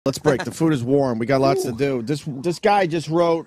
Let's break. The food is warm. We got lots to do. This guy just wrote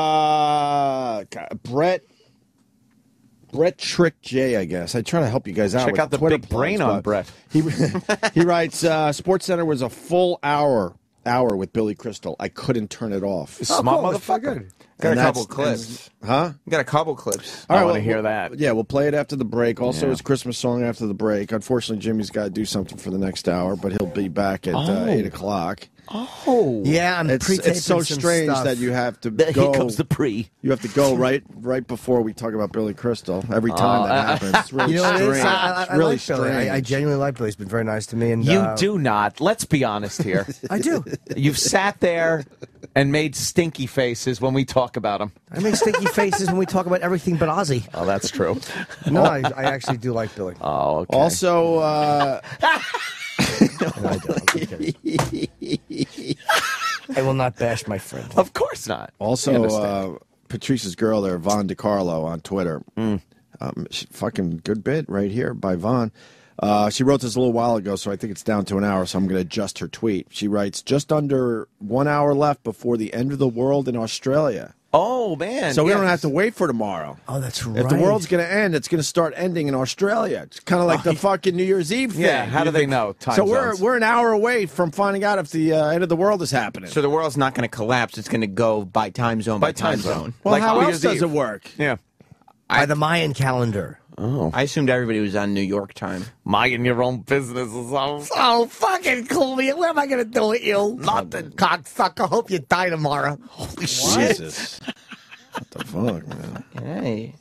Brett Trick J, I guess. I try to help you guys out. Check out the Twitter big brain on Brett. He writes, SportsCenter was a full hour with Billy Crystal. I couldn't turn it off. Smart motherfucker. Got a couple clips. Huh? Got a couple clips. I want to hear that. Yeah, we'll play it after the break. Also, his Christmas song after the break. Unfortunately, Jimmy's got to do something for the next hour, but he'll be back at 8 o'clock. Oh. Yeah, I'm pre-taping It's so some strange stuff. that you have to Here go. comes the pre. You have to go right before we talk about Billy Crystal. Every time that happens, it's really You know what it strange. is? I It's really like Billy. strange. I genuinely like Billy. He's been very nice to me. And You do not. Let's be honest here. I do. You've sat there and made stinky faces when we talk about him. I make stinky faces when we talk about everything but Ozzy. Oh, that's true. No, I actually do like Billy. Oh, okay. Also, No, I don't. I'm kidding. I will not bash my friend. Of course not. We understand. also Patrice's girl there, Von DiCarlo on Twitter. Fucking good bit right here by Von. She wrote this a little while ago, so I think it's down to an hour, so I'm going to adjust her tweet. She writes, just under 1 hour left before the end of the world in Australia. Oh, man. So we don't yes. have to wait for tomorrow. Oh, that's right. If the world's going to end, it's going to start ending in Australia. It's kind of like the fucking New Year's Eve thing. Yeah, how do they know? Time So zones. we're an hour away from finding out if the end of the world is happening. So the world's not going to collapse. It's going to go by time zone by time zone. Well, like how New else Year's does Eve. it work? Yeah. By the Mayan calendar. I assumed everybody was on New York time. Mind your own business is all. Oh, fucking cool. What am I going to do with you? Nothing, cocksucker. Hope you die tomorrow. Holy shit. Jesus. What the fuck, man? Hey.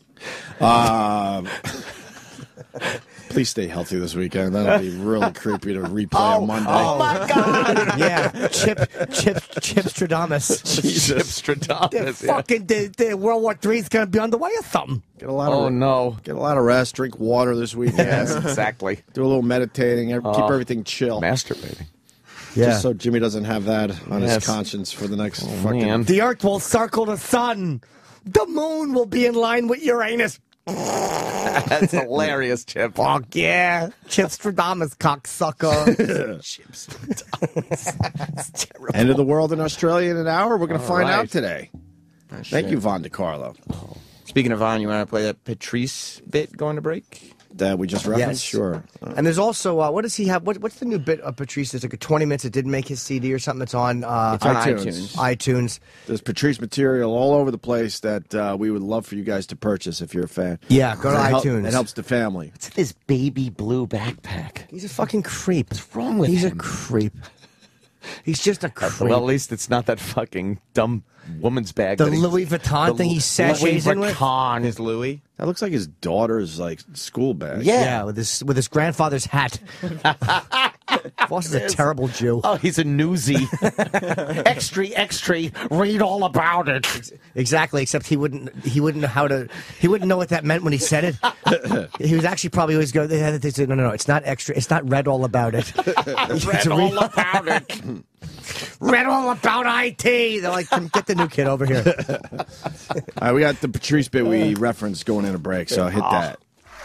Please stay healthy this weekend. That'll be really creepy to replay on Monday. Oh, my God. Yeah. Chip Stradamus. Chip Stradamus. Yeah. Fucking the World War III is going to be on the way or something. Get a lot Oh, of no. Get a lot of rest. Drink water this weekend. Yes, exactly. Do a little meditating. Keep everything chill. Masturbating. Just so Jimmy doesn't have that on his Yes. conscience for the next Man. The Earth will circle the sun. The moon will be in line with Uranus. That's hilarious, Chip. Fuck yeah. Chip Stradamus, cocksucker. Chip Stradamus. It's terrible. End of the world in Australia in an hour. We're going to find right. out today. Thank you, Von DiCarlo. Speaking of Von, you want to play that Patrice bit going to break? That we just referenced? Yes. Sure. And there's also, what does he have? What's the new bit of Patrice? There's like a 20 minutes that didn't make his CD or something. It's on, It's on iTunes. iTunes. There's Patrice material all over the place that we would love for you guys to purchase if you're a fan. Yeah, go to It iTunes. helps the family. What's in this baby blue backpack? He's a fucking creep. What's wrong with He's him? a creep. He's just a creep. Well, at least it's not that fucking dumb woman's bag. The that he- Louis Vuitton thing he Louis sachets in with? Vuitton. Is Louis? That looks like his daughter's like school bag. Yeah, with his grandfather's hat. Voss is a terrible Jew. Oh, he's a newsie. extra, read all about it. Exactly, except he wouldn't know what that meant when he said it. He was actually probably always go. They said, no, it's not extra. It's not read all about it. Read all about it. Read all about IT. They're like, get the new kid over here. All right, we got the Patrice bit we referenced going in a break, so hit that.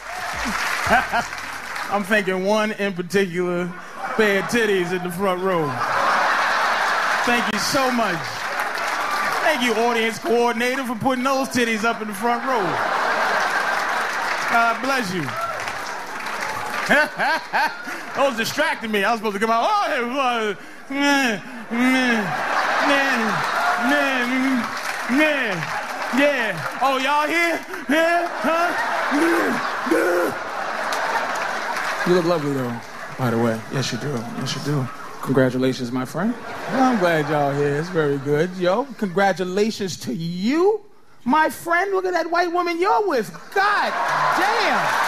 I'm thinking one in particular pair of titties in the front row. Thank you so much. Thank you, audience coordinator, for putting those titties up in the front row. God bless you. Those distracted me. I was supposed to come out. Oh, yeah. Oh, y'all here? Yeah, huh? You look lovely, though, by the way. Yes, you do. Yes, you do. Congratulations, my friend. Well, I'm glad y'all here. It's very good. Yo, congratulations to you, my friend. Look at that white woman you're with. God damn.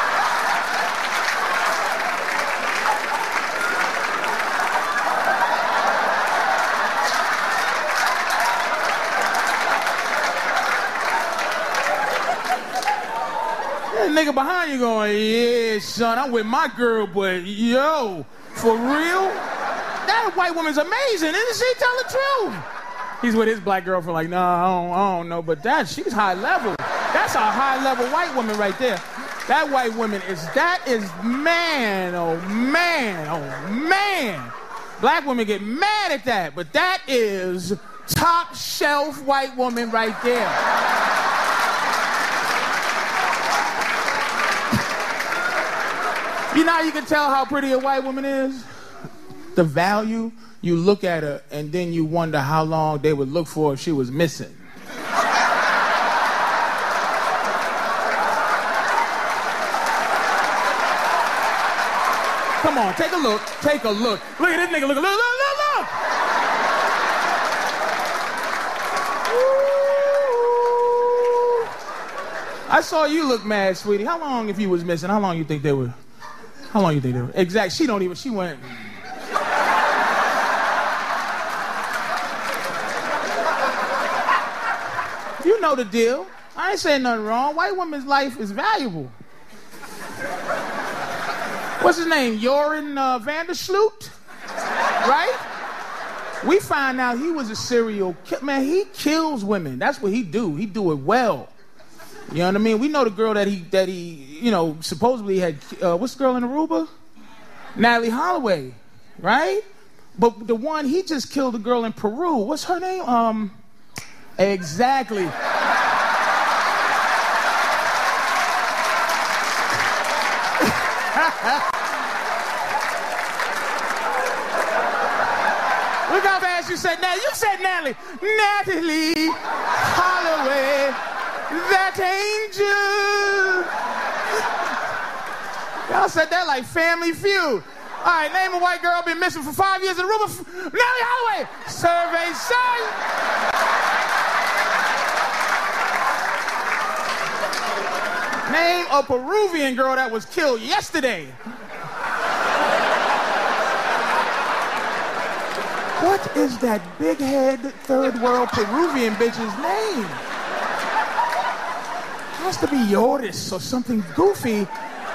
That nigga behind you going, yeah, son, I'm with my girl, but yo, for real? That white woman's amazing, isn't she? Tell the truth. He's with his black girlfriend like, nah, I don't know, but she's high level. That's a high level white woman right there. That white woman is man, oh man, oh man. Black women get mad at that, but that is top shelf white woman right there. You know how you can tell how pretty a white woman is? The value, you look at her and then you wonder how long they would look for if she was missing. Come on, take a look. Take a look. Look at this nigga. Look, look, look, look, look. Ooh. I saw you look mad, sweetie. How long, if you was missing, how long you think they were? How long you think they were? Exactly. She don't even, she went. You know the deal. I ain't saying nothing wrong. White woman's life is valuable. What's his name? Joran Vandersloot? Right? We find out he was a serial killer. Man, he kills women. That's what he do. He do it well. You know what I mean? We know the girl that he you know, supposedly had, what's the girl in Aruba? Natalie Holloway, right? But the one, he just killed a girl in Peru. What's her name? Exactly. Look how fast you said Natalie. You said Natalie. Natalie Holloway, that angel. Y'all said that like Family Feud. All right, name a white girl been missing for 5 years in Aruba. Natalie Holloway. Survey says. Name a Peruvian girl that was killed yesterday. What is that big head third world Peruvian bitch's name? Has to be Yoris or something goofy.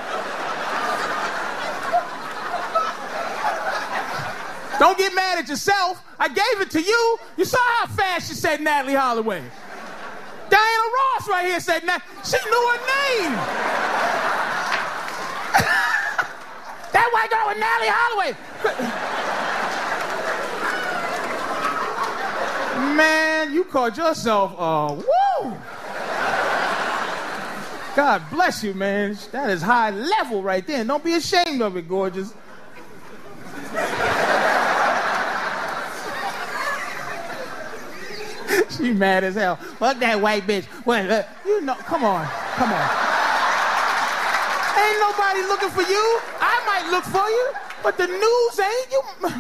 Don't get mad at yourself. I gave it to you. You saw how fast you said Natalie Holloway. Diana Ross right here said she knew her name. That white girl with Natalie Holloway. Man, you called yourself, woo! God bless you, man. That is high level right there. Don't be ashamed of it, gorgeous. She mad as hell. Fuck that white bitch. Well, you know, come on. Ain't nobody looking for you. I might look for you, but the news ain't.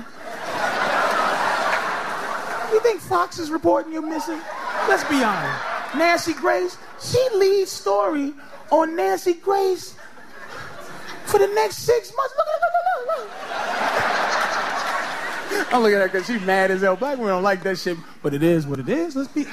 You think Fox is reporting you're missing? Let's be honest. Nancy Grace, she leads story on Nancy Grace for the next 6 months. Look. I'm looking at her because she's mad as hell. Black women don't like that shit, but it is what it is. Let's be.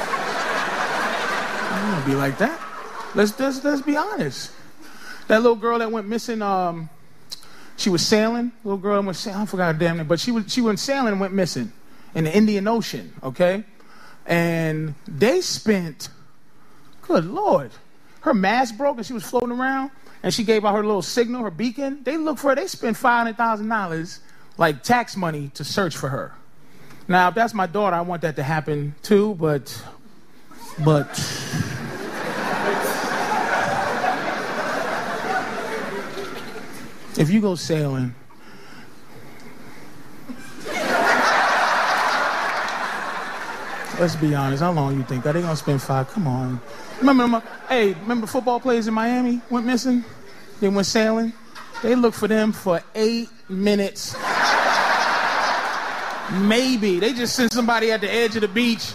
I don't be like that. Let's be honest. That little girl that went missing, she was sailing. Little girl that went sailing. I forgot her damn name, but she went sailing and went missing in the Indian Ocean. Okay, and they spent. Good Lord, her mast broke and she was floating around, and she gave out her little signal, her beacon. They looked for her. They spent $500,000. Like tax money to search for her. Now, if that's my daughter, I want that to happen too, but if you go sailing, let's be honest, how long you think? Are they gonna spend $5? Come on. Remember football players in Miami went missing? They went sailing. They looked for them for 8 minutes. Maybe. They just sent somebody at the edge of the beach.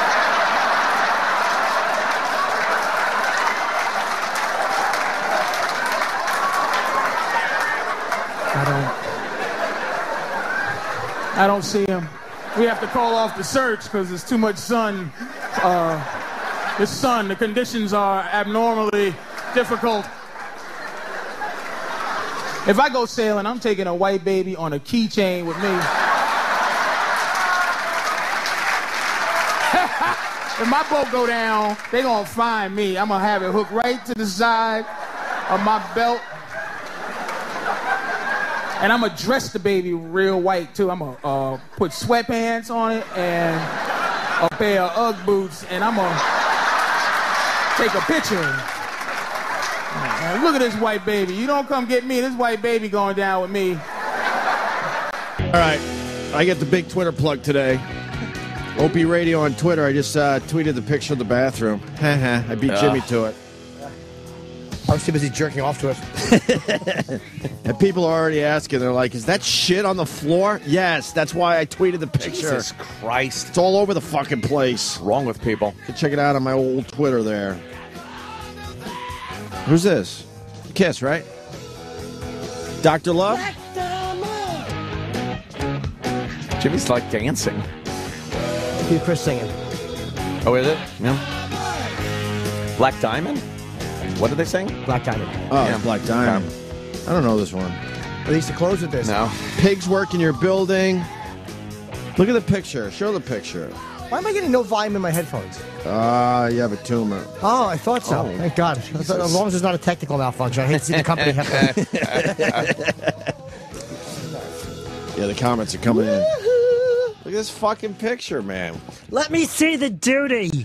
I don't see him. We have to call off the search because there's too much sun. The conditions are abnormally difficult. If I go sailing, I'm taking a white baby on a keychain with me. If my boat go down, they gonna find me. I'm gonna have it hooked right to the side of my belt. And I'm going to dress the baby real white, too. I'm going to put sweatpants on it and a pair of Ugg boots, and I'm going to take a picture. Look at this white baby. You don't come get me. This white baby going down with me. All right, I get the big Twitter plug today. Opie Radio on Twitter. I just tweeted the picture of the bathroom. I beat Jimmy to it. I was too busy jerking off to it. And people are already asking. They're like, is that shit on the floor? Yes, that's why I tweeted the picture. Jesus Christ. It's all over the fucking place. What's wrong with people? You can check it out on my old Twitter there. Who's this? Kiss, right? Dr. Love? Jimmy's like dancing. Here's Chris singing. Oh, is it? Yeah. Black Diamond? What did they sing? Black Diamond. Oh, Yeah. it's Black Diamond. I don't know this one. They used to close with this. No. Pigs work in your building. Look at the picture. Show the picture. Why am I getting no volume in my headphones? You have a tumor. Oh, I thought so. Oh, Thank God. As long as there's not a technical malfunction. I hate to see the company headphones. Yeah, the comments are coming in. Look at this fucking picture, man. Let me see the duty.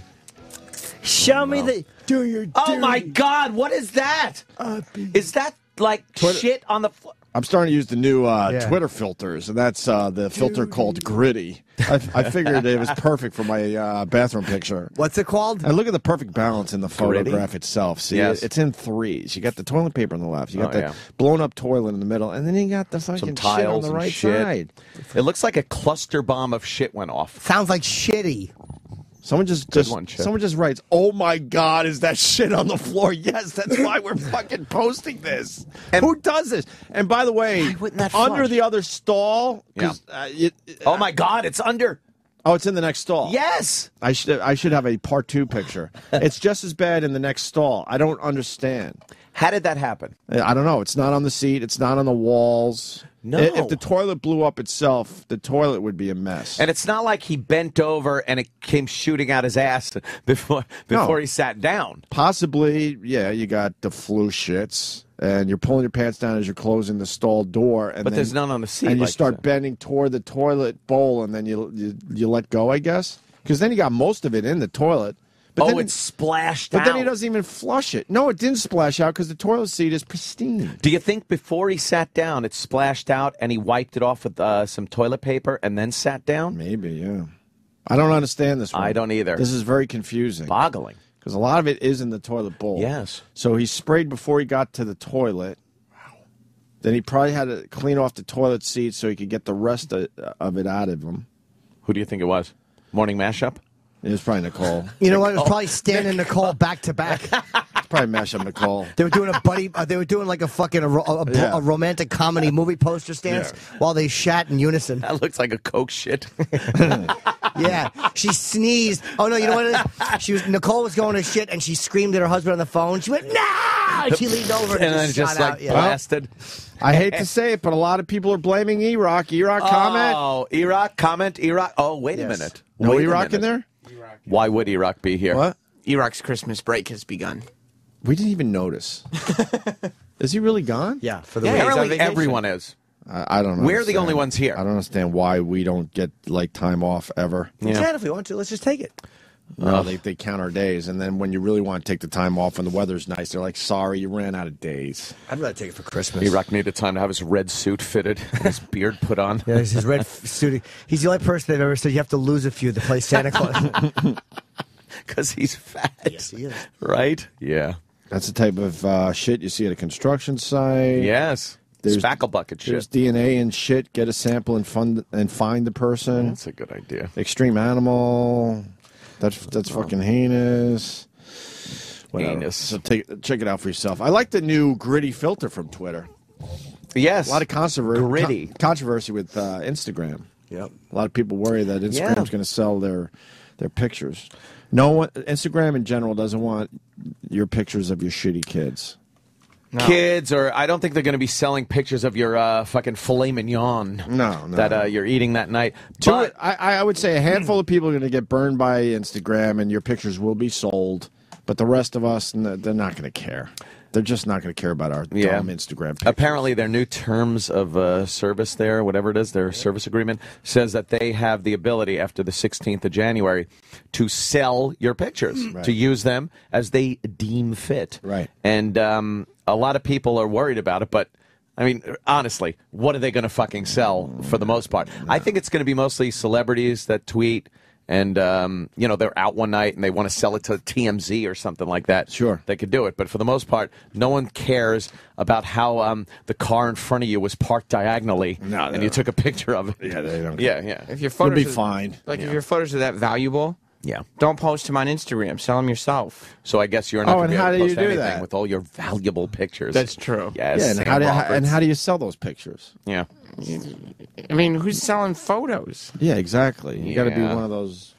Show me the... Do your duty. Oh, my God. What is that? Is that like shit on the floor? I'm starting to use the new Twitter filters, and that's the filter called Gritty. I figured it was perfect for my bathroom picture. What's it called? And look at the perfect balance in the photograph Gritty? itself. See, Yes. it's in threes. You got the toilet paper on the left. You got Oh, the yeah. blown up toilet in the middle, and then you got the fucking Some shit on tiles the and right shit. side. It looks like a cluster bomb of shit went off. Sounds like shitty. Someone just one, Chip. someone just writes, "Oh my God, is that shit on the floor?" Yes, that's why we're fucking posting this. And- Who does this? And by the way, wouldn't that under flush? the other stall, 'cause, Oh, my God. It's under. oh, it's in the next stall. Yes. I should have a part 2 picture. It's just as bad in the next stall. I don't understand. How did that happen? I don't know. It's not on the seat. It's not on the walls. No. If the toilet blew up itself, the toilet would be a mess. And it's not like he bent over and it came shooting out his ass before No. he sat down. Possibly, yeah, you got the flu shits, and you're pulling your pants down as you're closing the stall door. And But then, there's none on the seat. And you like start that. bending toward the toilet bowl, and then you let go, I guess. Because then you got most of it in the toilet. But then it's splashed But out. then he doesn't even flush it. No, it didn't splash out because the toilet seat is pristine. Do you think before he sat down, it splashed out and he wiped it off with some toilet paper and then sat down? Maybe, yeah. I don't understand this one. I don't either. This is very confusing. Boggling. Because a lot of it is in the toilet bowl. Yes. So he sprayed before he got to the toilet. Wow. Then he probably had to clean off the toilet seat so he could get the rest of it out of him. Who do you think it was? Morning mashup? It was probably Nicole. You know what? It was probably Stan and Nicole back to back. Probably mash up Nicole. They were doing a buddy. They were doing like a fucking a romantic comedy movie poster stance while they shat in unison. That looks like a Coke shit. Yeah, she sneezed. Oh no, you know what it is? Nicole was going to shit and she screamed at her husband on the phone. She went no, and she leaned over and, and then just shot like out. Yeah. blasted. I hate to say it, but a lot of people are blaming E-Rock. E-Rock comment? Oh, E-Rock, comment, E-Rock. Oh, wait a minute. No Wait a E-Rock in minute. there? Why would E-Rock be here? What? E-Rock's Christmas break has begun. We didn't even notice. Is he really gone? Yeah, for the Yeah, week. he's on apparently vacation. everyone is. I don't know. We're the only ones here. I don't understand why we don't get like time off ever. We can if we want to. Let's just take it. No, they count our days, and then when you really want to take the time off and the weather's nice, they're like, "Sorry, you ran out of days." I'd rather take it for Christmas. E-Rock needed time to have his red suit fitted and his beard put on. Yeah, his red suit. He's the only person they've ever said you have to lose a few to play Santa Claus. Because he's fat. Yes, he is. Right? Yeah. That's the type of shit you see at a construction site. Yes. There's- Spackle bucket There's shit. DNA and shit. Get a sample and find the person. That's a good idea. Extreme animal. That's fucking heinous. Whatever. Heinous. So check it out for yourself. I like the new Gritty filter from Twitter. Yes. A lot of Gritty. controversy with Instagram. Yep. A lot of people worry that Instagram's Yeah. going to sell their pictures. No one, Instagram in general doesn't want your pictures of your shitty kids. Kids, or I don't think they're going to be selling pictures of your fucking filet mignon No. that you're eating that night. But I would say a handful of people are going to get burned by Instagram, and your pictures will be sold. But the rest of us, they're not going to care. They're just not going to care about our dumb Instagram pictures. Apparently, their new terms of service there, whatever it is, their service agreement, says that they have the ability after the 16th of January to sell your pictures, to use them as they deem fit. Right. And a lot of people are worried about it, but I mean, honestly, what are they going to fucking sell for the most part? I think it's going to be mostly celebrities that tweet and, they're out one night and they want to sell it to TMZ or something like that. Sure. They could do it. But for the most part, no one cares about how the car in front of you was parked diagonally and you took a picture of it. Yeah, they don't. Yeah. If your photos You'll be fine. Like if your photos are that valuable, Yeah. don't post them on Instagram. Sell them yourself. So I guess you're not going to and be able how to do you post do anything that? with all your valuable pictures. That's true. Yes. Yeah, Sam Roberts. and how do you sell those pictures? Yeah. I mean, who's selling photos? Yeah, exactly. You got to be Yeah. one of those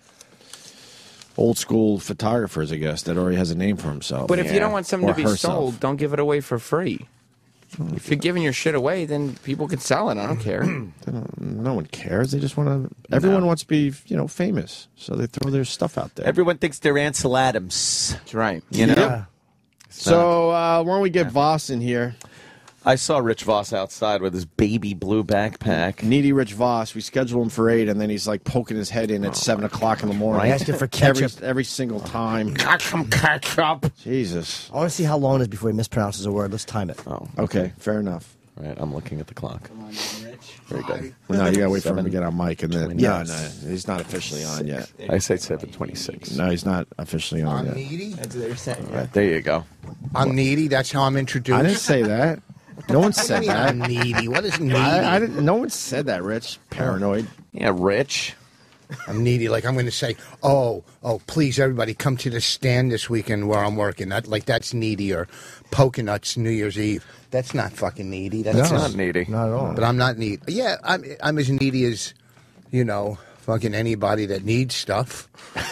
old school photographers, I guess, that already has a name for himself. But if you don't want something Or to be herself. sold, don't give it away for free. If you're giving your shit away, then people can sell it. I don't care. No one cares. They just want to. Everyone wants to be, famous, so they throw their stuff out there. Everyone thinks they're Ansel Adams. That's right. You know? Yeah. So why don't we get Voss in here? I saw Rich Voss outside with his baby blue backpack. Needy Rich Voss. We schedule him for 8, and then he's like poking his head in at 7 o'clock in the morning. I asked him for ketchup. every single time. Got some ketchup. Jesus. I want to see how long it is before he mispronounces a word. Let's time it. Oh, Okay, fair enough. right. I'm looking at the clock. Come on, Rich. Very good. Well, no, you gotta wait for him to get on mic, and then no, Yes. he's not officially on yet. I say 7:26. No, he's not officially on I'm yet. needy. That's what they're saying. Right, there you go. I'm needy. That's how I'm introduced. I didn't say that. No one said that. I'm needy. What is needy? I didn't. No one said that, Rich. Paranoid. Yeah, Rich. I'm needy. Like I'm going to say, oh, please, everybody, come to the stand this weekend where I'm working. That's needy. Or Poconuts New Year's Eve. That's not fucking needy. That's It's just, not needy. Not at all. But I'm not needy. Yeah, I'm as needy as, fucking anybody that needs stuff.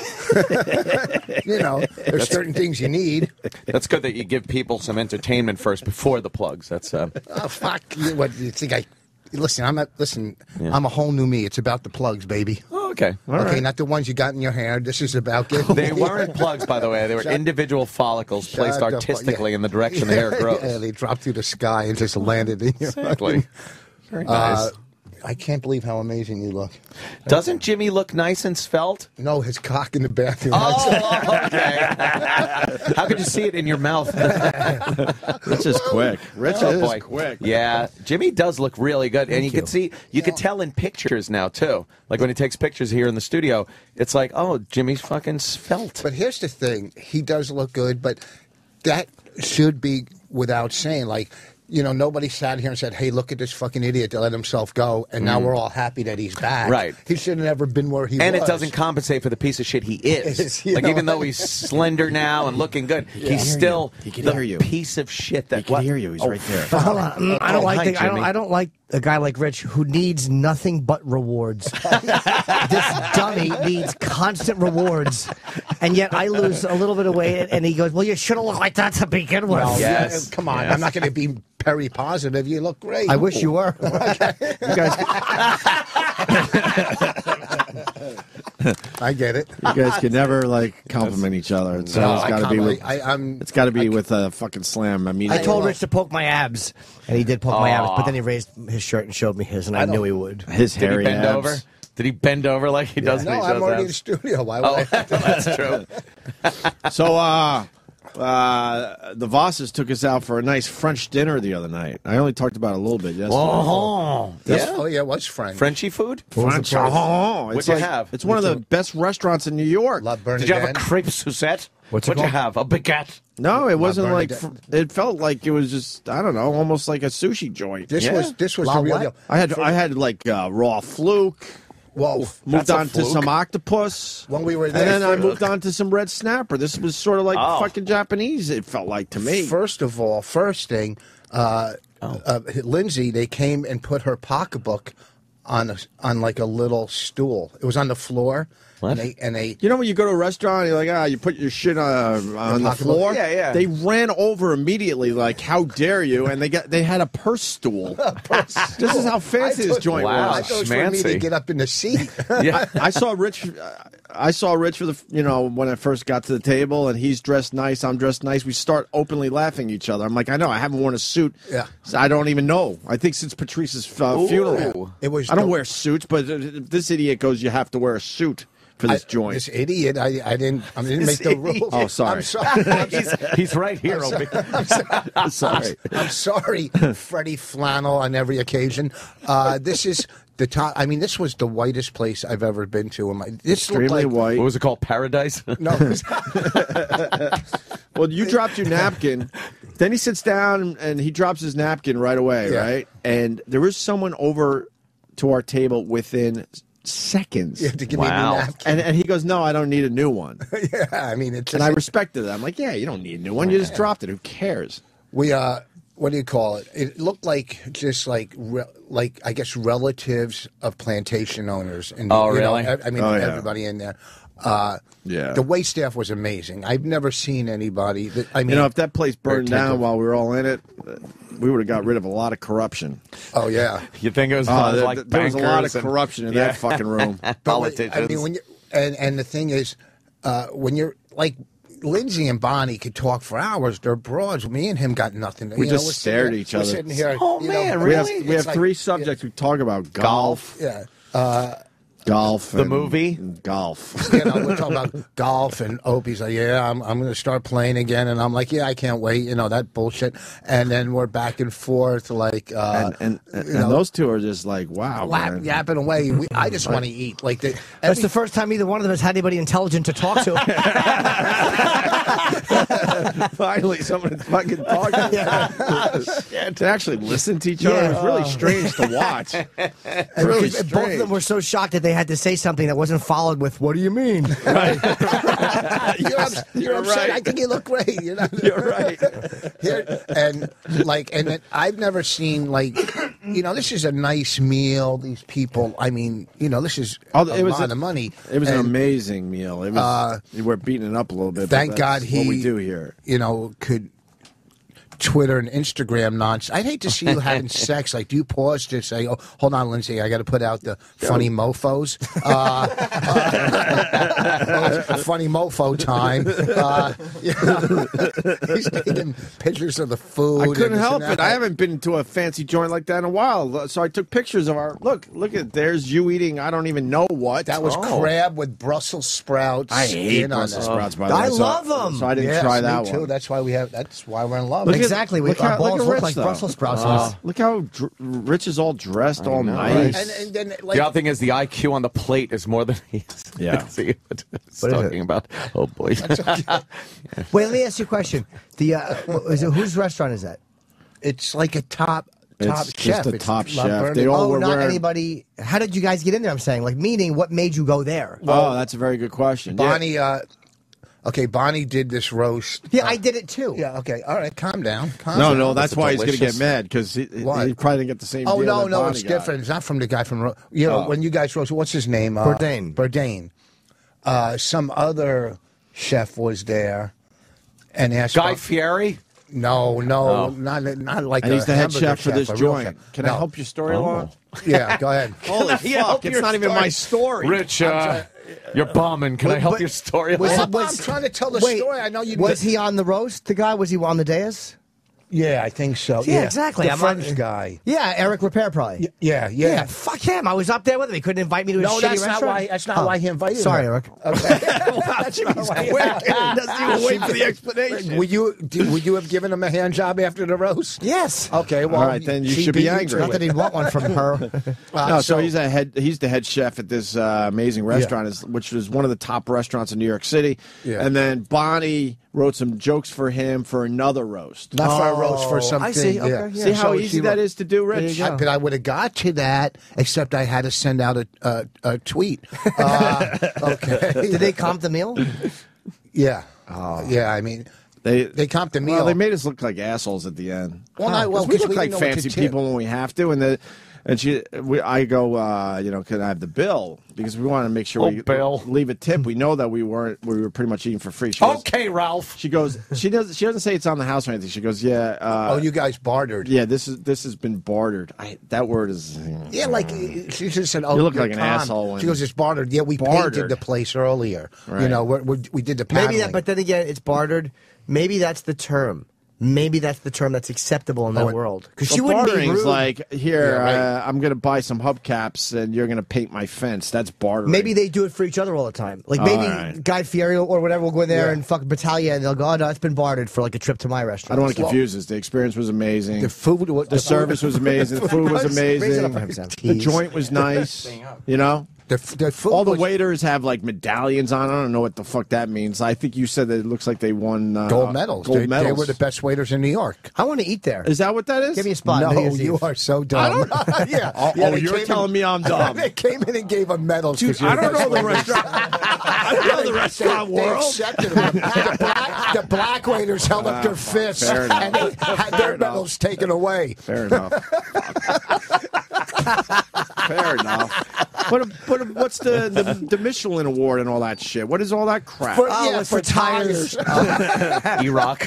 There's certain things you need. That's good that you give people some entertainment first before the plugs. That's Oh fuck! What you think? Listen, I'm a whole new me. It's about the plugs, baby. oh, okay. All Okay, right. not the ones you got in your hair. This is about getting. They weren't plugs, by the way. They were individual follicles placed Shut the artistically yeah. in the direction the hair grows. Yeah, they dropped through the sky and just landed in your Exactly. Very nice. I can't believe how amazing you look. Doesn't Jimmy look nice and svelte? No, his cock in the bathroom. Oh, okay. How could you see it in your mouth? Rich is quick. Rich Oh, is boy. quick. Yeah, Jimmy does look really good, and you you. can see, you can tell in pictures now too. Like when he takes pictures here in the studio, it's like, oh, Jimmy's fucking svelte. But here's the thing: he does look good, but that should be without saying. Like, nobody sat here and said, "Hey, look at this fucking idiot to let himself go," and now we're all happy that he's back. Right. He should have never been where he was. And it doesn't compensate for the piece of shit he is. You Like know? even though he's slender now and looking good, he's still He can the hear you. piece of shit that He can hear you. He's right there. But hold on. I don't hi, like Jimmy. I don't like a guy like Rich who needs nothing but rewards. This dummy needs constant rewards, and yet I lose a little bit of weight, and he goes, "Well, you should have looked like that to begin with." Well, Yes. come on. Yes. I'm not going to be Perry positive. You look great. I wish you were. You guys, I get it. you guys can never compliment each other. So No, it's I got to can't be really- with. I'm. It's got to be with a fucking slam. I mean, I told Rich to poke my abs, and he did poke my abs, Aw. but then he raised his shirt and showed me his, and I knew he would. his Did he hairy bend abs. over? Did he bend over like he does No, when he I'm shows already in the abs? studio. Why would Oh, I? that's true. So, the Vosses took us out for a nice French dinner the other night. I only talked about it a little bit yesterday. Oh, yeah. Oh yeah, it was Frank. Frenchy food? French. Oh, What'd you have? It's one of the best restaurants in New York. La Did you have a Bernadette. crepe Suzette? What's it What'd you called? have? A baguette? No, it wasn't like. Bernadette. It felt like it was just, I don't know, almost like a sushi joint. This Yeah. was La the real what? deal. I had like raw fluke. Whoa. Moved That's a on to fluke. some octopus. When we were And there, then I first- moved on to some red snapper. This was sort of like Oh. fucking Japanese, it felt like to me. First of all, first thing, Lindsay, they came and put her pocketbook on like a little stool. It was on the floor. What? And they You know when you go to a restaurant, you're like, you put your shit on the pocketbook? floor? Yeah, yeah. They ran over immediately, like, how dare you? And they had a purse stool. This is how fancy this joint Wow. I was. thought it was for me to schmancy. get up in the seat. Yeah. I saw Rich. I saw Rich for when I first got to the table, and he's dressed nice. I'm dressed nice. We start openly laughing at each other. I'm like, I know I haven't worn a suit. Yeah. So I don't even know. I think since Patrice's funeral, It was I don't the- wear suits, but if this idiot goes, you have to wear a suit for this joint. This idiot, I didn't make the rules. Oh, sorry. I'm sorry. He's right here, Opie. Sorry. I'm sorry, Freddie Flannel on every occasion. This is the top. I mean, this was the whitest place I've ever been to. This looked Extremely like, white. What was it called? Paradise? No, Well, you dropped your napkin. Then he sits down and he drops his napkin right away, Yeah. right? And there was someone over to our table within seconds. you have to give me Wow. a new napkin. And he goes, no, I don't need a new one. Yeah, I mean, it's And I respected it. I'm like, yeah, you don't need a new one. You just dropped it. Who cares? we what do you call it? It looked like just like I guess relatives of plantation owners. And Oh, you know, really? I mean, Oh, yeah. everybody in there. Yeah. The wait staff was amazing. I've never seen anybody. I mean, If that place burned attentive. down while we were all in it, we would have got rid of a lot of corruption. oh yeah. You think it was There like was a lot of bankers and- corruption in Yeah. that fucking room. politicians? I mean, when you and the thing is, when you're like Lindsay and Bonnie could talk for hours. They're broads. Me and him got nothing. We You know, just we're stared at sitting- each we're other. Sitting here, Oh, you know, man, We have, really? we have It's like- three subjects we talk about: golf, Yeah. golf, The and movie? golf. You know, we're talking about golf, and Opie's like, yeah, I'm going to start playing again. And I'm like, yeah, I can't wait. You know, that bullshit. And then we're back and forth, like, and you know, those two are just like, wow, man. yapping away. I just want to eat. Like, That's the first time either one of them has had anybody intelligent to talk to. Finally, someone fucking talking. To actually listen to each other Yeah. is really strange to watch. really Because both of them strange. were so shocked that they had to say something that wasn't followed with, "What do you mean?" you're upset. right. I think you look great. You know? You're right. Here, and then I've never seen this is a nice meal. These people, I mean, this is a lot of money. It was an And, amazing meal. It was. We're beating it up a little bit. Thank but God that's he, what we do here. Could Twitter and Instagram nonsense. I'd hate to see you having sex. Like, do you pause to say, "Oh, hold on, Lindsay, I got to put out the funny mofos." Funny mofo time. He's taking pictures of the food. I and couldn't this help and it. that. I haven't been to a fancy joint like that in a while. So I took pictures of our look at there's you eating I don't even know what. That was crab with Brussels sprouts. I hate in on Brussels it. sprouts, by the way. I So- love 'em. So I didn't Yes, try me that too. one. That's why we're in love. Look at- Exactly. look Our how- balls look at look Rich, like though. Brussels sprouts. Look how Rich is all dressed, all know, nice. And then The other thing is the IQ on the plate is more than he's Yeah. talking about. Oh boy. Wait, let me ask you a question. Whose restaurant is that? it's like a top It's chef. just a It's top La chef. Berne- They all Oh, were not wearing. anybody. How did you guys get in there? I'm saying, meaning, what made you go there? Oh, that's a very good question. Yeah. Bonnie. Bonnie did this roast. Yeah, I did it too. Yeah. Okay. All right. Calm down. No, that's It's why he's going to get delicious. mad because he Why? probably didn't get the same. Oh deal that no, Bonnie it's got. different. It's not from the guy from Oh. when you guys roast. What's his name? Bourdain. Bourdain. Some other chef was there, and asked Guy about- Fieri? No, Oh. not like. And he's a the head hamburger chef for this a real joint. chef. Can No. I help your story along? Yeah, go ahead. Holy Yeah, fuck! help It's your not even my story. story. Rich, you're bombing. Can I help but- your story? I'm along? trying to tell the Wait, story. I know you. Was he on the roast? The guy, was he on the dais? Yeah, I think so. Yeah, exactly. The I'm French on- guy. Yeah, Eric Repair probably. Yeah. Fuck him. I was up there with him. He couldn't invite me to his No, shitty that's not restaurant. why. That's not Oh. why he invited. Sorry, her. Eric. Okay. That's not why. Doesn't even wait for the explanation. Would you have given him a hand job after the roast? Yes. Okay. Well, All right, then you she should be beat you angry. to Not that it. he'd want one from her. No, so he's the head chef at this amazing restaurant, which is one of the top restaurants in New York City. Yeah. And then Bonnie wrote some jokes for him for another roast. not for a roast for something. I see. Okay, yeah. yeah. See how So easy she that wrote- is to do, Rich? But I would have got to that, except I had to send out a tweet. Okay. Did they comp the meal? Yeah. Yeah. I mean, they comped the meal. Well, they made us look like assholes at the end. Well, not- well, 'Cause we 'cause look we like didn't know what to fancy tip. people when we have to, and And I go, can I have the bill? Because we want to make sure we Bill. leave a tip. We know that we were pretty much eating for free. She goes, Okay, Ralph. she doesn't say it's on the house or anything. She goes, yeah. Oh, you guys bartered. Yeah, this has been bartered. That word is. Yeah, like she just said. Oh, You look you're like an Tom. asshole when- She goes, it's bartered. Yeah, we Bartered. painted the place earlier. Right. You know, we did the paneling. Maybe that, but then again, it's bartered. Maybe that's the term. Maybe that's the term that's acceptable in that world. Because she wouldn't be bartering's rude. like, here, Yeah, right. I'm going to buy some hubcaps and you're going to paint my fence. That's bartering. Maybe they do it for each other all the time. Like maybe right. Guy Fieri or whatever will go in there Yeah. and fuck Battaglia and they'll go, oh no, it's been bartered for like a trip to my restaurant. I don't want to confuse this. The experience was amazing. the food. The service was amazing. The food was amazing. The Tease. joint was nice. You know? The food All the was waiters have like medallions on. I don't know what the fuck that means. I think you said that it looks like they won gold medals. Gold They medals. were the best waiters in New York. I want to eat there. Is that what that is? Give me a spot. No, New Year's you Eve. are so dumb. Yeah. Oh, they you're came in- telling me I'm dumb. They came in and gave them medals. Dude, 'cause you're I don't know the best restaurant. I don't know the restaurant They world. accepted them. The black waiters held up their fists fair enough. and they had Fair their enough. medals taken away. Fair enough. Fair enough. But what's the Michelin award and all that shit? What is all that crap? For tires. Iraq.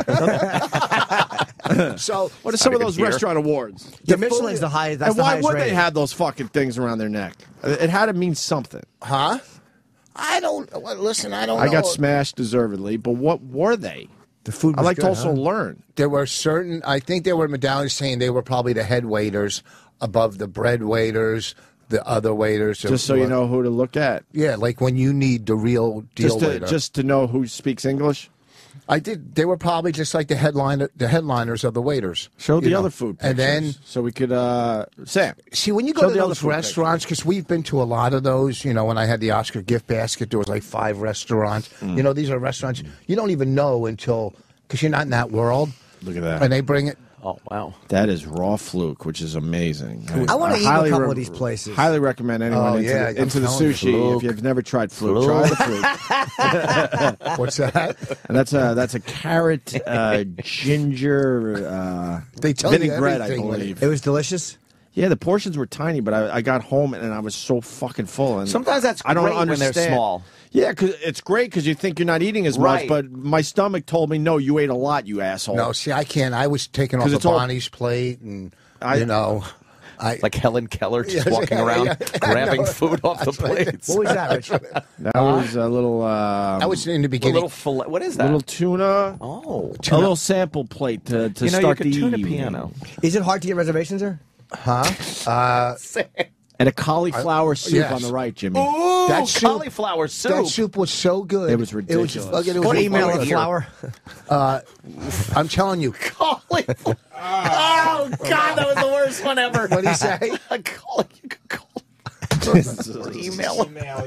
So What are some of Not those even here. restaurant awards? The Michelin's the highest. That's And the why highest would they rating. have those fucking things around their neck? It had to mean something. Huh? I don't listen. I don't. I know. got smashed deservedly, but what were they? The food I was like good, to also huh? learn. There were certain. I think there were medallions saying they were probably the head waiters above the bread waiters, the other waiters. Just so you know who to look at. Yeah, like when you need the real deal waiter. Just to know who speaks English. I did. They were probably just like the headliners of the waiters. Show you the know. other food pictures. And then so we could Sam. see when you Show go to the other those food restaurants, because we've been to a lot of those. You know, when I had the Oscar gift basket, there was like 5 restaurants. You know, these are restaurants you don't even know until because you're not in that world. Look at that. And they bring it. Oh, wow. That is raw fluke, which is amazing. I wanna eat a highly couple of these places. Highly recommend anyone Oh, into yeah, the, into I'm the telling you. sushi. If you've never tried fluke, try the fluke. What's that? And that's a carrot, ginger, They tell you vinaigrette, I everything when believe. It was delicious. Yeah, the portions were tiny, but I got home and I was so fucking full. And Sometimes that's I don't great when they're understand. small. Yeah, because it's great because you think you're not eating as Right. much, but my stomach told me, no, you ate a lot, you asshole. No, see, I can't. I was taking off 'Cause of it's all- Bonnie's plate, and I- you know, Like Helen Keller just Yes, walking yeah, around yeah. grabbing I know. food off the That's right. plates. What was that, Rich? That was a little I was in the A beginning. little fillet. What is that? little tuna. Oh. A little sample plate to You know, you start could the tune a evening. piano. Is it hard to get reservations there? And a cauliflower soup yes. on the right, Jimmy. Ooh, That soup- cauliflower soup. That soup was so good. It was ridiculous. It was Go email ridiculous. the flour. I'm telling you. Cauliflower. Oh, God, that was the worst one ever. What did he say? You could call email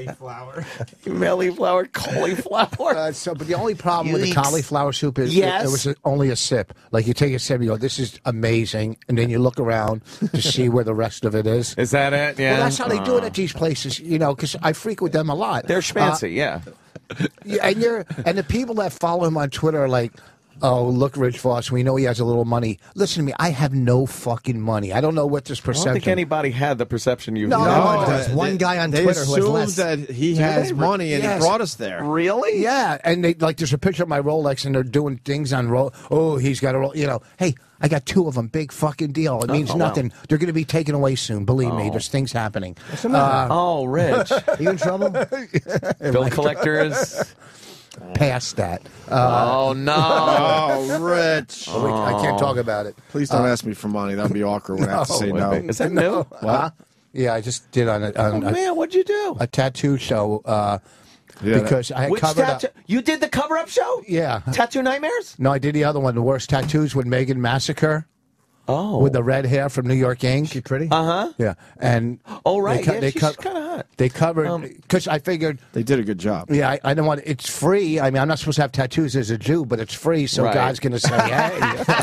flour, cauliflower. But the only problem with the Yikes. cauliflower soup is Yes. it was only a sip. Like you take a sip, you go, "This is amazing," and then you look around to see where the rest of it is. Is that it? Yeah. Well, that's how they do it at these places, you know, because I frequent them a lot. They're schmancy, yeah. Yeah, and the people that follow him on Twitter are like, "Oh, look, Rich Voss, we know he has a little money." Listen to me, I have no fucking money. I don't know what this I perception. don't think anybody had the perception you No, had. there's one guy on they Twitter who has assumed less. that he has money and Yes. he brought us there. Really? Yeah, and they like there's a picture of my Rolex, and they're doing things on Oh, he's got a roll. You know, hey, I got 2 of them. Big fucking deal. It means wow. nothing. They're going to be taken away soon. Believe me, there's things happening. Oh, Rich. Are you in trouble? Bill collectors. Past that. Oh, no. Oh, Rich. I can't talk about it. Please don't ask me for money. That would be awkward when I have to say no. Is that new? What? Yeah, I just did on Oh, man, what'd you do? a tattoo show Yeah, because I had Which covered tattoo? up. You did the cover-up show? Yeah. Tattoo Nightmares? No, I did the other one, the worst tattoos with Megan Massacre Oh. with the red hair from New York Inc. She pretty? Uh-huh. Yeah, and Oh, right. They, Yeah, she's kind of hot. They covered because I figured. They did a good job. Yeah, I don't want. It's free. I mean, I'm not supposed to have tattoos as a Jew, but it's free, so Right. God's going to say, "Hey."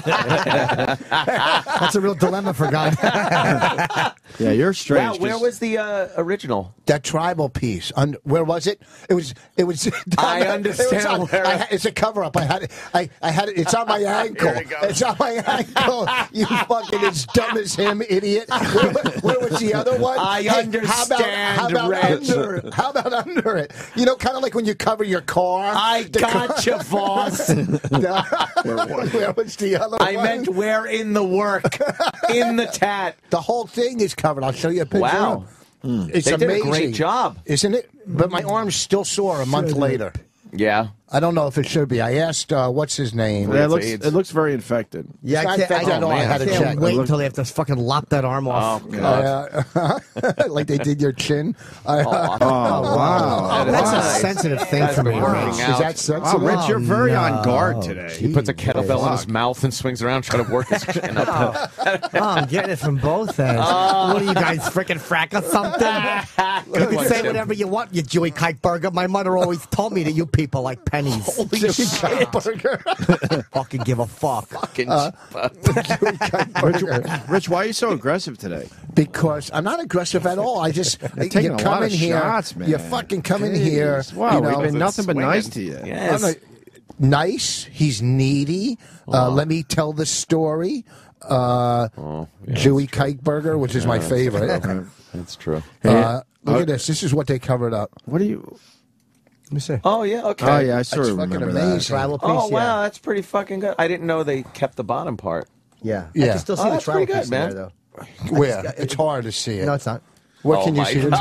That's a real dilemma for God. Yeah, you're Wow, strange. where 'cause- was the original? That tribal piece. Where was it? It was. I understand where- It's a cover up. I had it. I had it. It's on my ankle. Here it goes. It's on my ankle. You fucking as dumb as him, idiot. Where was the other one? I understand, how about Rich. under it? How about under it? You know, kind of like when you cover your car. I got you, boss. Where was the other one? I meant where in the work, in the tat. The whole thing is covered. I'll show you a picture. Wow. It's They did a amazing. great job. Isn't it? But my arm's still sore a month later. Yeah. I don't know if it should be. I asked, what's his name? Yeah, AIDS. it looks very infected. Yeah, It's not that at all. I had to can't check. wait until they have to fucking lop that arm off. Oh, God. Like they did your chin. Wow. That's a Nice. sensitive thing That's for me. been working Rich. out. Is that Wow, sensitive? Rich, you're very no. on guard today. He puts a kettlebell in his mouth and swings around trying to work his chin up. Oh, I'm getting it from both ends. What are you guys, freaking frack or something? You can say whatever you want, you Joey Kiteburger. My mother always told me that you people like pennies. Holy shit. Burger. Fucking give a fuck. Fucking Rich, why are you so aggressive today? Because I'm not aggressive at all. I just taking you a come lot in of here. shots, man. You fucking come in here. Jeez. Wow, you know, we've been nothing but swinging. nice to you. Yes. I'm like, nice. He's needy. Let me tell the story. Dewey Kiteburger, which is my favorite. That's true. Look at this. This is what they covered up. What do you? Let me see. Oh, yeah, okay. Oh yeah, I sort That's of fucking remember amazing. that. Travel piece, Oh, wow, yeah. that's pretty fucking good. I didn't know they kept the bottom part. Yeah. I Yeah. can still see Oh, the that's travel pretty good, piece in man. there, though. Where? It's hard to see it. No, it's not. Where Oh can you my see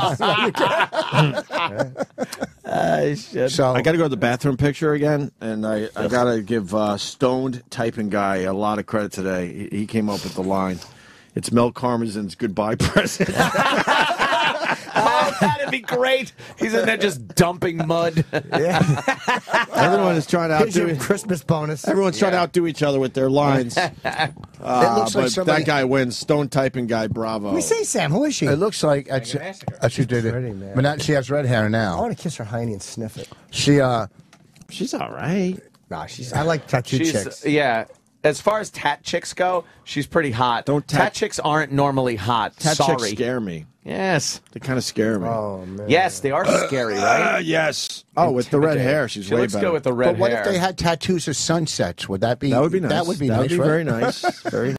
it? Shit. So I got to go to the bathroom picture again, and I got to give Stoned Typing Guy a lot of credit today. He came up with the line. It's Mel Karmazin's goodbye present. Oh, that'd be great. He's in there just dumping mud. Everyone is trying to Here's your outdo. Christmas bonus. Everyone's trying to outdo each other with their lines. it looks like But somebody. that guy wins. Stoned Typing Guy, bravo. Let me see, Sam. Who is she? It looks like that's she did it. pretty, man. But now she has red hair I now. want to kiss her hiney and sniff it. She She's all right. Nah, I like tattooed chicks. Yeah. As far as tat chicks go, she's pretty hot. Tat chicks aren't normally hot. Tat Sorry. chicks scare me. Yes. They kind of scare me. Oh, man. Yes, they are scary, right? Yes. Oh, with the red hair, she's She way looks better. good with the red But what hair. if they had tattoos of sunsets? Would that be? That would be nice. That would be That nice. would be right? very nice. Very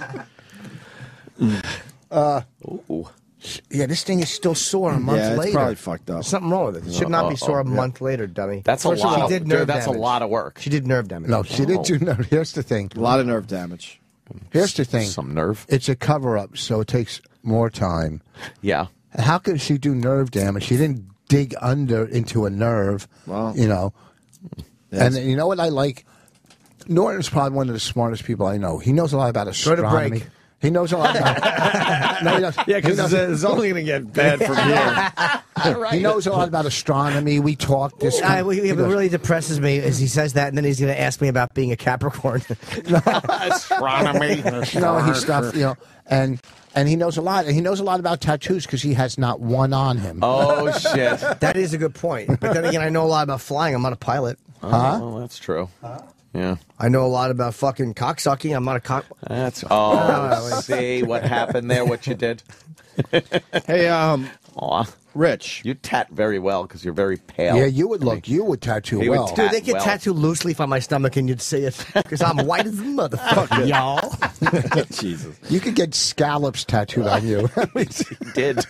nice. Ooh. Yeah, this thing is still sore a month Yeah, it's later. probably fucked up. There's something wrong with it. It should not be sore a month later, dummy. That's a First of all, lot. She did Dude, nerve that's a damage. lot of work. She did nerve damage. No, she didn't do no. Here's the thing. A lot of nerve damage. Here's the thing. Some nerve. It's a cover up, so it takes more time. Yeah. How could she do nerve damage? She didn't dig under into a nerve. Well, you know. Yes. And you know what I like? Norton's probably one of the smartest people I know. He knows a lot about to astronomy. break. He knows a lot about. No, he doesn't. Yeah, because it's only going to get bad from here. He knows a lot about astronomy. We talked this. What really depresses me is he says that, and then he's going to ask me about being a Capricorn. Astronomy. No, he stuff. You know, and he knows a lot. And he knows a lot about tattoos because he has not one on him. Oh, shit. That is a good point. But then again, I know a lot about flying. I'm not a pilot. Oh, that's true. Yeah. I know a lot about fucking cocksucking. I'm not a cock. That's see what happened there, what you did. Hey, Aw. Rich. You tat very well because you're very pale. Yeah, you would look. You would tattoo He would well. tat- Dude, they get well. tattooed loose leaf on my stomach and you'd see it. Because I'm white as a motherfucker, y'all. Jesus. You could get scallops tattooed on you. He did.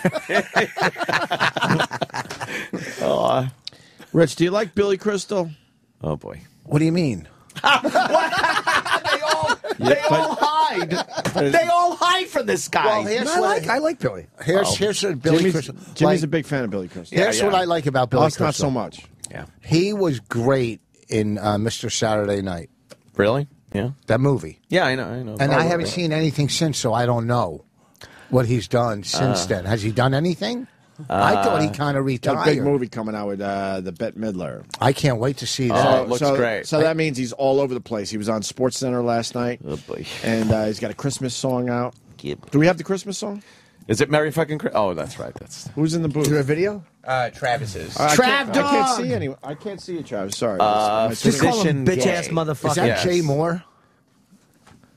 Rich, do you like Billy Crystal? Oh, boy. What do you mean? They all hide. They all hide from this guy. Well, here's I like Billy. Here's what Billy Jimmy's, Crystal. Jimmy's like, a big fan of Billy Crystal. Here's what I like about Billy Us, Crystal. not so much. Yeah. He was great in Mr. Saturday Night, Really? Yeah. that movie. Yeah, I know. And I haven't seen anything since, so I don't know what he's done since then. Has he done anything? I thought he kind of Got a retired. big movie coming out with the Bette Midler. I can't wait to see Oh, that. it looks great. So that means he's all over the place. He was on SportsCenter last night. Oh, boy. And he's got a Christmas song out. Yep. Do we have the Christmas song? Is it Merry fucking Christmas? Oh, that's right. That's Who's in the booth? Is there a video? Travis's. I Trav can't, I can't Dog! see any. I can't see you, Travis. Sorry. My Just call him Physician bitch gay. ass motherfucker. Is that Yes. Jay Moore?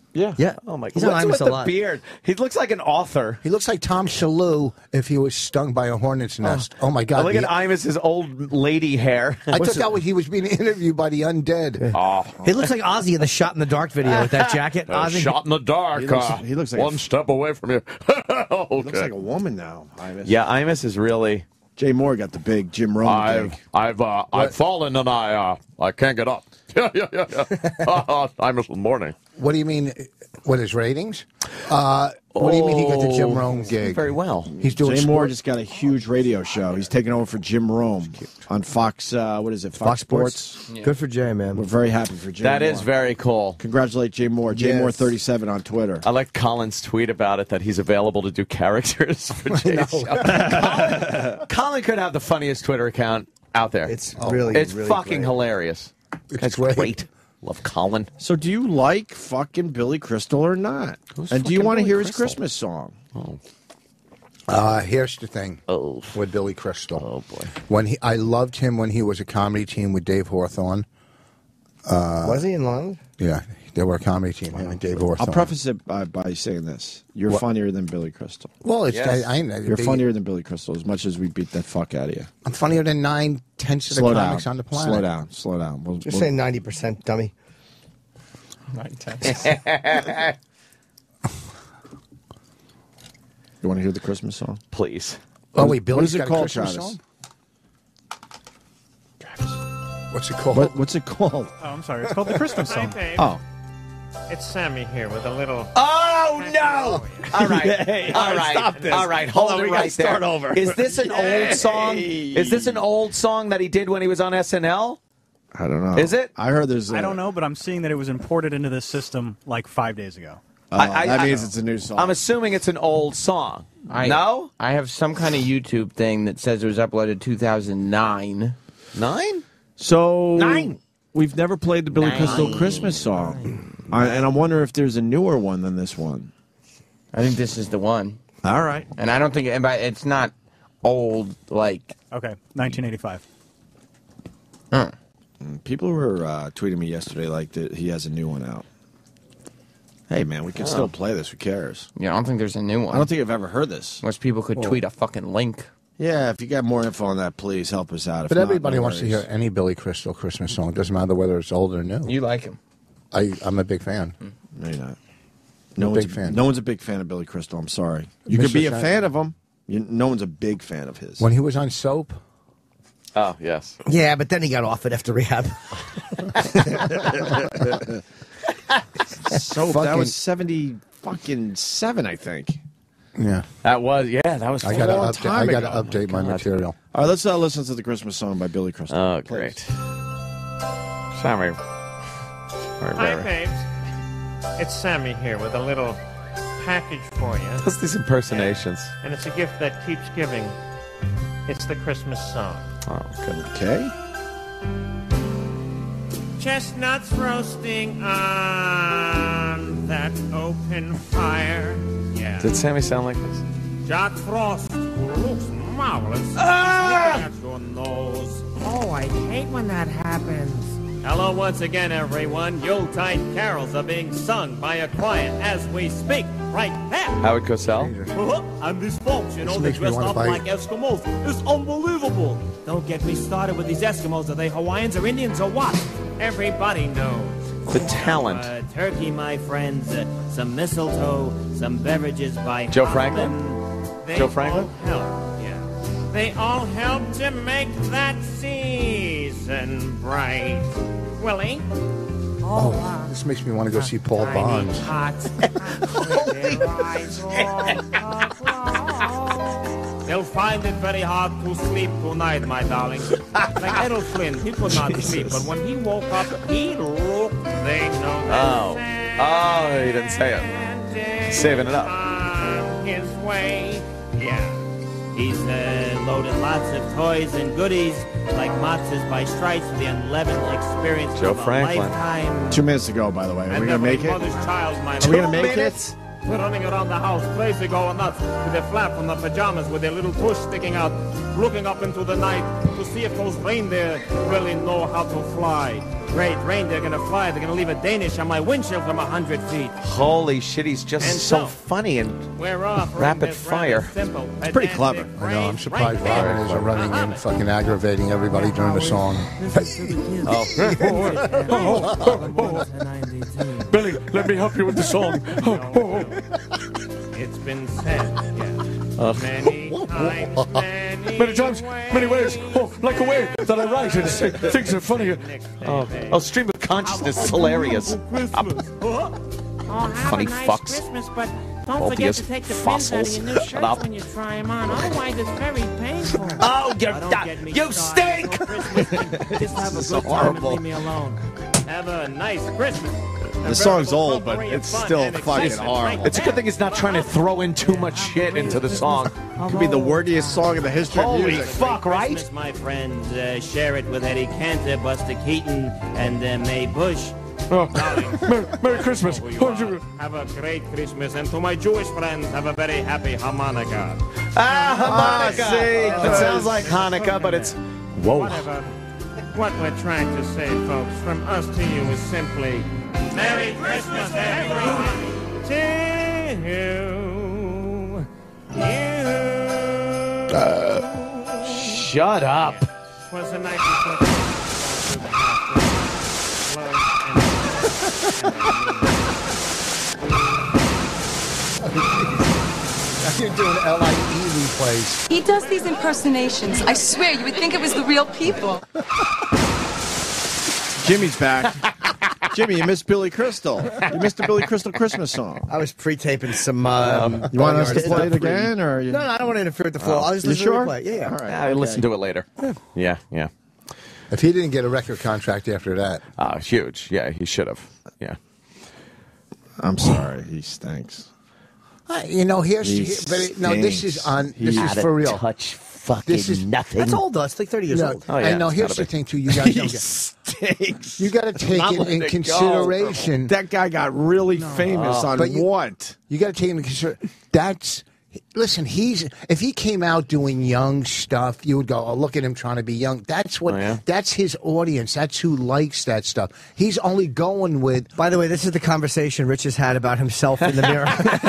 Yeah. Yeah. Oh my He's God. on What's Imus with a the lot. beard? He looks like an author. He looks like Tom Shalhoub if he was stung by a hornet's nest. Oh my God! Look at Imus's old lady hair. I thought that was he was being interviewed by the undead. He looks like Ozzy in the Shot in the Dark video with that jacket. Ozzy. Shot in the dark. He looks like one step away from you. Okay. Looks like a woman now. Imus. Yeah, Imus is really. Jay Moore got the big Jim Rome gig. I've fallen and I can't get up. Yeah. Imus in the morning. What do you mean? What his ratings? What do you mean he got the Jim Rome gig? Very well. He's doing Jay Moore sport. just got a huge radio show. He's taking over for Jim Rome on Fox. What is it? Fox Sports. Good for Jay, man. We're very happy for Jay. That Moore. is very cool. Congratulate Jay Moore. Jay Moore 37 on Twitter. I like Colin's tweet about it that he's available to do characters for Jay's show. Colin could have the funniest Twitter account out there. It's really, it's really fucking great. hilarious. That's great. great. Love Colin. So, do you like fucking Billy Crystal or not? And do you fucking want to Billy hear his Crystal? Christmas song? Here's the thing with Billy Crystal. Oh boy. I loved him when he was a comedy team with Dave Hawthorne. Was he in Long? Yeah, they were a comedy team, him and Dave Hawthorne. I'll preface it by saying this: you're funnier than Billy Crystal. Well, it's Yes. You're funnier than Billy Crystal. As much as we beat that fuck out of you. I'm funnier than 9/10 of the Slow down. comics on the planet. Slow down. Just saying 90%, dummy. You want to hear the Christmas song? Please. Oh wait, Billy's What is it got a called, Christmas Travis? song? What's it called? What's it called? Oh, I'm sorry. It's called the Christmas song. Oh, It's Sammy here with a little. Oh no! All right, Hey, all right, stop this. all right. Hold Hold on, it we gotta right start there. over. Is this an old song? Is this an old song that he did when he was on SNL? I don't know. Is it? I heard there's. I don't know, but I'm seeing that it was imported into this system like 5 days ago. That means it's a new song. I'm assuming it's an old song. No? I have some kind of YouTube thing that says it was uploaded 2009. 9? So 9. We've never played the Billy 9. Crystal Christmas song, and I wonder if there's a newer one than this one. I think this is the one. All right. And I don't think it's not old like. Okay, 1985. People were tweeting me yesterday like that he has a new one out. Hey man, we can still play this. Who cares? Yeah, I don't think there's a new one. I don't think I've ever heard this. Most people could tweet a fucking link. Yeah, if you got more info on that, please help us out. If But not, everybody no wants to worries. hear any Billy Crystal Christmas song. Doesn't matter whether it's old or new. You like him. I'm a big fan. No, you're not. I'm a one's big fan. No one's a big fan of Billy Crystal. I'm sorry. You Mr. could be a Shine. fan of him. No one's a big fan of his. When he was on Soap, Oh, yes. Yeah, but then he got off it after rehab. So that was 77, I think. yeah, That was I got long to time update. I got to ago. update my material. All right, let's listen to the Christmas song by Billy Crystal. Oh, Please. great. Sammy. Hi, babes. It's Sammy here with a little package for you. What's these impersonations? And it's a gift that keeps giving. It's the Christmas song. Oh, good. Okay. Chestnuts roasting on that open fire. Yeah. Did Sammy sound like this? Jack Frost, who looks marvelous, is nipping at your nose. Oh, I hate when that happens. Hello once again, everyone. Yuletide carols are being sung by a choir as we speak, right there. Howard Cosell? And this folks, you know, This they makes me dressed wanna up bite. like Eskimos. It's unbelievable. Don't get me started with these Eskimos. Are they Hawaiians or Indians or what? Everybody knows. The talent. Turkey, my friends, some mistletoe, some beverages by Joe Hoffman. Franklin? They Joe Franklin? all help, yeah. They all help to make that season bright. Willie? Oh, this makes me want to go see Paul Bonds. They'll find it very hard to sleep tonight, my darling. Like Errol Flynn, he could not sleep, but when he woke up, he looked. They know Oh. that Oh, he didn't say it. Santa's Saving it up. on his way. Yeah. He's loaded lots of toys and goodies like matzahs by Stripes for the unleavened experience Joe of a Franklin. lifetime. 2 minutes to go, by the way. Are And we going to every make it? mother's child, my Are we going to lord. make minutes? it? We're running around the house, crazy, going nuts, with a flap on the pajamas with a little tush sticking out, looking up into the night to see if those reindeer really know how to fly. Great reindeer gonna fly. They're gonna leave a Danish on my windshield from 100 feet. Holy shit, he's just And so so, funny and We're off. rapid fire. It's pretty clever. I know. I'm surprised Robin isn't running in, fucking aggravating everybody during the song. Billy, let me help you with the song. It's been said, many times, Many times, many ways. Oh, like a way that I write and say things are funny. Stream of consciousness is hilarious. Funny fucks. Christmas, but don't Both forget of to you take the fossils. pins out of your new Shut shirts up. when you try them on. Otherwise, it's very painful. Oh, You stink! Just have a So good time and horrible. leave me alone. have a nice Christmas. The song's old, but it's still fucking horrible. It's a good thing he's not trying to throw in too much shit into the song. Could be the wordiest song in the history of Holy music. fuck, right? Christmas, my friends. Share it with Eddie Cantor, Buster Keaton, and Mae Bush. Merry Christmas. Have a great Christmas, and to my Jewish friends, have a very happy Hanukkah. Hanukkah. see, It sounds like Hanukkah, but it's whoa. Whatever. What we're trying to say, folks, from us to you is simply Merry Christmas, everyone. To you. Shut up. Was a night before You're doing L.I.E. replays. He does these impersonations. I swear, you would think it was the real people. Jimmy's back. Jimmy, you missed Billy Crystal. You missed the Billy Crystal Christmas song. I was pre-taping some. You want us to play it again, or you... No, I don't want to interfere with the flow. I'll just You listen sure? to the replay. Yeah, yeah. All right. I listen to it later. Yeah. If he didn't get a record contract after that, Huge. Yeah, he should have. Yeah. I'm sorry, he stinks. here's He this is stinks. on. This He is for real. Touch fucking This is- nothing. That's old, though. It's like 30 years old. Oh, yeah, I know. it's Here's gotta the be. thing, too. You guys He don't get. stinks. You got to take Not it letting in it go. consideration. That guy got really famous on But you- what? You got to take into consideration. Listen. If he came out doing young stuff, you would go, "Oh, look at him trying to be young." That's what. Oh, yeah? That's his audience. That's who likes that stuff. He's only going with. By the way, this is the conversation Rich has had about himself in the mirror.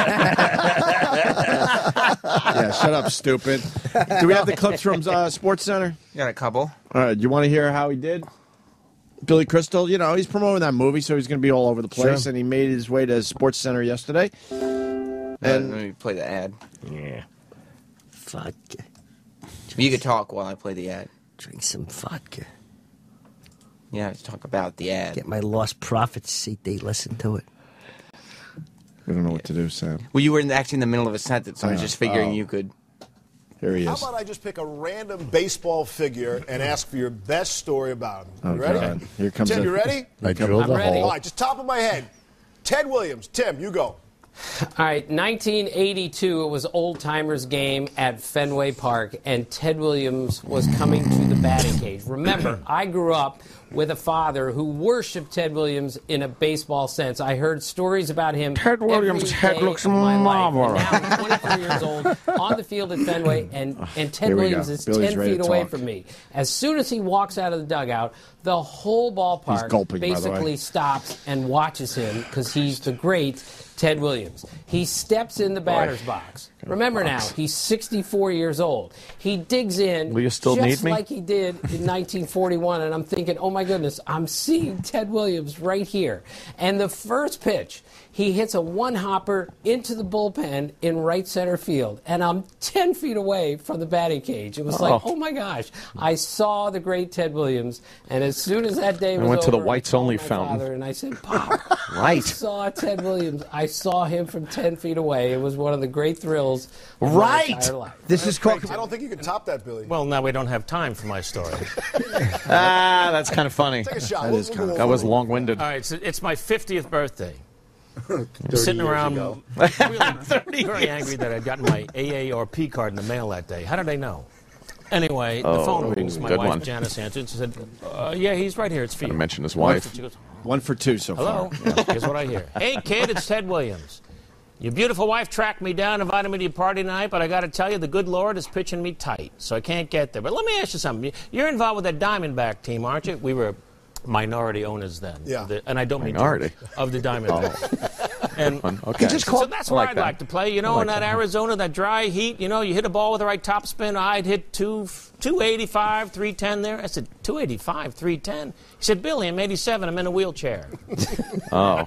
Yeah, shut up, stupid. Do we have the clips from Sports Center? Got a couple. All right, you want to hear how he did? Billy Crystal, he's promoting that movie, so he's going to be all over the place, and he made his way to Sports Center yesterday. And let me play the ad. Yeah. Vodka. You could talk while I play the ad. Drink some vodka. Yeah, let's talk about the ad. Get my lost profits seat. They listen to it. We don't know what to do, Sam. Well, you were actually in the middle of a sentence. I was just figuring you could. Here he How is. about I just pick a random baseball figure and ask for your best story about him? Oh, You ready? God. Here comes Tim, a- you ready? I drilled a All hole. right, just top of my head. Ted Williams. Tim, you go. All right, 1982, it was Old Timers game at Fenway Park, and Ted Williams was coming to the batting cage. Remember, I grew up with a father who worshipped Ted Williams in a baseball sense. I heard stories about him. Ted Williams' every head day looks of my life. marvelous. And now he's 24 years old on the field at Fenway, and Ted Here we Williams go. is Billy's 10 ready feet to away talk. from me. As soon as he walks out of the dugout, the whole ballpark gulping, by the way. basically stops and watches him because he's the great Ted Williams. He steps in the batter's box. Remember now, he's 64 years old. He digs in Will you still just need me? like he did in 1941, and I'm thinking, oh my goodness, I'm seeing Ted Williams right here. And the first pitch, he hits a one-hopper into the bullpen in right center field, and I'm 10 feet away from the batting cage. It was like, oh my gosh, I saw the great Ted Williams, and as soon as that day was went to the over, whites I called only my fountain. father, and I said, Pop, I Right. saw Ted Williams. I saw him from 10 feet away. It was one of the great thrills of my entire life. This is called. I don't think you can top that, Billy. Well, now we don't have time for my story. That's kind of funny. Take a shot. That We'll- is we'll kind go of That over was it. long-winded. All right, so it's my 50th birthday. 30 Sitting years around ago. really very angry that I'd gotten my AARP card in the mail that day. How did I know? Anyway, the phone rings. My good wife, one. Janice, answered. She said, yeah, he's right here. It's for you. Gotta mention his wife. She goes, 1 for 2 so hello? far. Here's what I hear. Hey, kid, it's Ted Williams. Your beautiful wife tracked me down, invited me to your party tonight, but I got to tell you, the good Lord is pitching me tight, so I can't get there. But let me ask you something. You're involved with that Diamondback team, aren't you? We were minority owners then. Yeah. And I don't Minority? mean of the Diamondbacks. And Okay. so that's where I'd like to play. You know, in that Arizona, that dry heat, you know, you hit a ball with the right topspin. I'd hit 285, 310 there. I said, 285, 310? He said, Billy, I'm 87. I'm in a wheelchair. Oh.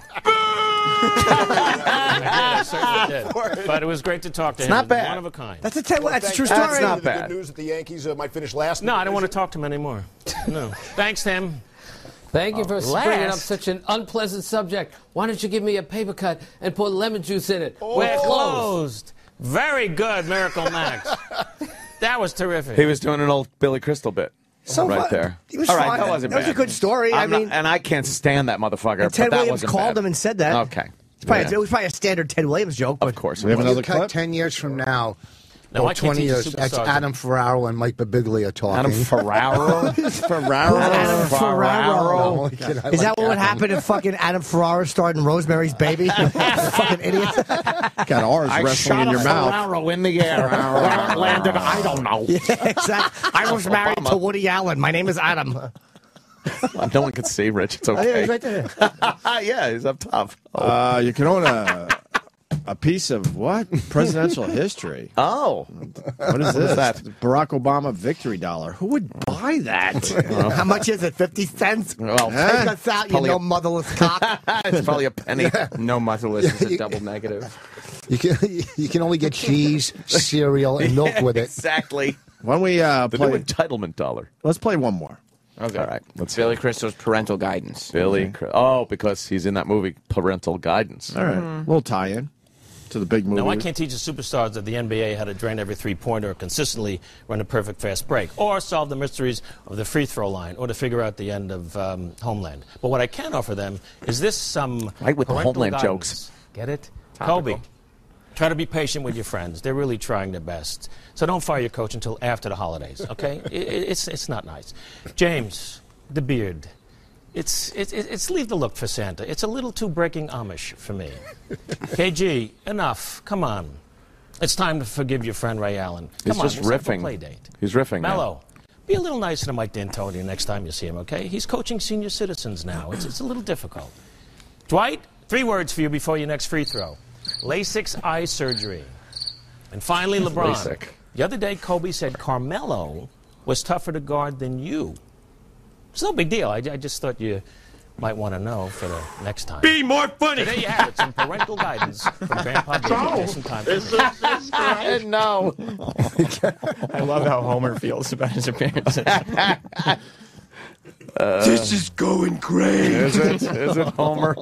I certainly did. But it was great to talk to him. not bad. One of a kind. That's a true story. That's not The bad. good news that the Yankees might finish last. No, I don't want to talk to him anymore. No. Thanks, Tim. Thank you for bringing up Last. such an unpleasant subject. Why don't you give me a paper cut and put lemon juice in it? We're closed. Very good, Miracle Max. That was terrific. He was doing an old Billy Crystal bit. So right fun. there. He was All right, fine. that wasn't That was bad. a good story. I mean, and I can't stand that motherfucker. and Ted but that Williams wasn't called bad. him and said that. Okay. It was probably a standard Ted Williams joke. But Of course. We have another Cut clip? 10 years from now, No, or I can't 20 teach a years, that's superstar. Adam Ferraro and Mike Birbiglia talking. Adam Ferraro? Ferraro? Adam Ferraro. I Is that like what would Adam. happen if fucking Adam Ferraro starred in Rosemary's Baby? Fucking idiot. Got ours wrestling in your mouth. Ferraro in the air. Where it landed, I don't know. Yeah, exactly. I was married to Woody Allen. My name is Adam. No one can see Rich. It's Oh, yeah, okay. he's right there. Yeah, he's up top. You can own a piece of what? Presidential history. Oh. What is this? that? Barack Obama victory dollar. Who would buy that? How much is it? 50 cents? Well, Take us out, you probably no a- motherless cock. it's probably a penny. No motherless is a double negative. You can only get cheese, cereal, and milk with it. Exactly. Why don't we The play? new entitlement dollar. Let's play one more. Okay. All right. Let's Billy Crystal's parental guidance. Billy. Oh, because he's in that movie, Parental Guidance. All right. Little tie-in to the big movie. No, I can't teach the superstars that the NBA how to drain every three-pointer or consistently run a perfect fast break or solve the mysteries of the free throw line or to figure out the end of Homeland. But what I can offer them is this Right with the parental Homeland guidance. jokes. Get it? Topical. Kobe, try to be patient with your friends. They're really trying their best. So don't fire your coach until after the holidays, okay? It's not nice. James, the beard. It's leave the look for Santa. It's a little too breaking Amish for me. KG, enough. Come on. It's time to forgive your friend Ray Allen. Come He's on, just let's have a riffing. play date. He's riffing now. Mello, be a little nicer to Mike D'Antoni next time you see him, okay? He's coaching senior citizens now. It's a little difficult. Dwight, 3 words for you before your next free throw. LASIK eye surgery. And finally, LeBron. LASIK. The other day, Kobe said Carmelo was tougher to guard than you. It's no big deal. I just thought you might want to know for the next time. Be more funny. So there you have it, some parental guidance from Grandpa Billy. Some time for No. I love how Homer feels about his appearances. This is going great. Is it Homer?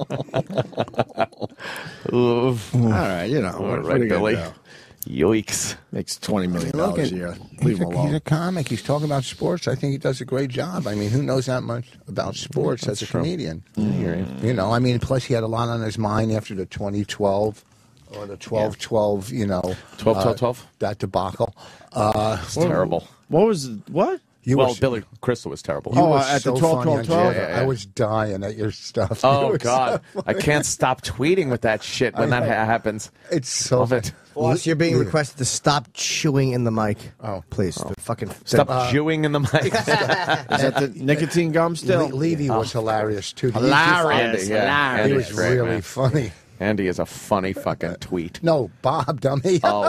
Oof. All right, you know. All what right, are you gonna Billy. do? Yoicks. Makes $20 million Look a at, year. Leave him he's alone. a comic. He's talking about sports. I think he does a great job. I mean, who knows that much about sports as a comedian? You know, I mean, plus he had a lot on his mind after the 2012 or the 12-12, you know. 12-12-12? That debacle. It's terrible. What was what? You Well, were, Billy Crystal was terrible. you Oh, were at the so 12, funny on 12, Jeff. yeah. I was dying at your stuff. Oh, It was God. so I can't stop tweeting with that shit when that happens. It's so Love it. Boss, you're being requested to stop chewing in the mic. Oh. Please. The fucking Stop chewing in the mic. Is that the nicotine gum still? Levy was hilarious, too. Andy, yeah. He Andy's was great, really man. funny. Andy is a funny fucking tweet. No, Bob, dummy. Oh.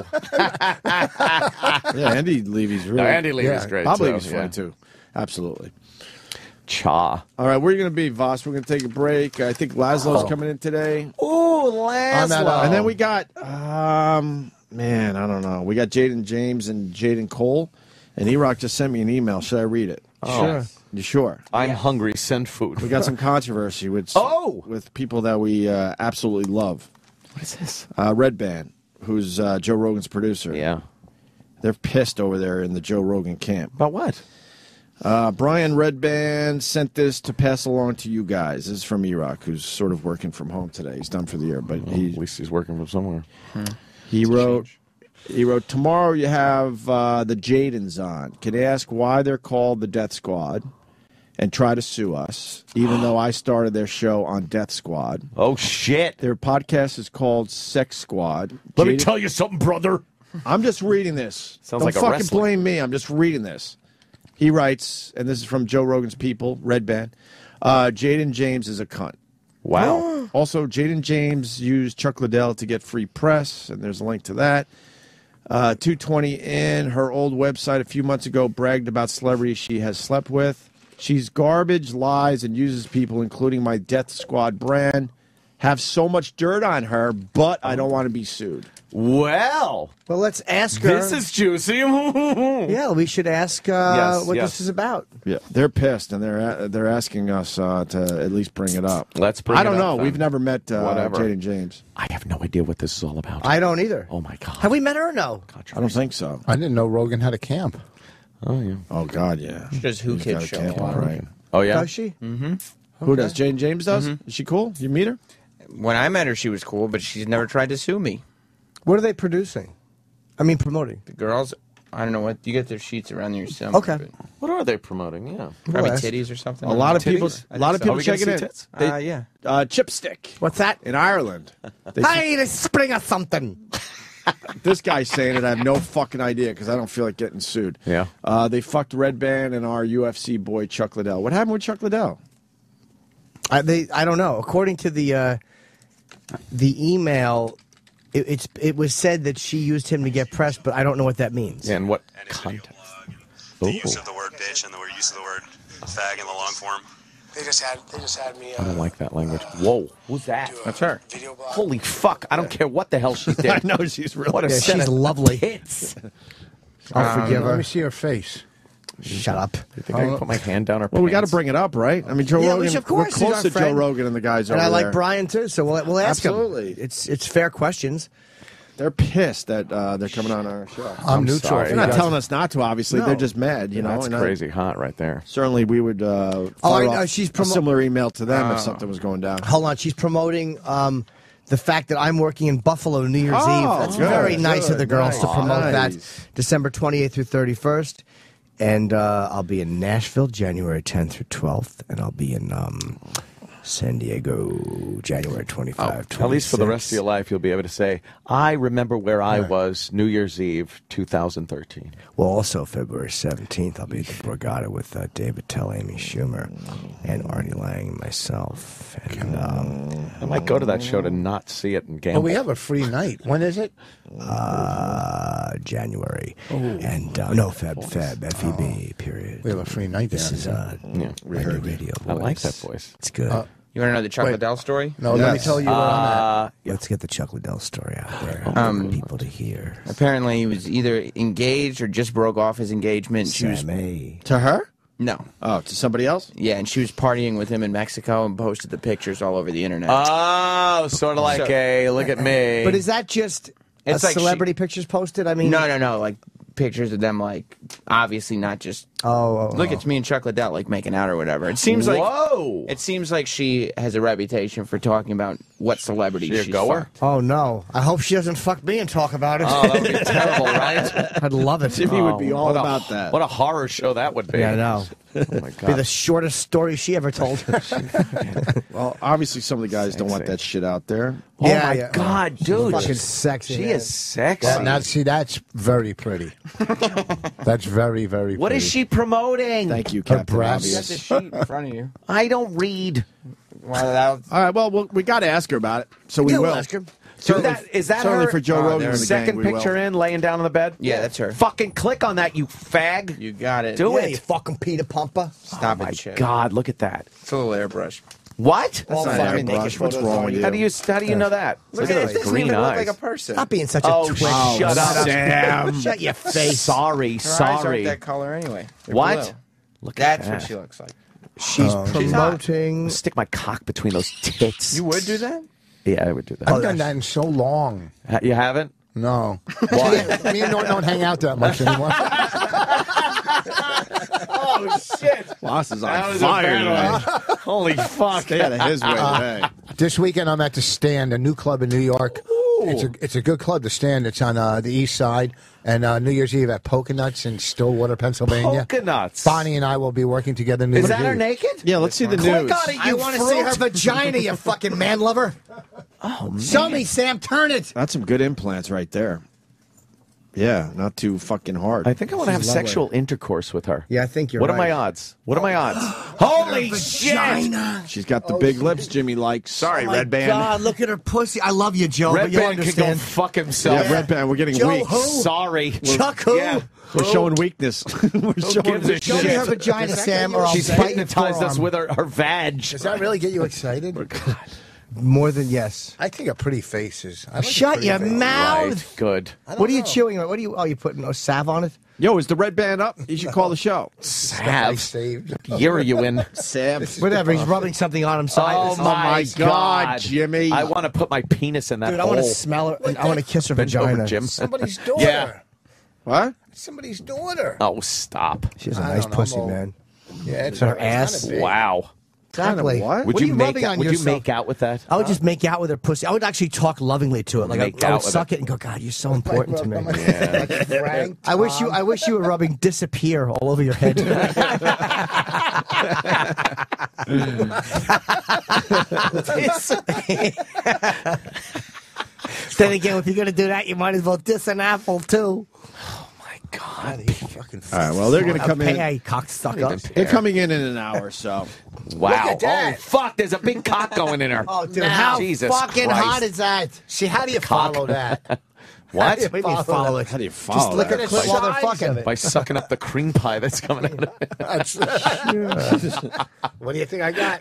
Yeah, Andy Levy's really. No, Andy Levy's Yeah. great, Bob too. Levy's funny yeah. too. Absolutely. Cha. All right, where are you going to be, Voss? We're going to take a break. I think Laszlo's coming in today. Ooh, On that, Laszlo. And then we got, man, I don't know. We got Jaden James and Jaden Cole. And E-Rock just sent me an email. Should I read it? Sure. You sure? I'm hungry. Send food. We got some controversy with with people that we absolutely love. What is this? Red Band, who's Joe Rogan's producer. Yeah. They're pissed over there in the Joe Rogan camp. About what? Brian Redband sent this to pass along to you guys. This is from E-Rock, who's sort of working from home today. He's done for the year, but At least he's working from somewhere. he wrote, tomorrow you have the Jadens on. Can I ask why they're called the Death Squad? and try to sue us, even though I started their show on Death Squad. Oh, shit. Their podcast is called Sex Squad. Let me tell you something, brother. I'm just reading this. Sounds Don't like a fucking wrestler. blame me. I'm just reading this. He writes, and this is from Joe Rogan's People, Red Band. Jaden James is a cunt. Wow. Also, Jaden James used Chuck Liddell to get free press, and there's a link to that. 220 in, her old website a few months ago bragged about celebrities she has slept with. She's garbage, lies, and uses people, including my Death Squad brand. Have so much dirt on her, but I don't want to be sued. Well, let's ask her. This is juicy. Yeah, we should ask what this is about. Yeah, they're pissed, and they're asking us to at least bring it up. Let's bring it up. I don't know. Then. We've never met Whatever. Jaden James. I have no idea what this is all about. I don't either. Oh, my God. Have we met her or no? I don't think so. I didn't know Rogan had a camp. Oh, yeah. Oh, God, yeah. She does Who He's Kids got a show. camp, all right. Oh, yeah? Does she? Mm-hmm. Who does? Jaden James does? Is she cool? You meet her? When I met her, she was cool, but she's never tried to sue me. What are they producing? I mean, promoting. The girls, I don't know what, you get their sheets around there yourself. Okay. What are they promoting? Yeah. Probably Well, titties or something. A lot of people, I a lot of think people Are we gonna checking see in. tits? so. Yeah. Chipstick What's that? in Ireland. Hey, the spring of something. This guy's saying it. I have no fucking idea because I don't feel like getting sued. Yeah. They fucked Red Band and our UFC boy Chuck Liddell. What happened with Chuck Liddell? I don't know. According to the email, it was said that she used him to get press, but I don't know what that means. Yeah, and what context? The use of the word bitch and the use of the word fag in the long form. They just had me. I don't like that language. Whoa. Who's that? That's her. Video blog. Holy fuck. I don't care what the hell she did. I know she's really. What a Yeah, set she's of lovely. tits. I'll forgive Let her. me see her face. Shut up. You think I can put my hand down her Well, we got to pants? bring it up, right? I mean, Joe Yeah, Rogan. we should, of course. We're He's close our to Joe friend. Rogan and the guys And over I like there. Brian too, so we'll ask Absolutely. him. It's fair questions. They're pissed that they're coming on our show. I'm neutral. sorry. They're not telling us not to. Obviously, No. they're just mad. You know, That's and crazy hot right there. certainly, we would. I fire know, off she's a similar email to them if Oh. something was going down. Hold on, she's promoting the fact that I'm working in Buffalo New Year's Oh, Eve. That's good, very nice of the good, girls to nice. promote that. Nice. December 28th through 31st. And I'll be in Nashville January 10th through 12th. And I'll be in San Diego January 25th. At least for the rest of your life, you'll be able to say, I remember where I was New Year's Eve 2013. Well, also February 17th, I'll be at the Borgata with David Tell, Amy Schumer, and Arnie Lang and myself. And I might go to that show to not see it and Well, gamble. we have a free night. When is it? January. And no, FEB period. We have a free night there. This is Yeah. my new radio voice. I like that voice. It's good. You want to know the Chuck Wait. Liddell story? No, let me tell you where I'm at. Let's get the Chuck Liddell story out there for people to hear. Apparently, he was either engaged or just broke off his engagement. She was Sammy. To her? no, Oh, to somebody else? yeah, and she was partying with him in Mexico and posted the pictures all over the internet. Oh, sort of like a look at me. But is that just It's a like celebrity pictures posted? I mean, no, like pictures of them, like obviously not just. Look, it's me and Chuck Liddell like making out or whatever. It seems like Whoa. it seems like she has a reputation for talking about what celebrities She a she's goer? fucked. Oh no! I hope she doesn't fuck me and talk about it. Oh, that would be terrible, right? I'd love it. Jimmy would be all what about that. What a horror show that would be. Yeah, I know. Oh, my Be God. the shortest story she ever told. Well, obviously, some of the guys don't want Sexy. that shit out there. Oh, Yeah, my yeah. God, dude. Fucking sexy. She man. is sexy. Now, see, that's very pretty. That's very, very pretty. What is she promoting? Thank you, Her Captain breasts. You got Obvious. the sheet in front of you. I don't read. Well, that- All right, well, we got to ask her about it, so we Yeah, will. we'll ask her. Is that certainly her for Joe Rogan and the second gang, we picture will. in, laying down on the bed? Yeah, that's her. Fucking click on that, you fag. You got it. Do Yeah, it. you fucking Peter Pumper. Stop Oh, my it, Chip. God, look at that. It's a little airbrush. What? All not fucking airbrush. naked What's photos wrong on with you. you? How do you know that? Look at It those doesn't green even look eyes. like a person. Stop being such a Oh, twitch. shut up, Sam. Shut your face. Sorry, Her eyes aren't sorry. that color anyway. They're What? blue. Look at That's that. what she looks like. She's promoting. Stick my cock between those tits. You would do that? Yeah, I would do that. I've done that in so long. You haven't? No. Why? Me and Norton don't hang out that much anymore. Oh, shit. Loss is That on was a fire bad today. one. Holy fuck. Stay out of his way today. This weekend, I'm at The Stand, a new club in New York. It's a good club to stand. It's on the east side. And New Year's Eve at Poconuts in Stillwater, Pennsylvania. Poconuts. Bonnie and I will be working together New Year's Eve. naked? Yeah, let's see the Click news. on it, I want to see her vagina, you fucking man lover. Oh, man. Show me, Sam. Turn it. That's some good implants right there. Yeah, not too fucking hard. I think I want to have sexual intercourse with her. Yeah, I think you're What right. are my odds? What are my odds? Holy shit! She's got the big lips Jimmy likes. Sorry, Oh my Red Band. God, look at her pussy. I love you, Joe, Red but you'll Band can go understand. fuck himself. Yeah, Red Band, we're getting Joe weak. who? Sorry. Chuck who? Yeah. We're showing weakness. We're showing gives a weakness. Show me her vagina, Sam, or I'll She's bite your hypnotized us forearm. with her vag. Does that really get you excited? More than yes. I think a pretty face is. I like a Shut pretty your face. mouth. Right, good. What are you chewing on? What are you? Oh, you putting salve on it? Yo, is the Red Band up? You should call the show. Sav. Saved. Year you in. Sam. Whatever. He's rubbing something on him. So Oh, my God, Jimmy. I want to put my penis in that dude, I hole. want to smell her. And I want to kiss her Bend over, vagina. Jim. Somebody's daughter. Yeah. What? Somebody's daughter. Oh, stop. She has a I nice don't know, pussy, I'm old. man. Yeah, it's So her kinda ass? big. Wow. Exactly. what? Would What are you you make rubbing out, on would you yourself? make out with that? I would just make out with her pussy. I would actually talk lovingly to it. Like Make I out would with suck it and go, God, you're so important to me. Like Frank, I wish you. Tom. I wish you were rubbing disappear all over your head. Then again, if you're gonna do that, you might as well diss an apple too. God, he's fucking. All right, well, they're going to come in. Hey, cocksucker. They're coming in an hour, so. Wow. at that. Oh, fuck. There's a big cock going in her. Oh, dude, Now, how Jesus fucking Christ. hot is that? See, how do you follow that? What? What do you mean follow it? How do you follow Just look that? at it while they're fucking. By sucking up the cream pie that's coming out of it. What do you think I got?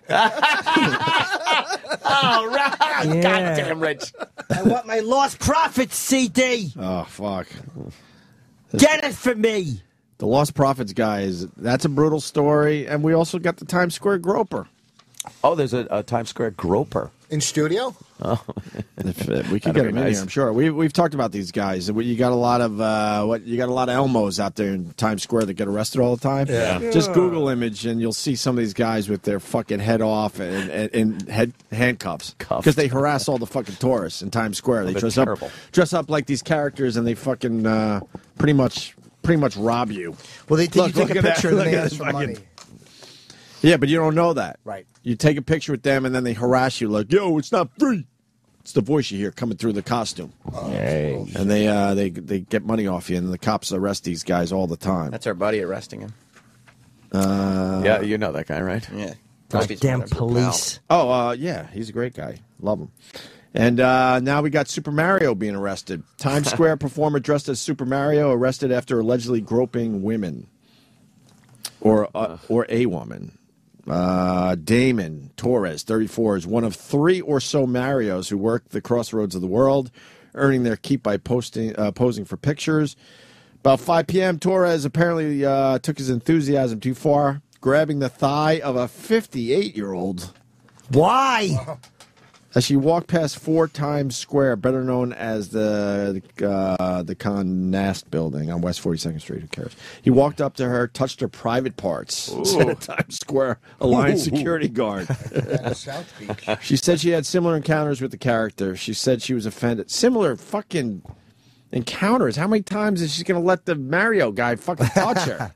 Oh, right. Yeah. Goddamn, Rich. I want my Lost Prophets CD. Oh, fuck. Get it for me. The Lost Prophets guy that's a brutal story. And we also got the Times Square Groper. Oh, there's a Times Square groper. In studio? If, we could That'd get be him in nice. here, I'm sure. We've talked about these guys. You got a lot of Elmos out there in Times Square that get arrested all the time. Yeah. Just Google image and you'll see some of these guys with their fucking head off and handcuffs Cuffed. because they harass all the fucking tourists in Times Square. They they're terrible. dress up like these characters and they fucking pretty much rob you. Well, they think you take a at that. picture and Look they at ask this for fucking- money. Yeah, but you don't know that. Right. You take a picture with them and then they harass you like, yo, it's not free. It's the voice you hear coming through the costume. Hey. And they get money off you, and the cops arrest these guys all the time. That's our buddy arresting him. Yeah, you know that guy, right? Yeah. Goddamn police. Yeah, he's a great guy. Love him. And now we got Super Mario being arrested. Times Square performer dressed as Super Mario arrested after allegedly groping women. Or a woman. Damon Torres, 34, is one of 3 or so Marios who work the crossroads of the world, earning their keep by posing for pictures. About 5 p.m., Torres apparently took his enthusiasm too far, grabbing the thigh of a 58-year-old. Why? As she walked past 4 Times Square, better known as the Con Nast building on West 42nd Street. Who cares? He walked up to her, touched her private parts, said a Times Square Alliance security guard. South Beach. She said she had similar encounters with the character. She said she was offended. Similar fucking encounters. How many times is she going to let the Mario guy fucking touch her?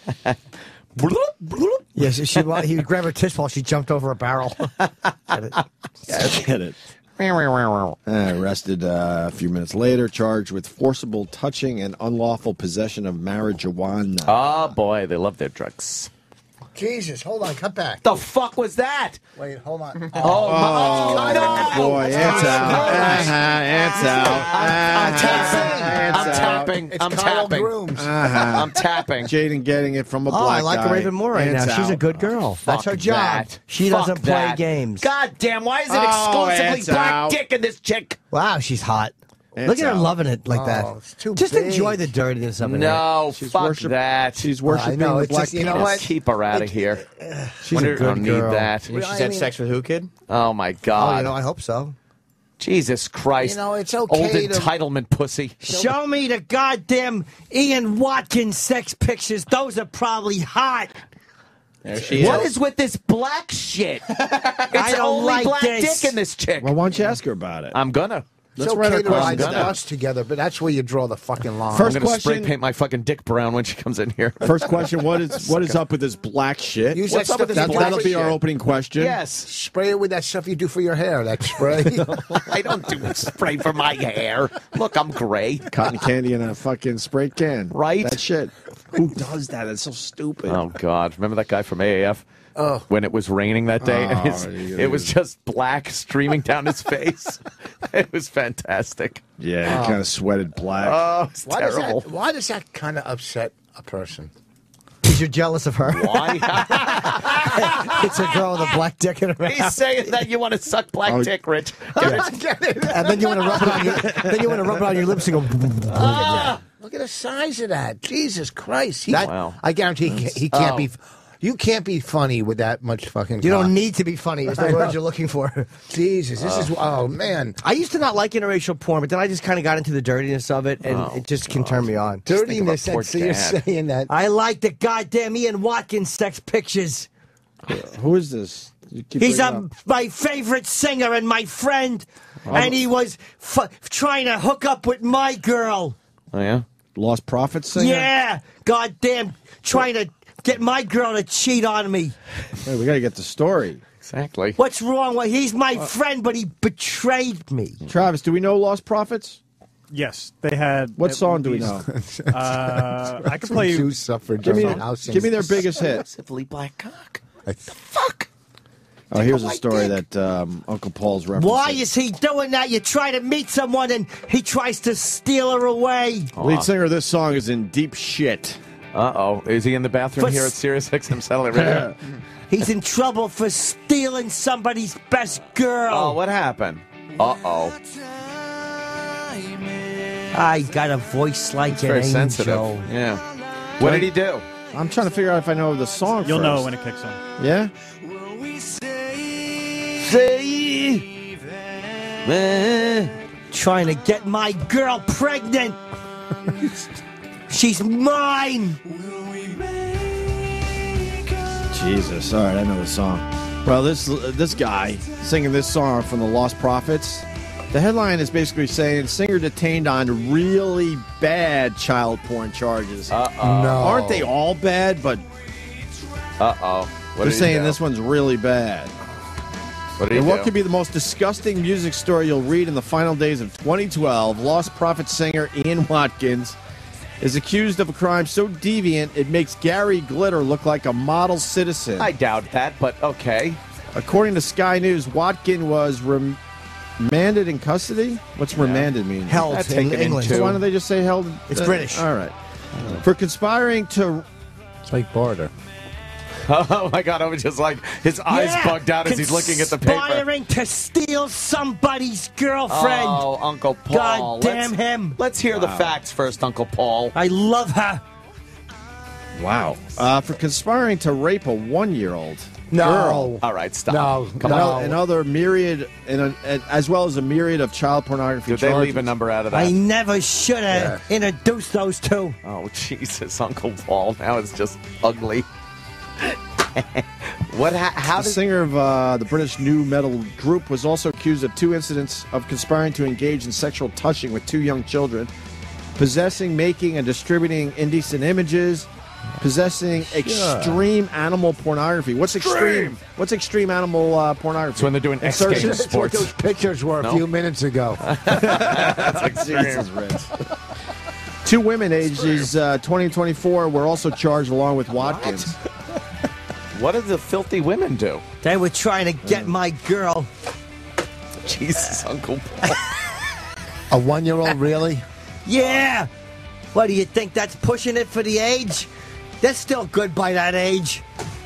Yes, he would grab her tits while she jumped over a barrel. Get it. Arrested a few minutes later, charged with forcible touching and unlawful possession of marijuana. Oh, boy, they love their drugs. Jesus, hold on, cut back. The fuck was that? Wait, hold on. No! Boy, ants out. Ants out. I'm tapping. It's I'm Kyle tapping. Grooms. I'm tapping. Jaden getting it from a Oh, black I like guy. her even more right Ants now. She's a out. good girl. That's her Fuck job. that. She Fuck doesn't play that. games. God damn, why is it Oh, exclusively it's black out. dick in this chick? Wow, she's hot. It's Look at her out. loving it like that. It's too Just big. enjoy the dirtiness of it. No, She's fuck worship- that. She's worshiping know, the it's black just, you know penis. what? Keep her out of here. She's a I good don't girl. need that. You know, she's had sex with who, kid? Oh, my Oh, God. you know, I hope so. Jesus Christ. You know, it's Old okay to- entitlement pussy. Show me the goddamn Ian Watkins sex pictures. Those are probably hot. There she What is. is with this black shit? It's don't only like black this. dick in this chick. Well, why don't you ask her about it? I'm gonna. It's Let's write okay our to ride the questions down. bus together, but that's where you draw the fucking line. First I'm going to spray question- paint my fucking dick brown when she comes in here. First question: What is up with this black shit? Use What's that up with stuff this that- black That'll be our shit? opening question. Yes. Spray it with that stuff you do for your hair. That spray. I don't do spray for my hair. Look, I'm gray. Cotton candy in a fucking spray can. Right? That shit. Who does that? That's so stupid. Oh, God. Remember that guy from AAF? Oh. When it was raining that day, and it was just black streaming down his face. It was fantastic. Yeah, he kind of sweated black. Oh, it's terrible. Why does that kind of upset a person? Because you're jealous of her. Why? It's a girl with a black dick in her He's mouth. saying that you want to suck black dick, Rich. Get it? And then you want to rub it on your, then you want to rub it on your lips and go. Look at the size of that. Jesus Christ. Wow. I guarantee he can't be. You can't be funny with that much fucking. You cock. don't need to be funny. Is the word you're looking for. Jesus, this is. Oh man. I used to not like interracial porn, but then I just kind of got into the dirtiness of it, and it just can turn me on. Dirtiness. poor So you're dad. saying that. I like the goddamn Ian Watkins sex pictures. Who is this? You keep He's bringing up- my favorite singer and my friend, and he was trying to hook up with my girl. Oh, yeah? Lost Prophets singer? Yeah, goddamn, trying to get my girl to cheat on me. Hey, we got to get the story. Exactly. What's wrong with? He's my friend, but he betrayed me. Travis, do we know Lost Prophets? Yes, they had. What at song do we least- know? I can play you. Two suffered. Give me housing. their biggest hit. Aggressively black cock. Fuck. Oh, here's a story that Uncle Paul's referencing. Why is he doing that? You try to meet someone and he tries to steal her away. Lead singer of this song is in deep shit. Uh-oh. Is he in the bathroom For here at Sirius XM Satellite Radio? He's in trouble for stealing somebody's best girl. Oh, what happened? Uh-oh. I got a voice like It's an very angel. sensitive. Yeah. What did he do? I'm trying to figure out if I know the song You'll first. know when it kicks in. Yeah? Trying to get my girl pregnant. She's mine. Jesus. All right, I know the song. Well, this guy singing this song from the Lost Prophets, the headline is basically saying singer detained on really bad child porn charges. Uh-oh. No. Aren't they all bad? But Uh-oh. What they're did he saying do? this one's really bad. What did he And what do? could be the most disgusting music story you'll read in the final days of 2012? Lost Prophet singer Ian Watkins is accused of a crime so deviant it makes Gary Glitter look like a model citizen. I doubt that, but okay. According to Sky News, Watkins was remanded in custody. What's remanded mean? Held That's in taken in England. So why don't they just say held? It's British. All right. For conspiring to It's like barter. Oh, my God. I was just like, his eyes bugged out as he's looking at the paper. Conspiring to steal somebody's girlfriend. Oh, Uncle Paul. God damn him. Let's hear the facts first, Uncle Paul. I love her. wow. For conspiring to rape a 1-year-old No. girl. All right, stop. No. Come no. on. Another myriad, as well as a myriad of child pornography Did they charges. leave a number out of that? I never should have introduced those two. Oh, Jesus, Uncle Paul. Now it's just ugly. How The did... singer of the British new metal group was also accused of 2 incidents of conspiring to engage in sexual touching with 2 young children, possessing, making, and distributing indecent images, possessing extreme animal pornography. What's extreme? What's extreme animal pornography? It's when they're doing X Insertion. Games That's what sports. those pictures were a few minutes ago. That's Jesus, Rich. 2 women ages 20 and 24 were also charged along with Watkins. What did the filthy women do? They were trying to get my girl. Jesus, Uncle Paul. A 1-year-old, really? Yeah. What, do you think that's pushing it for the age? They're still good by that age.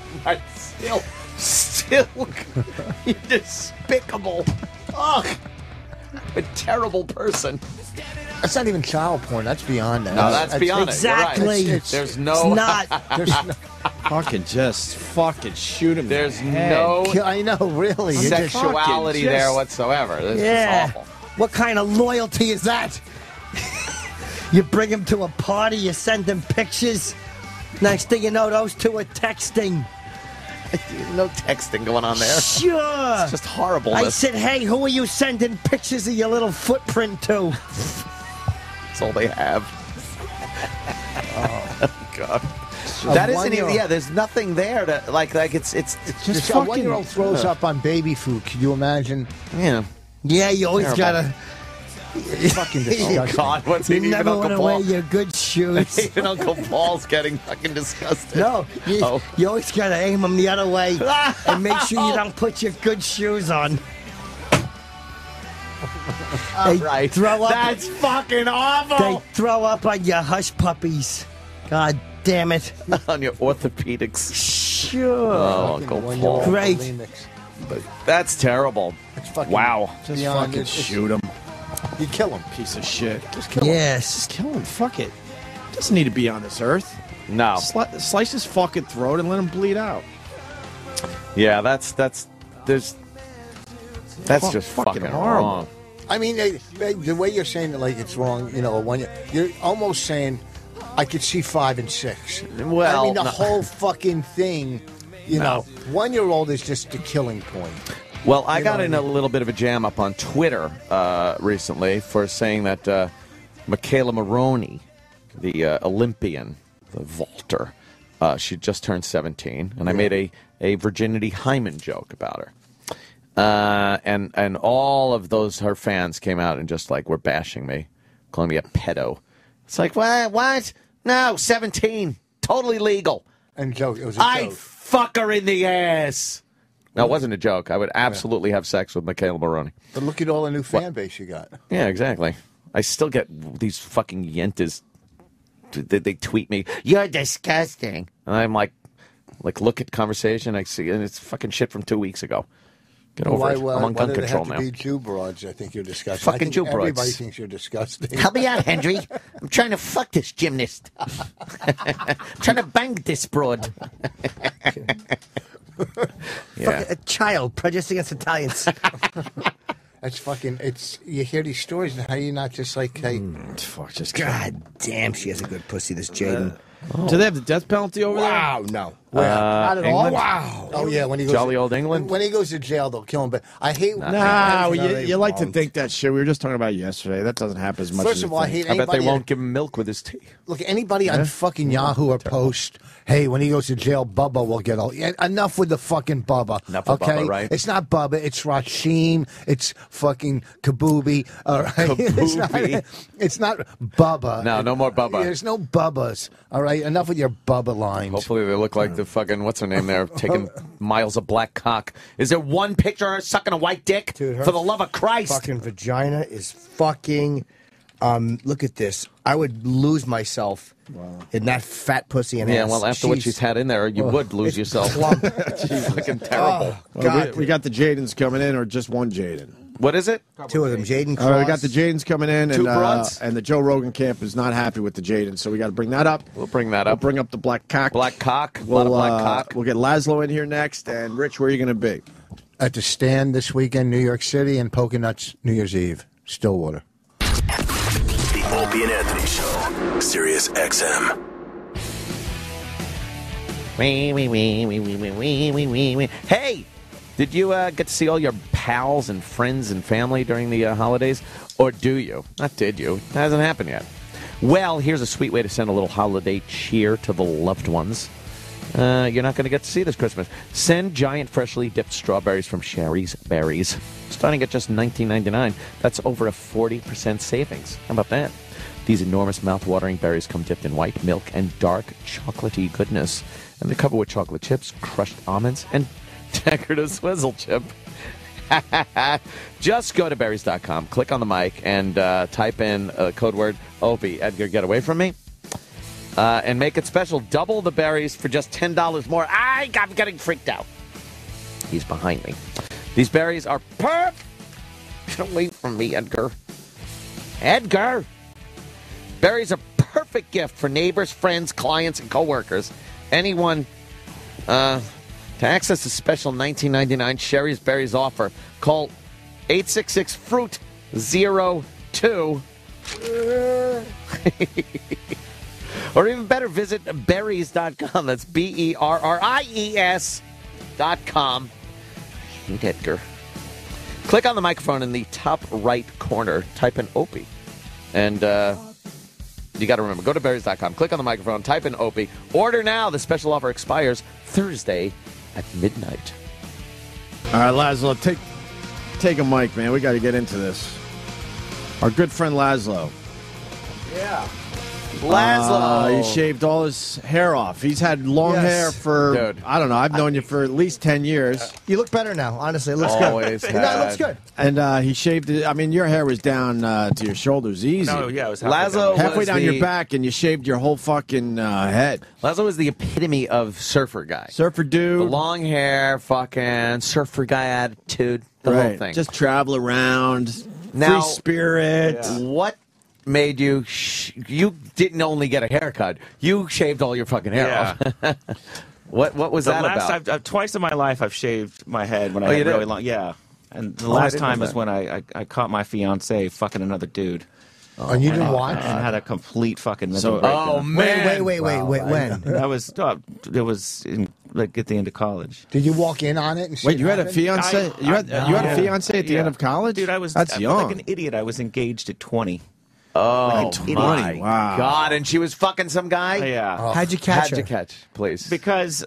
Still, you despicable. Ugh. A terrible person. That's not even child porn. That's beyond that. No, that's beyond exactly. it. You're right. There's no... It's not. There's no, Fucking shoot him. There's in the head. no I know, really. You just- sexuality fucking there just- whatsoever. This Yeah. is awful. What kind of loyalty is that? You bring him to a party, you send him pictures. Next thing you know, those two are texting. No texting going on there. Sure. It's just horrible. I said, hey, who are you sending pictures of your little footprint to? That's all they have. Oh, God. That isn't even. Yeah, there's nothing there to like. It's just a 1-year-old throws up on baby food. Can you imagine? Yeah. Yeah, you always Terrible. gotta. Fucking disgusting. God, what's You even never Uncle want to Paul? wear your good shoes. Even Uncle Paul's getting fucking disgusted. No, Oh. you always gotta aim them the other way and make sure you don't put your good shoes on. All They right. throw up. That's fucking awful. They throw up on your hush puppies. God damn it. On your orthopedics. Sure. Oh, Uncle Paul. Great. But that's terrible. It's fucking Wow. Just beyond fucking it. shoot him. You kill him. Piece of shit. Just kill him. Yes. Just kill him. Fuck it. Doesn't need to be on this earth. No. Slice his fucking throat and let him bleed out. Yeah, that's just fucking horrible. wrong. I mean, the way you're saying it, like it's wrong. You know, when you're almost saying, I could see 5 and 6. Well, I mean, the no. whole fucking thing. You know, 1-year-old is just the killing point. Well, I You got know in what I a little bit of a jam up on Twitter recently for saying that Michaela Maroney, the Olympian, the vaulter, she just turned 17, and I made a virginity hymen joke about her. And all of her fans came out and just like were bashing me, calling me a pedo. It's like, what? No, 17, totally legal. And joke. It was a I joke. fuck her in the ass. No, it wasn't a joke. I would absolutely have sex with Michaela Maroney. But look at all the new fan base you got. Yeah, exactly. I still get these fucking yentas. They tweet me, "You're disgusting," and I'm like, look at conversation. I see, and it's fucking shit from 2 weeks ago. Get over it. I'm on gun control now. Why do they have to be Jew broads? I think you're disgusting. Fucking I think Jew broads. Everybody thinks you're disgusting. Help me out, Henry. I'm trying to fuck this gymnast. I'm trying to bang this broad. Fucking a child prejudiced against Italians. That's fucking. It's you hear these stories and how you not just like, hey, fuck, just God damn, she has a good pussy, this Jaden. Do they have the death penalty over Wow, there? no. not at all. England? Wow. Oh yeah, when he goes Jolly old England? When he goes to jail, they'll kill him. But I hate. Nah, you like to think that shit. We were just talking about it yesterday. That doesn't happen as much. First as of you all, I think. hate I bet they anybody. won't give him milk with his tea. Look, anybody on fucking Yahoo or Post, hey, when he goes to jail, Bubba will get all. Yeah, enough with the fucking Bubba. Enough with okay? Bubba, right? It's not Bubba. It's Rashim. It's fucking Kabooby. All right? Kabooby. It's not Bubba. No more Bubba. There's no Bubbas. All right? Enough with your Bubba lines. Hopefully they look like the fucking, what's her name there, taking miles of black cock. Is there one picture of her sucking a white dick? Dude, her For the love of Christ. Fucking vagina is fucking. Look at this. I would lose myself in that fat pussy and Yeah, ass. well, after what she's had in there, you would lose it's yourself. plump. She's fucking terrible. Oh, Well, God. we got the Jadens coming in, or just one Jaden. What is it? Two of them, Jaden. All right, we got the Jadens coming in, Two and broads? and the Joe Rogan camp is not happy with the Jadens, so we got to bring that up. We'll bring that We'll up. bring up the black cock. Black cock. A lot of black cock. We'll get Laszlo in here next, and Rich, where are you going to be? At the Stand this weekend, New York City, and Poconuts New Year's Eve, Stillwater. The Opie and Anthony Show, Sirius XM. Hey, did you get to see all your pals and friends and family during the holidays? Or do you? Not did you. It hasn't happened yet. Well, here's a sweet way to send a little holiday cheer to the loved ones. You're not going to get to see this Christmas. Send giant freshly dipped strawberries from Sherry's Berries, starting at just $19.99. That's over a 40% savings. How about that? These enormous mouth-watering berries come dipped in white milk and dark chocolatey goodness. And they're covered with chocolate chips, crushed almonds, and decorative swizzle chip. Just go to berries.com, click on the mic, and type in code word Opie. Edgar, get away from me. And make it special. Double the berries for just $10 more. I'm getting freaked out. He's behind me. These berries are perfect. Get away from me, Edgar. Edgar! Berries are perfect gift for neighbors, friends, clients, and coworkers. Anyone to access the special $19.99 Sherry's Berries offer, call 866-FRUIT-02. Or even better, visit berries.com. That's BERRIES.com. BearsNetwork.com. Meet Edgar. Click on the microphone in the top right corner. Type in Opie. And you got to remember, go to Bears.com. Click on the microphone. Type in Opie. Order now. The special offer expires Thursday at midnight. All right, Laszlo, take a mic, man. We got to get into this. Our good friend Laszlo. Yeah. Laszlo. He shaved all his hair off. He's had long hair for, Dude. I don't know, I've known you for at least 10 years. You look better now, honestly. It looks Always good. had. No, it looks good. And he shaved it. I mean, your hair was down to your shoulders easy. No, yeah, it was halfway was down the- your back, and you shaved your whole fucking head. Laszlo was the epitome of surfer guy. Surfer dude. The long hair, fucking surfer guy attitude, the whole thing. Just travel around, Now- free spirit. What made you... you didn't only get a haircut. You shaved all your fucking hair off. What was that about? Twice in my life I've shaved my head when Oh, I you had did? really long. Yeah. And the Oh, I last didn't know time is that. when I caught my fiance fucking another dude. And you didn't watch? And had a complete fucking mental So- breakdown. Oh, man. Wait, when? That was it was in, like at the end of college. Did you walk in on it? And Wait, shit you had a happened? fiance? You had a fiance at the end of college? Dude, I was That's young. like an idiot. I was engaged at 20. Oh, Like my Wow. God. And she was fucking some guy? Yeah. How'd you catch How'd her? you catch, please? Because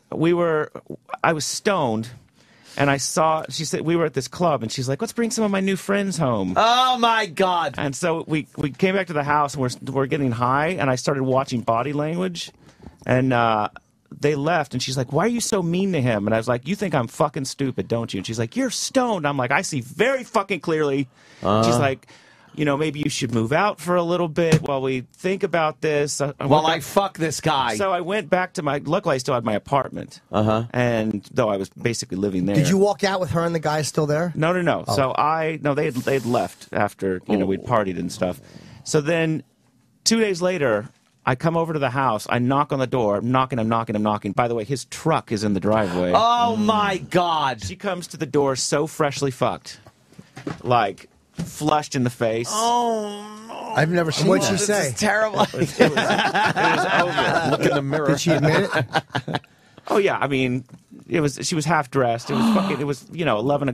I was stoned, and she said, we were at this club, and she's like, let's bring some of my new friends home. Oh, my God. And so we came back to the house, and we're getting high, and I started watching Body Language, and they left, and she's like, why are you so mean to him? And I was like, you think I'm fucking stupid, don't you? And she's like, you're stoned. I'm like, I see very fucking clearly. She's like, maybe you should move out for a little bit while we think about this. While I fuck this guy. So I went back to luckily I still had my apartment. Uh-huh. And though I was basically living there. Did you walk out with her and the guy still there? No. Oh. So they'd left after, we'd partied and stuff. So then 2 days later, I come over to the house. I knock on the door. I'm knocking. By the way, his truck is in the driveway. Oh, my God. She comes to the door so freshly fucked. Like, flushed in the face. Oh, I've never seen What'd that. she say? It's terrible. It was over. Look in the mirror. Did she admit it? Oh, yeah. I mean, she was half dressed. It was fucking, it was, 11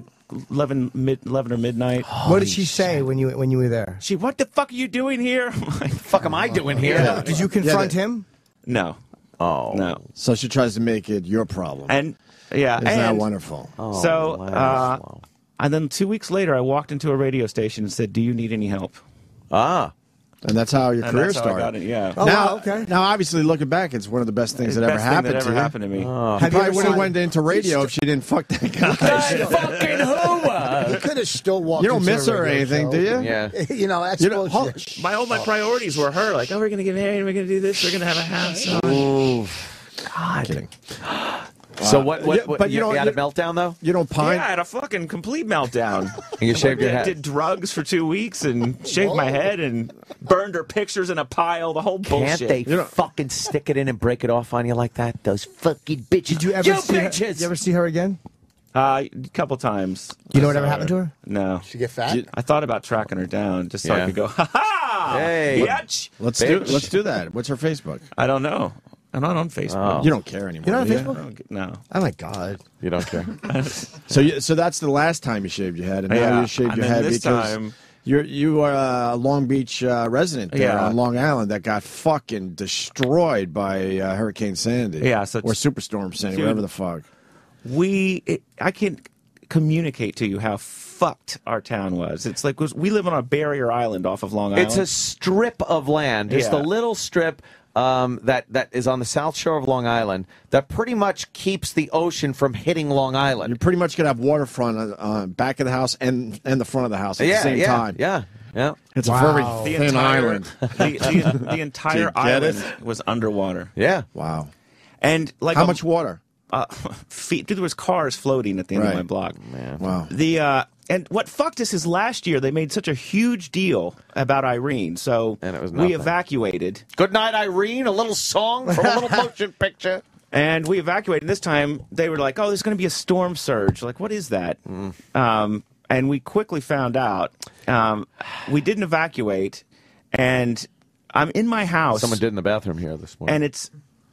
or midnight. What did she say when you were there? What the fuck are you doing here? I'm like, fuck am I doing here? Yeah. Did you confront him? No. Oh. No. So she tries to make it your problem. And, yeah. Isn't that and wonderful? So, and then 2 weeks later, I walked into a radio station and said, do you need any help? Ah. And that's how your And career that's how I started. got it, yeah. Oh, now, wow, okay. now, obviously, looking back, it's one of the best things that ever Best thing happened that to ever you. happened to me. You Have you probably ever would have seen- went into radio if she didn't fuck that guy. Fucking who? You could have still walked. You don't into miss a her or radio anything, show. do you? Yeah. That's You know, bullshit. My priorities were her. Like, we're going to get married, we're going to do this, we're going to have a house. Ooh. God. Kidding. So what but you had a meltdown, though? You don't Yeah, pine? I had a fucking complete meltdown. And you shaved your head? Did drugs for 2 weeks and shaved my head and burned her pictures in a pile, the whole bullshit. Can't they fucking stick it in and break it off on you like that? Those fucking bitches. Did you ever see her? bitches! You ever see her again? A couple times. You know what ever happened to her? No. She get fat? I thought about tracking her down just so Yeah. I could go, ha-ha! Hey. Bitch! Let's Bitch. do that. What's her Facebook? I don't know. I'm not on Facebook. You don't care anymore. You're not on do you? Facebook? No. Oh my God! You don't care. So that's the last time you shaved your head, and now Yeah, you shaved and your then head this because time- you are a Long Beach resident there Yeah. on Long Island that got fucking destroyed by Hurricane Sandy. Yeah, so or Superstorm Sandy, Dude. whatever the fuck. I can't communicate to you how fucked our town was. It's like we live on a barrier island off of Long Island. It's a strip of land. It's the Yeah. little strip that is on the south shore of Long Island that pretty much keeps the ocean from hitting Long Island. You're pretty much gonna have waterfront back of the house and the front of the house at the same time. Yeah. It's a very the thin entire, island. The entire Do you get island it? was underwater. Yeah. Wow. And like How much water? feet? Dude, there was cars floating at the end of Right. my block. Wow. And what fucked us is last year they made such a huge deal about Irene, so And it was we nothing. evacuated. Good night, Irene. A little song from a little motion picture. And we evacuated. This time they were like, "Oh, there's going to be a storm surge." Like, what is that? And we quickly found out. We didn't evacuate, and I'm in my house. Someone did in the bathroom here this morning. And it's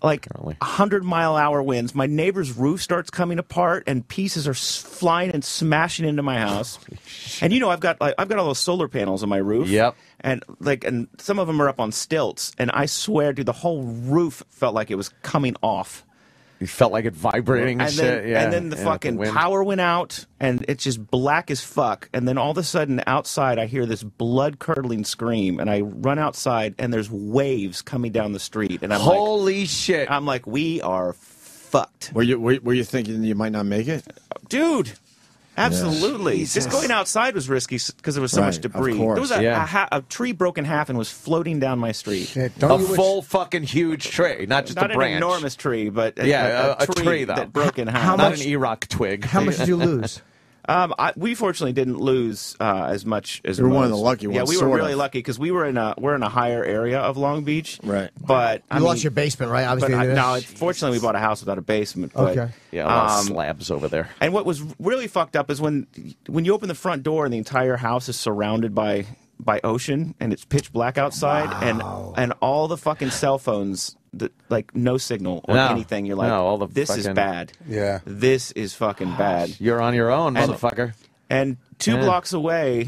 like 100-mile-an-hour winds. My neighbor's roof starts coming apart, and pieces are flying and smashing into my house. And I've got all those solar panels on my roof. Yep. And some of them are up on stilts. And I swear, dude, the whole roof felt like it was coming off. You felt like it vibrating and shit. And then the fucking power went out, and it's just black as fuck. And then all of a sudden, outside, I hear this blood-curdling scream, and I run outside, and there's waves coming down the street. And I'm holy shit! I'm like, we are fucked. Were you thinking you might not make it, dude? Absolutely. Yes. Just going outside was risky because there was so much debris. There was a tree broke in half and was floating down my street. Shit, a full fucking huge tree, not just not a branch. An enormous tree, but a tree though. That broke in half. Not an E-Rock twig. How much did you lose? We fortunately didn't lose as much as you were most. one of the lucky ones. Yeah, we were really lucky because we're in a higher area of Long Beach. Right. But you lost your basement, right? Obviously. Fortunately, we bought a house without a basement. But, okay. Yeah, a lot of slabs over there. And what was really fucked up is when you open the front door and the entire house is surrounded by ocean and it's pitch black outside and all the fucking cell phones. No signal or anything. You're like, this is bad. Yeah. This is fucking bad. You're on your own, motherfucker. And 2 blocks away,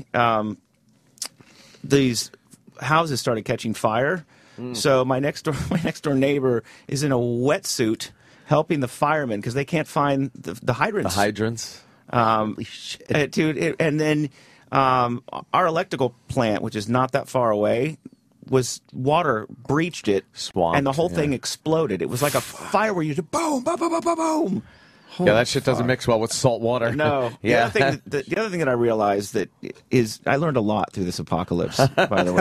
these houses started catching fire. So my next door neighbor is in a wetsuit helping the firemen because they can't find the hydrants. The hydrants. Holy shit. Dude, and then our electrical plant, which is not that far away, water breached it, swamped, and the whole thing exploded. It was like a fire where you just boom, boom, boom, boom, boom, boom. Yeah, that shit doesn't mix well with salt water. No. Yeah. The other thing that I realized I learned a lot through this apocalypse, by the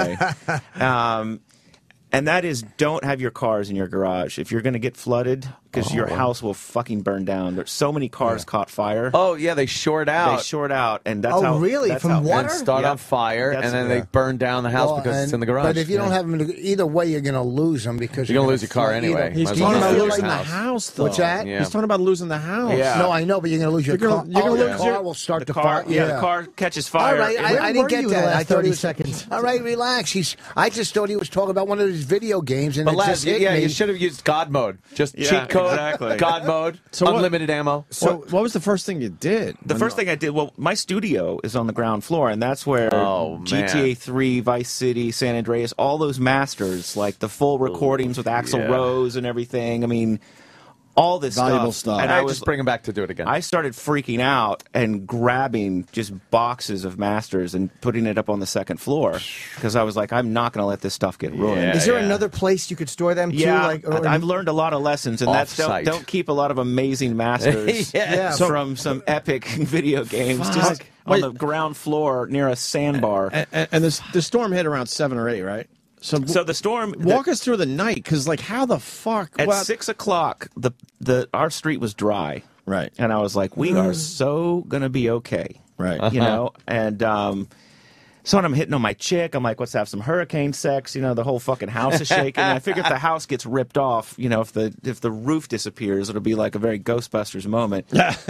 way. And that is, don't have your cars in your garage. If you're going to get flooded, because your house will fucking burn down. There's so many cars caught fire. Oh, yeah, they short out. They short out, and that's how... Oh, really? From water? And start on fire, and then they burn down the house because it's in the garage. But if you don't have them, either way, you're going to lose them because you're going to lose your car anyway. He's talking about losing the house, though. What's that? Yeah. He's talking about losing the house. Yeah. No, I know, but you're going to lose your car. You're going to lose car will start the car. fire. Yeah, the car catches fire. All right, I didn't get that. I thought 30 seconds. All right, relax. I just thought he was talking about one of his video games, and but it last, just hit me. you should have used God mode. Just cheat code, exactly. God mode, unlimited ammo. So what was the first thing you did? The first thing I did, my studio is on the ground floor, and that's where GTA 3, Vice City, San Andreas, all those masters, like the full recordings with Axl Rose and everything. I mean, all this valuable stuff. And I just bring them back to do it again. I started freaking out and grabbing just boxes of masters and putting it up on the second floor because I was like, I'm not going to let this stuff get ruined. Is there another place you could store them too? Yeah, I've learned a lot of lessons, and that's don't keep a lot of amazing masters from some epic video games. Just on the ground floor near a sandbar. And the storm hit around 7 or 8, right? So the storm. Walk us through the night, because how the fuck? At 6 o'clock, our street was dry. Right. And I was like, we are so gonna be okay. Right. You know, and so when I'm hitting on my chick, I'm like, let's have some hurricane sex. You know, the whole fucking house is shaking. And I figure if the house gets ripped off, you know, if the roof disappears, it'll be like a very Ghostbusters moment.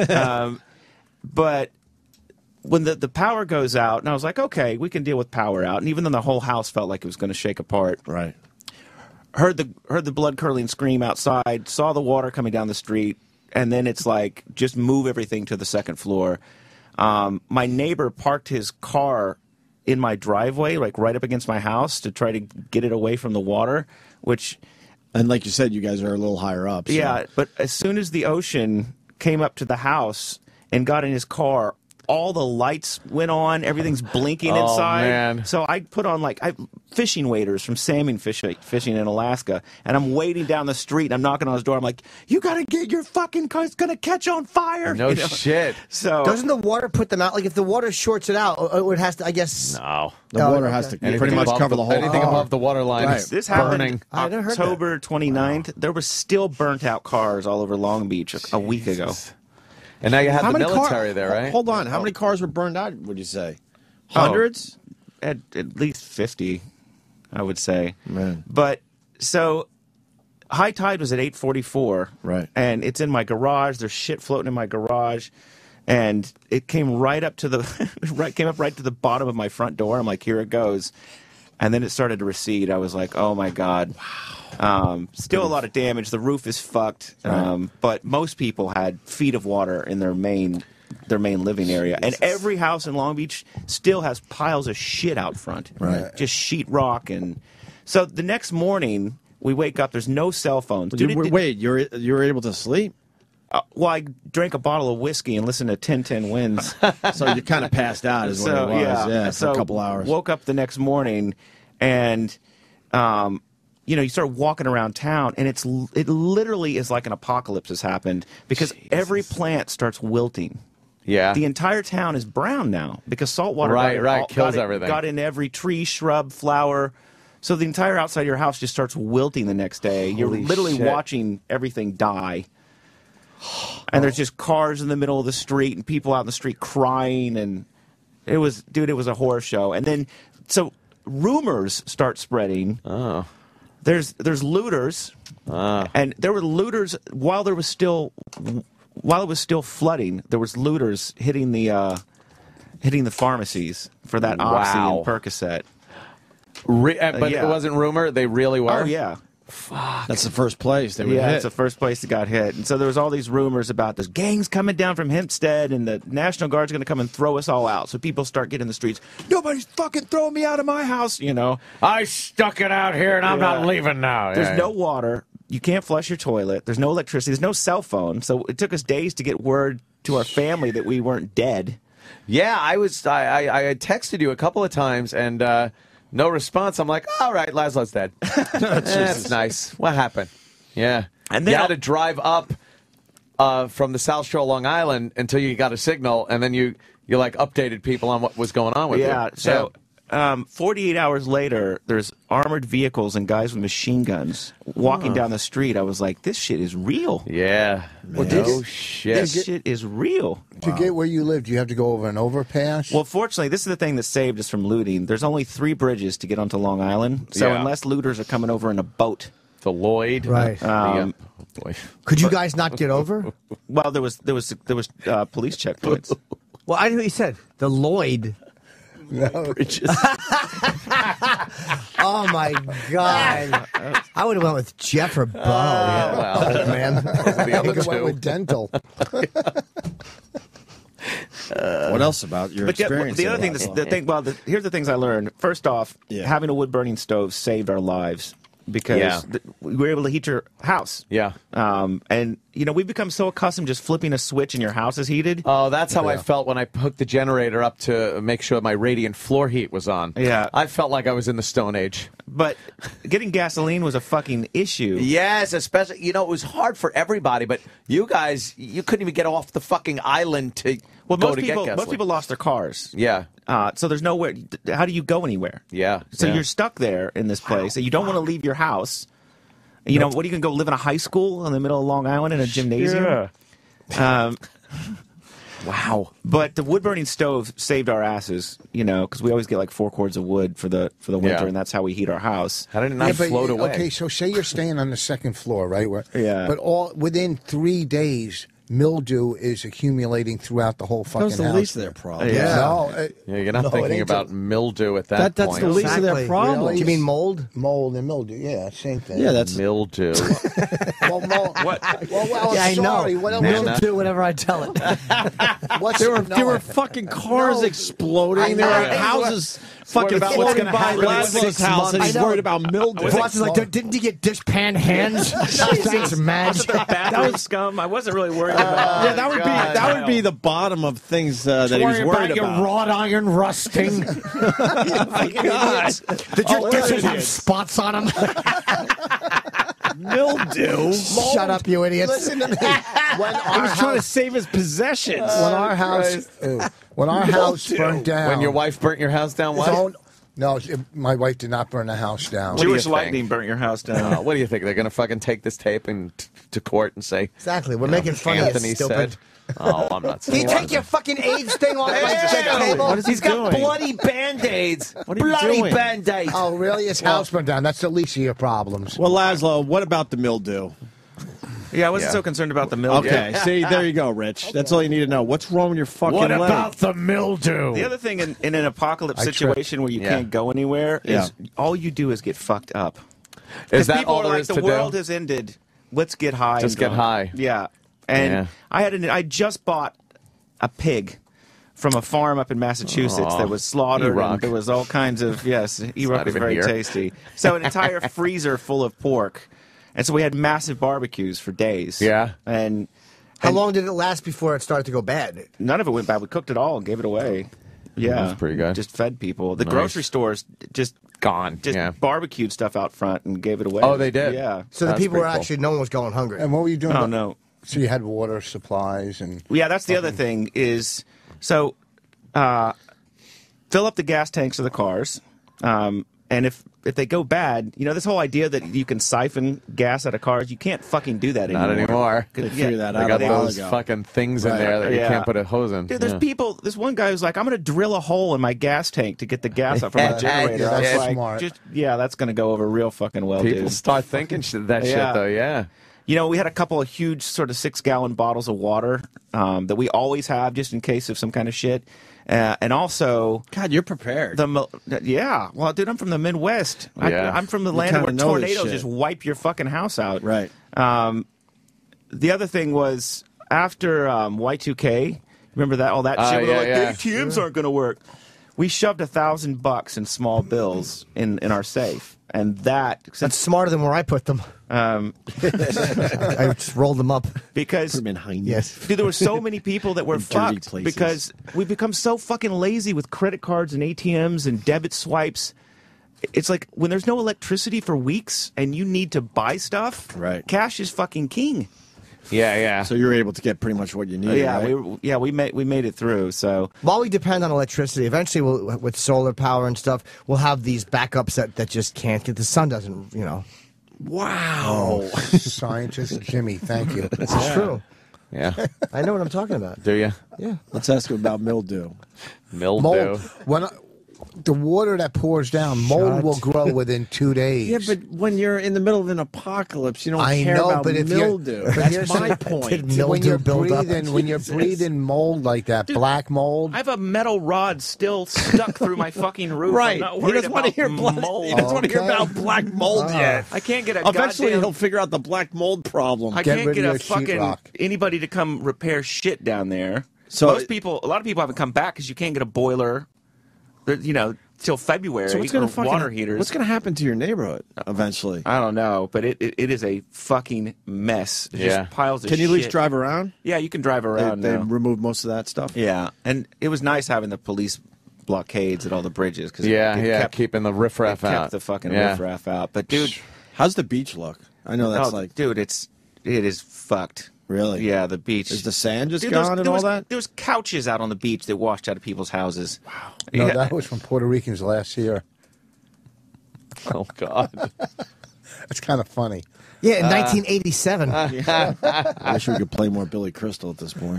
But when the power goes out, and I was like, okay, we can deal with power out. And even though the whole house felt like it was going to shake apart. Right. Heard the blood-curdling scream outside, saw the water coming down the street, and then it's like, just move everything to the second floor. My neighbor parked his car in my driveway, like right up against my house, to try to get it away from the water, which... And like you said, you guys are a little higher up. So. Yeah, but as soon as the ocean came up to the house and got in his car, all the lights went on, everything's blinking inside. Man. So I put on fishing waders from salmon fishing in Alaska, and I'm waiting down the street, and I'm knocking on his door. I'm like, you gotta get your fucking car, it's gonna catch on fire. No shit. So doesn't the water put them out? Like if the water shorts it out, it has to, I guess. No. The water has to pretty much cover the whole anything above the water line. Right. This happened October 29th. There were still burnt out cars all over Long Beach a week ago. And now you have the military there, right? Hold on. How many cars were burned out, would you say? Hundreds? At least 50, I would say. Man. But, so, high tide was at 8:44. Right. And it's in my garage. There's shit floating in my garage. And it came right up to came up right to the bottom of my front door. I'm like, here it goes. and then it started to recede. I was like, oh my God. Still a lot of damage. The roof is fucked. But most people had feet of water in their main living area. And every house in Long Beach still has piles of shit out front. Right. Just sheetrock. And so the next morning, we wake up. There's no cell phones. Wait, you were able to sleep? Well, I drank a bottle of whiskey and listened to 10-10 Wins. So you kind of passed out is what it was. Yeah, for a couple hours. Woke up the next morning and, you start walking around town and it literally is like an apocalypse has happened because every plant starts wilting. Yeah. The entire town is brown now because saltwater kills everything. Got in every tree, shrub, flower. So the entire outside of your house just starts wilting the next day. You're literally watching everything die. And there's just cars in the middle of the street and people out in the street crying. And it was a horror show. And then, so rumors start spreading. Oh. There's looters. And there were looters while it was still flooding. There was looters hitting the pharmacies for that Oxy and Percocet. But it wasn't rumor. They really were. Oh yeah. Fuck. That's the first place they were hit. That's the first place that got hit. And so there was all these rumors about this gangs coming down from Hempstead and the National Guard's going to come and throw us all out. So people start getting in the streets. Nobody's fucking throwing me out of my house, I stuck it out here and I'm not leaving now. There's no water. You can't flush your toilet. There's no electricity. There's no cell phone. So it took us days to get word to our family that we weren't dead. Yeah, I had texted you a couple of times and no response. I'm like, all right, Laszlo's dead. That's nice. What happened? Yeah. And then you had to drive up from the South Shore, Long Island, until you got a signal, and then you updated people on what was going on with you. Yeah. So 48 hours later, there's armored vehicles and guys with machine guns walking down the street. I was like, this shit is real. Yeah. Well, shit. This shit is real. To get where you live, do you have to go over an overpass? Well, fortunately, this is the thing that saved us from looting. There's only 3 bridges to get onto Long Island. So unless looters are coming over in a boat. The Lloyd. Right. Could you guys not get over? Well, there was police checkpoints. Well, I know what you said. The Lloyd. No. Bridges. Oh my God! I would have went with Jeff or Bo. Man. I would have went with Dental. What else about your experience? The other thing, here's the things I learned. First off, having a wood-burning stove saved our lives because we were able to heat your house. Yeah. And, we've become so accustomed just flipping a switch and your house is heated. Oh, that's how I felt when I hooked the generator up to make sure my radiant floor heat was on. Yeah. I felt like I was in the Stone Age. But getting gasoline was a fucking issue. Yes, especially, it was hard for everybody, but you guys, you couldn't even get off the fucking island to go to get gasoline. Most people lost their cars. Yeah. So there's nowhere. How do you go anywhere? Yeah. So you're stuck there in this place, and you don't want to leave your house. What are you going to go live in a high school in the middle of Long Island in a gymnasium? Yeah. Wow. But the wood-burning stove saved our asses, because we always get like 4 cords of wood for the winter, and that's how we heat our house. How did it not float away? Okay, so say you're staying on the second floor, right? Yeah. But within 3 days, mildew is accumulating throughout the whole fucking house. That's the least of their problem. Yeah. You're not thinking about mildew at that point. That's the least of their problem. Really? Do you mean mold? Mold and mildew, yeah, same thing. Yeah, that's mildew. Well, mold. What? Well, I sorry. know. What else? Mildew, whatever I tell it. There were fucking cars exploding. There were houses fucking about what's floating gonna by happen in Laszlo's 6 house, months. and he's worried about mildew. Watch is like, didn't you get dishpan hands? Thanks, man. That was scum. I wasn't really worried about. Yeah, that would be the bottom of things that he was worried about. Your wrought iron rusting. Oh my God! Did your dishes have spots on them? Mildew. Shut up, you idiots! Listen to me. I was trying to save his possessions. When our house burnt down. When your wife burnt your house down, what? No, my wife did not burn the house down. Jewish lightning burnt your house down. What do you think? They're going to fucking take this tape to court and say, exactly, we're making fun of you, stupid. Said, oh, I'm not saying Can you take your fucking AIDS thing off my table? What is he doing? Got bloody Band-Aids. What are you doing? Bloody Band-Aids. Oh, really? His house burned down. That's the least of your problems. Well, Laszlo, what about the mildew? Yeah, I wasn't so concerned about the mildew. Okay, see, there you go, Rich. That's all you need to know. What's wrong with your fucking What leg? about the mildew? The other thing in an apocalypse situation where you can't go anywhere is all you do is get fucked up. Is that people all are there like, is the to world do? has ended. Let's get high. Just and get go. high. Yeah. And I just bought a pig from a farm up in Massachusetts that was slaughtered. E-Rock. And there was all kinds of, E-Rock not was even very here. tasty. So an entire freezer full of pork. And so we had massive barbecues for days. Yeah. And How long did it last before it started to go bad? none of it went bad. We cooked it all and gave it away. Yeah. That's pretty good. Just fed people. The Nice. grocery stores just Gone. just barbecued stuff out front and gave it away. Oh, they did? Yeah. So the people were actually, no one was going hungry. And what were you doing? Oh, no. So you had water supplies and. Yeah, that's the other thing is, so fill up the gas tanks of the cars, and if they go bad, this whole idea that you can siphon gas out of cars, you can't fucking do that anymore. Not anymore. They figured that They out got a while those ago. fucking things in there that you can't put a hose in. Dude, there's people. There's one guy who's like, I'm going to drill a hole in my gas tank to get the gas out from my generator. Yeah, I was that's like, smart. that's going to go over real fucking well, People dude. start thinking that shit, though, yeah. We had a couple of huge sort of 6-gallon bottles of water that we always have just in case of some kind of shit. And also... God, you're prepared. Yeah. Well, dude, I'm from the Midwest. Yeah. I'm from the You land kinda where know this tornadoes shit. just wipe your fucking house out. Right. The other thing was, after Y2K, remember that all that shit? We were like, the ATMs aren't going to work. We shoved $1,000 in small bills in our safe. And that's smarter than where I put them. I just rolled them up. Because Put 'em in Heinz. Yes. dude, there were so many people that were In dirty fucked places. because we've become so fucking lazy with credit cards and ATMs and debit swipes. It's like when there's no electricity for weeks and you need to buy stuff, Right. cash is fucking king. Yeah. So you were able to get pretty much what you needed, right? we made it through. So While we depend on electricity, eventually with solar power and stuff, we'll have these backups that just can't get. The sun doesn't, Wow. Oh, scientist Jimmy, thank you. It's true. Yeah. I know what I'm talking about. Do you? Yeah. Let's ask him about mildew. Mildew. When the water that pours down, mold will grow within 2 days. Yeah, but when you're in the middle of an apocalypse, you don't I care know, about but if mildew. you're, That's my point. Did when mildew you're build up? when you're breathing mold like that, black mold. I have a metal rod still stuck through my fucking roof. Right. I'm not He worried doesn't want to about hear black. mold. He doesn't want to hear Okay. about black mold yet. I can't get a Eventually, goddamn... he'll figure out the black mold problem. I Get can't rid get of a your fucking sheetrock. anybody to come repair shit down there. So- A lot of people haven't come back because you can't get a boiler, till February. So what's going or to water heaters. What's going to happen to your neighborhood eventually? I don't know, but it is a fucking mess. It's Yeah. just piles of Can you at least shit. drive around? Yeah, you can drive around They now. removed most of that stuff. Yeah, and it was nice having the police blockades at all the bridges because keeping the riffraff it kept out. the fucking Yeah. riffraff out. But dude, How's the beach look? I know that's dude, it is fucked. Really? Yeah, the beach. Is the sand just Dude, gone and all was, that? There was couches out on the beach that washed out of people's houses. Wow. No, that was from Puerto Ricans last year. Oh, God. That's kind of funny. Yeah, in 1987. I wish we could play more Billy Crystal at this point.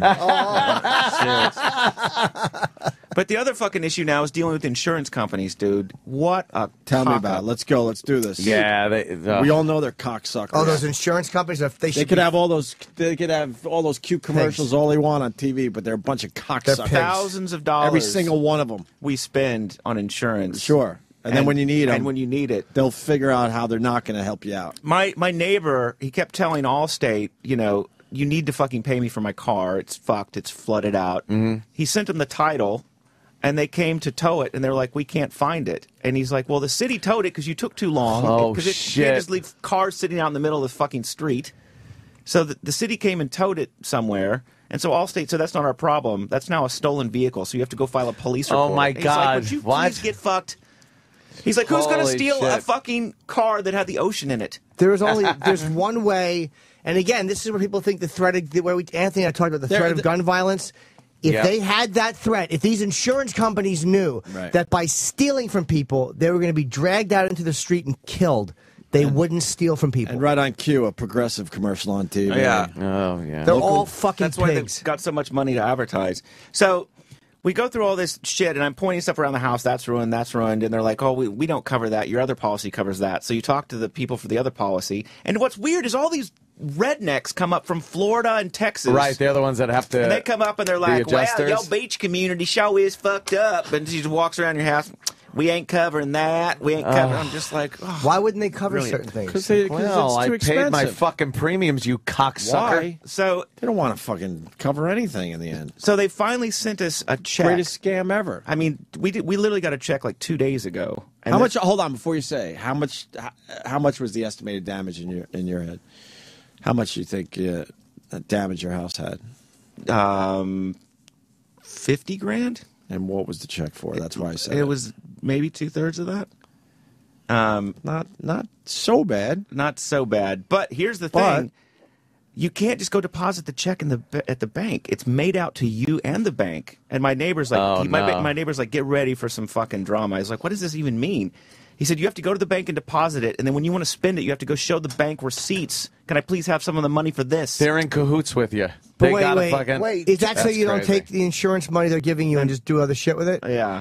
But the other fucking issue now is dealing with insurance companies, dude. What a Tell me cock about up. it. Let's go. Let's do this. Yeah. We all know they're cocksuckers. Oh, those insurance companies, if they They should could be- have all those. They could have all those cute commercials all they want on TV, but they're a bunch of cocksuckers. Thousands of dollars. Every single one of them. we spend on insurance. Sure. And then when you need them, and when you need it, they'll figure out how they're not going to help you out. my neighbor, he kept telling Allstate, you need to fucking pay me for my car. It's fucked. It's flooded out. Mm-hmm. He sent them the title, and they came to tow it, and they're like, we can't find it. And he's like, well, the city towed it because you took too long. Oh, Because you shit. can't just leave cars sitting out in the middle of the fucking street. So the city came and towed it somewhere. And so Allstate said, that's not our problem. That's now a stolen vehicle, so you have to go file a police report. Oh, my And he's like, God. would you What? please get fucked? He's like, who's going to Holy steal a shit. fucking car that had the ocean in it? There's one way, and again, this is where people think the threat of Anthony and I talked about the threat of gun violence. If Yeah. they had that threat, if these insurance companies knew Right. that by stealing from people, they were going to be dragged out into the street and killed, they wouldn't steal from people. And right on cue, a progressive commercial on TV. Oh, yeah. They're all fucking That's why pigs. they've got so much money to advertise. So we go through all this shit, and I'm pointing stuff around the house. That's ruined. That's ruined. And they're like, oh, we don't cover that. Your other policy covers that. So you talk to the people for the other policy. And what's weird is all these rednecks come up from Florida and Texas. Right, they're the ones that have to. And they come up and they're the like, "Wow, adjusters. your beach community show is fucked up." And she just walks around your house. We ain't covering that. We ain't covering. I'm just like, oh, why wouldn't they cover brilliant. certain things? Well, I too paid expensive. my fucking premiums, you cocksucker. Why? So they don't want to fucking cover anything in the end. So they finally sent us a check. Greatest scam ever. I mean, we literally got a check like 2 days ago. And How much? Hold on, before you say how much was the estimated damage in your head? How much do you think damage your house had? 50 grand. And what was the check for? That's why I said it was maybe 2/3 of that. Not so bad. Not so bad. But here's the thing: you can't just go deposit the check at the bank. It's made out to you and the bank. And my neighbor's like, my neighbor's like, get ready for some fucking drama. I was like, what does this even mean? He said, you have to go to the bank and deposit it, and then when you want to spend it, you have to go show the bank receipts. Can I please have some of the money for this? They're in cahoots with you. But They wait, gotta wait, fucking, wait. Is that so That's you don't crazy. take the insurance money they're giving you and just do other shit with it? Yeah.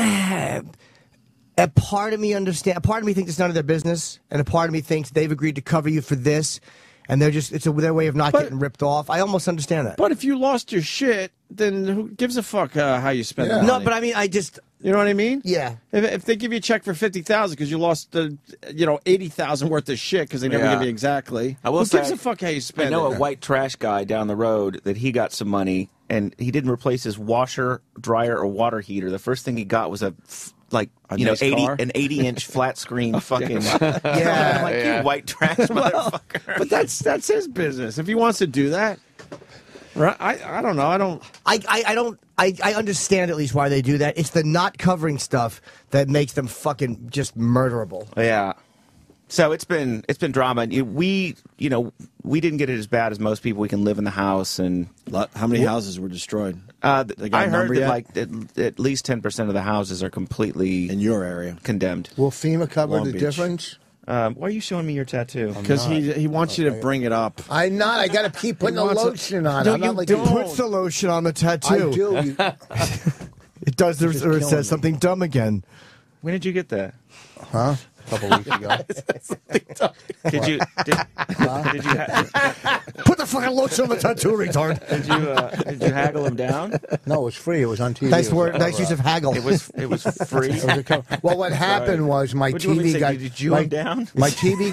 A part of me understand. A part of me thinks it's none of their business, and a part of me thinks they've agreed to cover you for this, and they're just—it's their way of not getting ripped off. I almost understand that. But if you lost your shit, then who gives a fuck how you spend it? No, but I mean, you know what I mean? Yeah. If they give you a check for $50,000 because you lost $80,000 worth of shit because they never give you exactly. I will who say, gives a fuck how you spend I know it? a white trash guy down the road that he got some money and he didn't replace his washer, dryer, or water heater. The first thing he got was an nice car? 80-inch flat screen fucking. Yeah, I'm like, yeah. you white trash motherfucker. But that's his business. If he wants to do that, right? I don't know. I understand at least why they do that. It's the not covering stuff that makes them fucking just murderable. Yeah. So it's been drama. We didn't get it as bad as most people. We can live in the house and. How many houses were destroyed? They got I a heard number that yet? at least 10% of the houses are completely in your area condemned. Will FEMA cover Long the Beach. difference? Why are you showing me your tattoo? Because he wants you to bring it up. I'm not. I got to keep putting the lotion on. No, I'm not you like don't. Puts the lotion on the tattoo. I do. It does. Or Just it killing says me. something dumb again. When did you get that? Huh? A couple weeks ago. Did you Put the fucking lotion on the tattoo, retard? Did you haggle him down? No, it was free. It was on TV. Nice It was word. a Nice cover use up. of haggle. It was free. It was a cover. Well, what happened was my What'd you want me to TV say? got Did you my, him down? my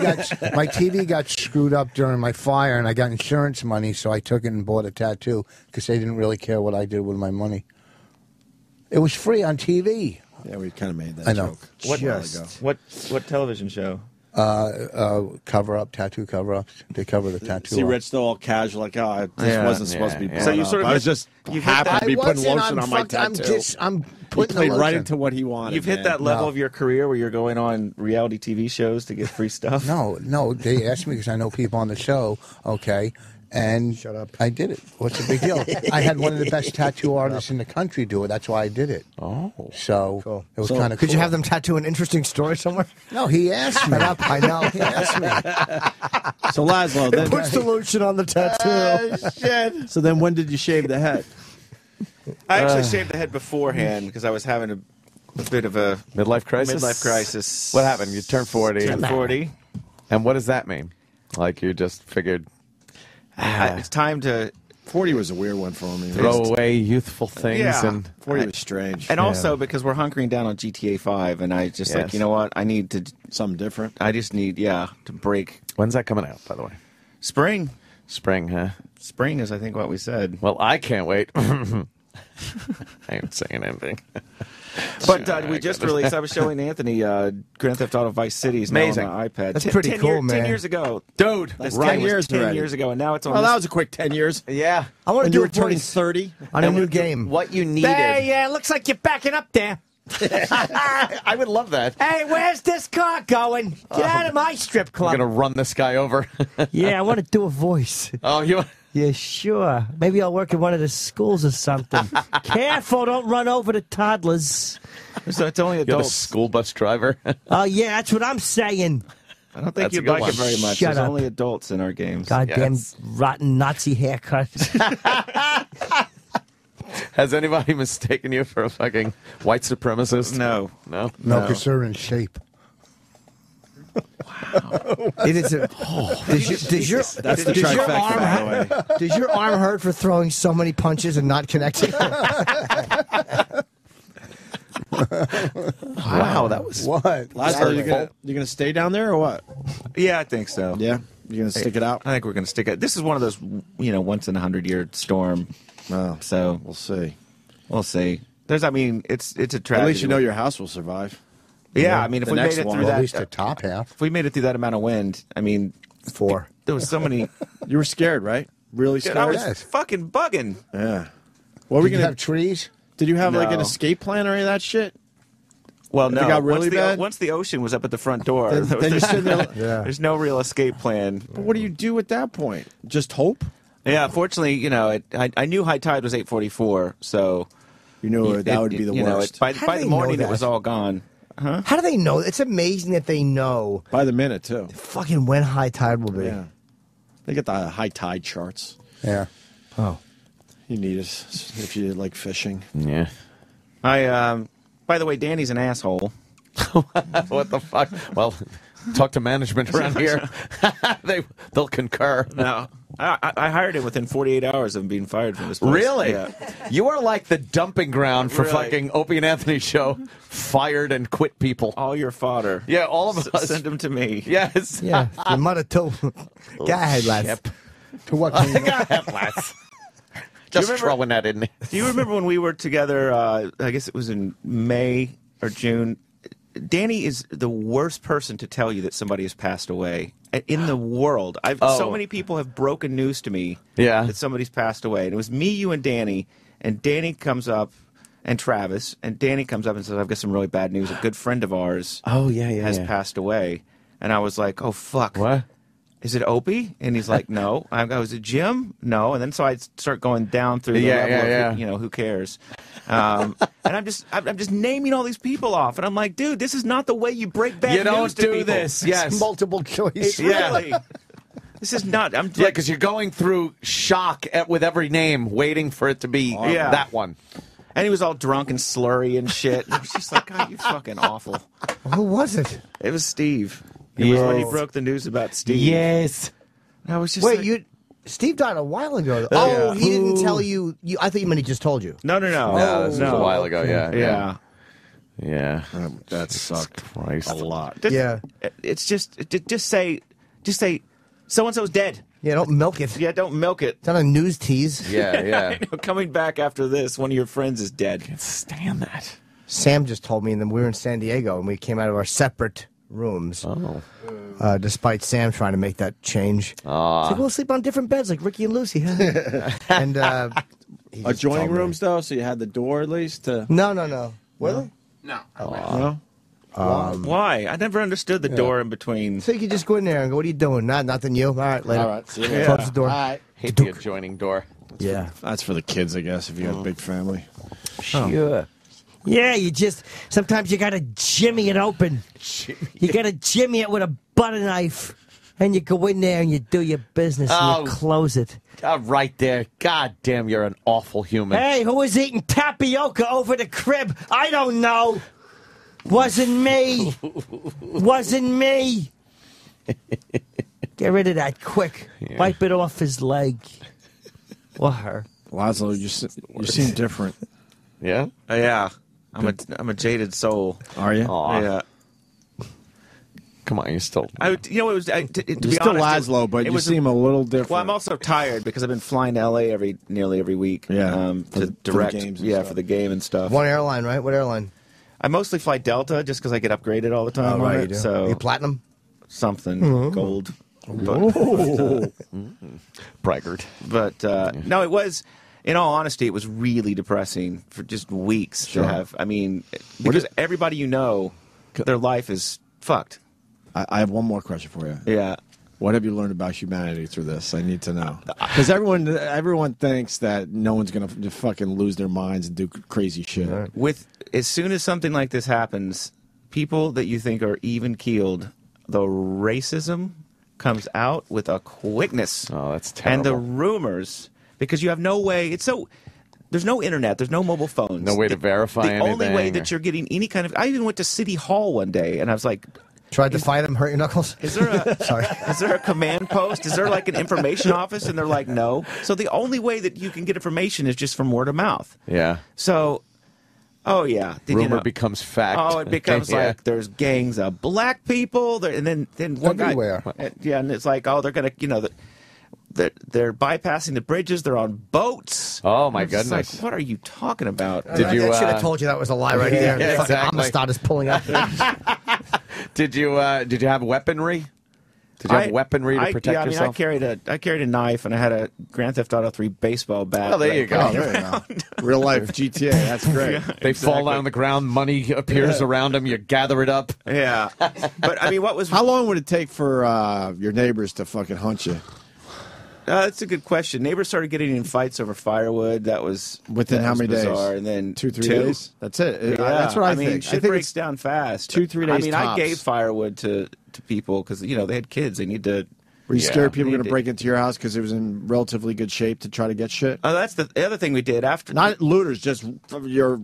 TV got screwed up during my fire, and I got insurance money, so I took it and bought a tattoo because they didn't really care what I did with my money. It was free on TV. Yeah, we kind of made that I know. joke a while ago. What television show? Cover up, tattoo cover ups. They cover the tattoo. See, up. Rich, still all casual, like, oh, this Yeah, wasn't supposed to be. yeah. brought So you up. sort of I was just you've happy hit to be I putting wasn't, lotion I'm on my fucking- tattoo. I'm He putting the played right lotion. into what he wanted. You've hit man. that level No. of your career where you're going on reality TV shows to get free stuff. No, they asked me because I know people on the show, okay, and Shut up. I did it. What's the big deal? I had one of the best tattoo artists in the country do it. That's why I did it. Oh, So Cool. it was kind of cool. Could you have them tattoo an interesting story somewhere? No, he asked me. Shut up. I know. He asked me. so Laszlo, then, Puts the lotion on the tattoo. shit. So then, when did you shave the head? I actually shaved the head beforehand because I was having a bit of a Midlife crisis? midlife crisis. What happened? You turned 40. Turned 40. And what does that mean? Like you just figured It's time to 40 was a weird one for me. throw away youthful things Yeah. and 40 was strange. and also because we're hunkering down on GTA 5 and I just like, Yes. you know what? I need to Something different. I just need to break. when's that coming out, by the way? Spring. Spring, huh? Spring is I think what we said. Well, I can't wait. I ain't saying anything. But we just released. I was showing Anthony Grand Theft Auto Vice City is Amazing. now on the iPad. That's pretty cool, man. 10 years ago, Dude, this right. 10 years 10 already. years ago, and now it's on. Oh, this- that was a quick 10 years. yeah. I want to When do you a were turning voice 30. on a new game. What you needed. Hey, yeah, looks like you're backing up there. I would love that. Hey, where's this car going? Get out of my strip I'm club. going to run this guy over. Yeah, I want to do a voice. Oh, you. Yeah, sure. Maybe I'll work in one of the schools or something. Careful, don't run over the toddlers. So it's only You're the adults. school bus driver. Oh, yeah, that's what I'm saying. I don't think That's a you'd good like one. it very much. Shut There's up. only adults in our games. Goddamn Yes. rotten Nazi haircut. Has anybody mistaken you for a fucking white supremacist? No. No? No, because they're in shape. Wow. It is a, That's the trifecta, by the way. does your arm hurt for throwing so many punches and not connecting? Wow, that was What? Laszlo, you gonna stay down there or what? Yeah, I think so. Yeah, you're gonna stick it out. I think we're going to stick it. This is one of those, once in 100-year storm. Oh, So we'll see. we'll see. It's a tragedy. At least you know your house will survive. Yeah, I mean, if The we made next it one. through Well, that, at least the top half. if we made it through that amount of wind, I mean, 4. there was so many. You were scared, right? Really Dude, scared. I was Yes. fucking bugging. Yeah. What were we Did you gonna have trees? Did you have like an No. escape plan or any of that shit? Well, If no. it got really once bad? once the ocean was up at the front door, Then you're sitting there. Yeah. there's no real escape plan. But what do you do at that point? Just hope? Yeah, fortunately, I knew high tide was 8:44, so You knew that would be the worst. By How do the they morning, know it was that? all gone. How do they know? It's amazing that they know By the minute too. fucking when high tide will be. Yeah. They get the high tide charts. Yeah. Oh. You need it if you like fishing. Yeah. By the way, Danny's an asshole. What the fuck? Well, talk to management around here. They'll concur. No, I hired him within 48 hours of him being fired from this place. Really? Yeah. You are like the dumping ground for Really? fucking Opie and Anthony show. Fired and quit people. All your fodder. Yeah, all of us. Send them to me. Yes. Yeah, your mother too. Go ahead, lads. Ship. To what can you Go ahead, lads. Just remember- throwing that in there. Do you remember when we were together? I guess it was in May or June. Danny is the worst person to tell you that somebody has passed away in the world. So many people have broken news to me that somebody's passed away. And it was me, you, and Danny comes up, and Travis, and Danny comes up and says, I've got some really bad news. A good friend of ours has passed away. And I was like, oh, fuck. What? Is it Opie? And he's like, no. I go, is it Jim? No. And then so I start going down through the level of, who cares? And I'm just naming all these people off. And I'm like, dude, this is not the way you break bad news You don't to do people. this. Yes. multiple choice? It's really. This is not. I'm Yeah, because you're going through shock with every name, waiting for it to be that one. And he was all drunk and slurry and shit. And I was just like, God, you fucking awful. Who was it? It was Steve. It was when he broke the news about Steve. Yes. I was just Wait, like, Steve died a while ago. Oh, he didn't tell you. I thought you meant he just told you. No. No, this was a while ago. Yeah. Yeah. That sucked Christ. a lot. Yeah. It's just say, so and so's dead. Yeah, don't milk it. Yeah, don't milk it. It's not a news tease. Yeah. Coming back after this, one of your friends is dead. Can't stand that. Sam just told me, and then we were in San Diego, and we came out of our separate rooms. Oh. Despite Sam trying to make that change. It's like, we'll sleep on different beds like Ricky and Lucy. And he just Adjoining told me. rooms though, so you had the door at least to. No. Were they? No. Why? I never understood the door in between. So you could just go in there and go, what are you doing? Nothing, you. All right, later. All right, see you later. Close the door. All right. Hate the adjoining door. Yeah. That's for the kids, I guess, if you have a big family. Sure. Yeah, sometimes you gotta jimmy it open. You gotta jimmy it with a butter knife. And you go in there and you do your business and you close it. Right there. God damn, you're an awful human. Hey, who was eating tapioca over the crib? I don't know. Wasn't me. Wasn't me. Get rid of that quick. Yeah. Wipe it off his leg. Or her. Laszlo, you seem different. Yeah? Yeah. I'm a jaded soul. Are you? Aw. Yeah. Come on, you're still. It was. To You're be still honest, Laszlo, but it you was seem a little different. Well, I'm also tired because I've been flying to LA nearly every week. Yeah, to direct. games and Yeah, stuff. for the game and stuff. One airline, right? What airline? I mostly fly Delta just because I get upgraded all the time. Oh, on right, it, you do. So You platinum? something gold. Braggart. But no, it was. In all honesty, it was really depressing for just weeks to have. I mean, because everybody you know, their life is fucked. I have one more question for you. Yeah. What have you learned about humanity through this? I need to know. Because everyone thinks that no one's going to fucking lose their minds and do crazy shit. With as soon as something like this happens, people that you think are even keeled, the racism comes out with a quickness. Oh, that's terrible. And the rumors, because you have no way. There's no internet. There's no mobile phones. No way to verify the anything. only way that you're getting any kind of. I even went to City Hall one day, and I was like, Tried to fight him, hurt your knuckles? Is there a Sorry. Is there a command post? Is there like an information office? And they're like, no. So the only way that you can get information is just from word of mouth. Yeah. So, oh yeah, Rumor becomes fact. Oh, it becomes Yeah. like there's gangs of black people, there, and then one Everywhere. guy, yeah, and it's like, oh, they're gonna, they're bypassing the bridges. They're on boats. Oh my It's just goodness! like, what are you talking about? Did you? I should have told you that was a lie right there. Yeah, Fucking exactly. Amistad is pulling up. Did you have weaponry? Did you have weaponry to protect yeah, yourself? I mean, I carried a knife, and I had a Grand Theft Auto 3 baseball bat. Oh, there you go. running There you around. go. Real life GTA. That's great. Yeah, They fall exactly. down on the ground. Money appears around them. You gather it up. Yeah, but I mean, what was? How long would it take for your neighbors to fucking hunt you? That's a good question. Neighbors started getting in fights over firewood. That was Within that how was many bizarre. days? And then 2-3 two. days? That's it. Yeah, That's what I mean, think. Shit I think breaks it's down fast. 2-3 days I mean, I tops. gave firewood to people because they had kids. They need to. Were you scared people were need going to break into your house because it was in relatively good shape to try to get shit? Oh, that's the other thing we did after. Not looters, just your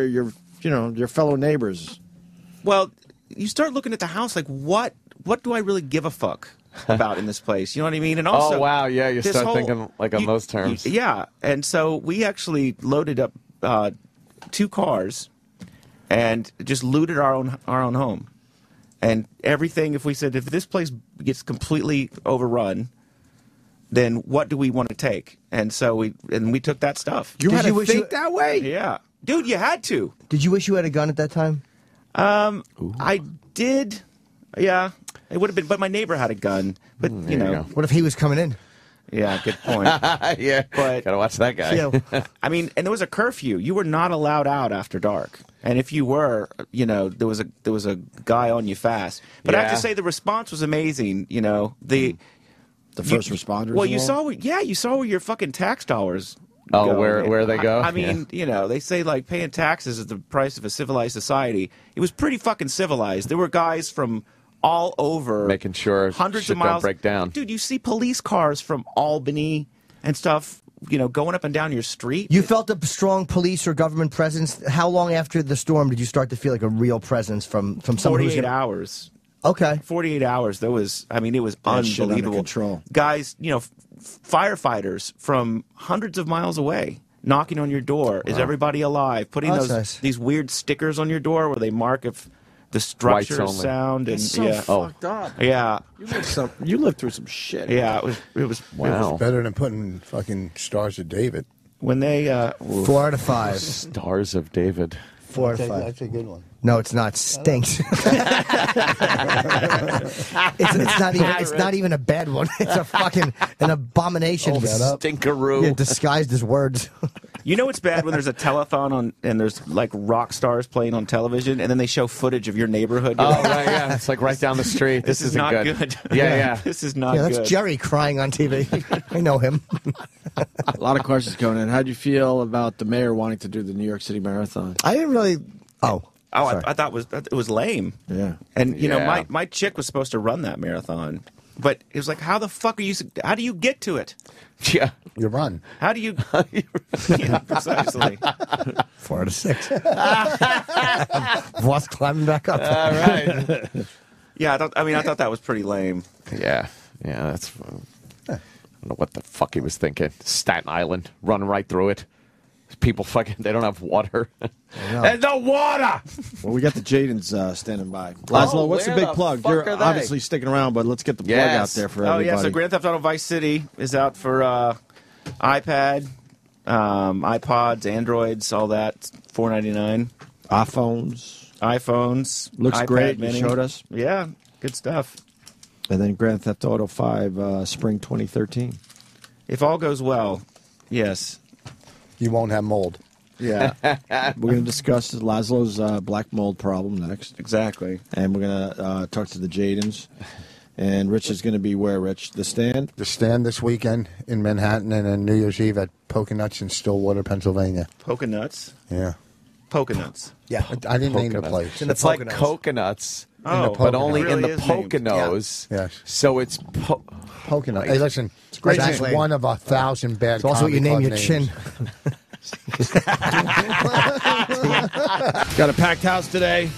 fellow neighbors. Well, you start looking at the house like, what do I really give a fuck about in this place? You know what I mean? And also, Oh wow, yeah, you this start whole- thinking like on those terms. Yeah, and so we actually loaded up 2 cars and just looted our own home. And everything, if this place gets completely overrun, then what do we want to take? And so we took that stuff. You had to wish think that way? Yeah. Dude, you had to. Did you wish you had a gun at that time? I did. Yeah. It would have been, but my neighbor had a gun. But, you know. What if he was coming in? Yeah, good point. Yeah, but gotta watch that guy. Yeah. I mean, and there was a curfew. You were not allowed out after dark. And if you were, there was a guy on you fast. But I have Yeah. to say the response was amazing. The first responders. Well, you involved? saw where your fucking tax dollars. Oh, go. where they go? I mean, they say like paying taxes is the price of a civilized society. It was pretty fucking civilized. There were guys from all over, Making sure hundreds shit of miles don't break down. Dude, you see police cars from Albany and stuff, going up and down your street. You felt a strong police or government presence. How long after the storm did you start to feel like a real presence from someone who's 48 hours. Okay. 48 hours. It was That shit under unbelievable. control. Guys, firefighters from hundreds of miles away knocking on your door. Is everybody alive? Putting Oh, that's nice. these weird stickers on your door where they mark if the structure Whites is only. sound. And It's so yeah. fucked up. Yeah. You lived through some shit. Yeah, it was Wow. Better than putting fucking Stars of David. when they 4 out of 5. Stars of David. 4 out of 5. That's a good one. No, it's not. Stinks. it's not even a bad one. It's a fucking an abomination. Stinkeroo. Yeah, disguised as words. You know it's bad when there's a telethon on and there's like rock stars playing on television and then they show footage of your neighborhood. You're Oh, like, right, yeah. It's like right down the street. This is isn't not good. Yeah, yeah. This is not Yeah, that's good. Jerry crying on TV. I know him. A lot of questions going in. How'd you feel about the mayor wanting to do the New York City Marathon? I didn't really. Oh, Oh, I thought it was lame. Yeah. And you know, Yeah. my chick was supposed to run that marathon, but it was like, how the fuck how do you get to it? Yeah. You run. How do you? Yeah, precisely. 4 out of 6. Voss climbing back up. All right. Yeah, I thought that was pretty lame. Yeah. Yeah, that's... I don't know what the fuck he was thinking. Staten Island, running right through it. People fucking, they don't have water. There's no water! Well, we got the Jadens standing by. Laszlo, what's the where big the plug? fuck You're are they? obviously sticking around, but let's get the plug Yes. out there for Oh everybody. yeah, so Grand Theft Auto Vice City is out for iPad, iPods, Androids, all that. $4.99. iPhones. Looks iPad great. Mini. You showed us. Yeah, good stuff. And then Grand Theft Auto 5, spring 2013. If all goes well, yes. You won't have mold. Yeah. We're going to discuss Laszlo's black mold problem next. Exactly. And we're going to talk to the Jadens. And Rich is going to be where, Rich? The Stand? The Stand this weekend in Manhattan and then New Year's Eve at Poconuts in Stillwater, Pennsylvania. Poconuts? Yeah. Poconuts. Yeah. I didn't name the place. It's like coconuts, Oh, but only it in really the is named. Poconos. Yes. So it's... Poconuts. Hey, listen. great That's name. one of 1,000 bad It's also what you comedy name club your names. chin. Got a packed house today.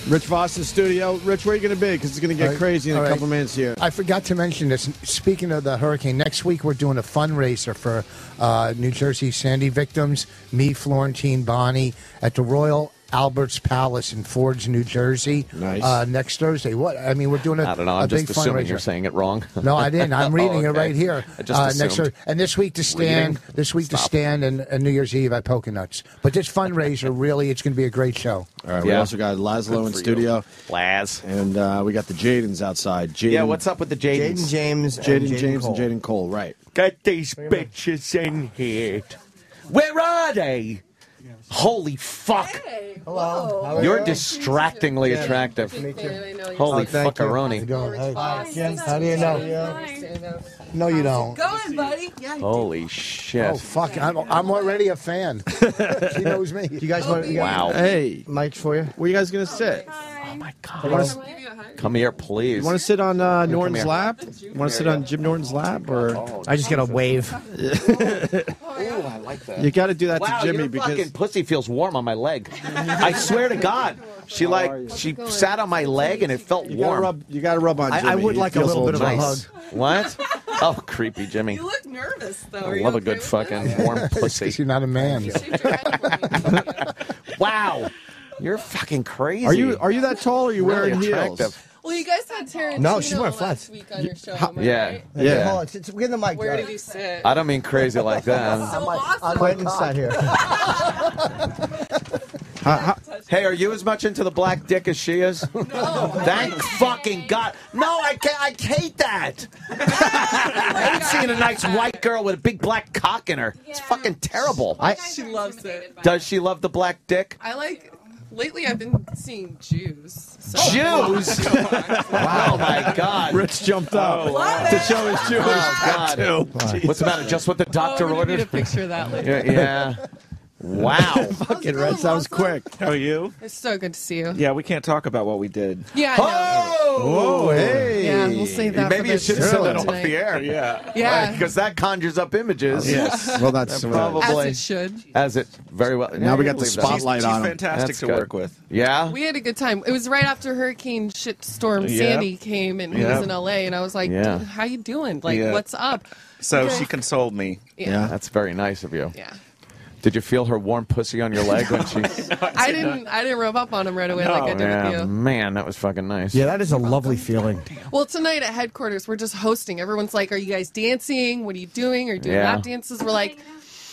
Rich Voss's studio. Rich, where are you going to be? Because it's going to get crazy in a couple minutes here. I forgot to mention this. Speaking of the hurricane, next week we're doing a fundraiser for New Jersey Sandy victims. Me, Florentine, Bonnie at the Royal Albert's Palace in Fords, New Jersey. Nice. Next Thursday. What? I mean, we're doing I don't know. I'm a big just assuming fundraiser. you're saying it wrong. No, I didn't. I'm reading it right here. I just assumed. Next Thursday. And this week to stand. Reading? This week to Stop. stand and New Year's Eve at Poconuts. But this fundraiser, really, it's going to be a great show. All right, we also got Laszlo in studio. Laz. And we got the Jadens outside. Jaden, Yeah, what's up with the Jadens? Jaden James and Jaden Jaden James Cole. and Jaden Cole, right. Got these bitches in here. Where are they? Holy fuck. Hello. How are You're you? distractingly attractive. Holy thank you. fuckaroni. Hey, how do you know? No, you don't. Going, buddy. Holy shit. Oh, fuck. I'm already a fan. She knows me. You guys want Wow. Hey, mics for you? where you guys going to sit? Oh my Hello? god. Come here, please. You want to sit on Norton's here. lap? You want to sit on Jim Norton's lap? Or I just get a wave. Oh, I like that. you got to do that Wow, to Jimmy your because fucking pussy feels warm on my leg. I swear to God, she sat on my leg and it felt warm. you got to rub on Jimmy. I would He like a feels little bit of a Nice. hug. What? Oh, creepy Jimmy. You look nervous, though. I love a good fucking warm pussy. Because you're not a man. Wow, you're fucking crazy. Are you that tall? Or are you Really wearing heels? attractive. Well, you guys had Tarantino No, she's wearing flats. last week on your show. am I Yeah. right? Yeah. Hold on. Give the mic. Where did he sit? I don't mean crazy like that. So awesome. Right inside here. Hey, are you as much into the black dick as she is? No. Thank fucking God. No, I can't. I hate that. I hate seeing a nice white girl with a big black cock in her. It's fucking terrible. She loves it. Does she love the black dick? I like. Lately, I've been seeing Jews. So. Jews? Oh my God. Rich jumped up to show his Jewish tattoo. What's the matter? Just what the doctor I'm gonna ordered? need a picture of that later. Yeah. Wow. Fucking Rich, that was quick. How are you? It's so good to see you. Yeah, we can't talk about what we did. Yeah, I Oh, hey. know. Yeah, we'll save that. Maybe for you the should show send it off tonight. the air. Yeah. Yeah. Because that conjures up images. Yes. Well, that's Probably. As it should. As it very well. Now we got the believe that. spotlight She's on him. fantastic That's to good. work with. Yeah? We had a good time. It was right after Hurricane Shitstorm Yeah. Sandy came and he was in LA, and I was like, Yeah. "How you doing? Like, Yeah. what's up?" So Okay. she consoled me. Yeah. That's very nice of you. Yeah. Did you feel her warm pussy on your leg when she? I didn't rub up on him right away like I did with you. Man, that was fucking nice. Yeah, that is a lovely feeling. Well, tonight at headquarters, we're just hosting. Everyone's like, "Are you guys dancing? What are you doing? Are you doing Yeah. lap dances?" We're like,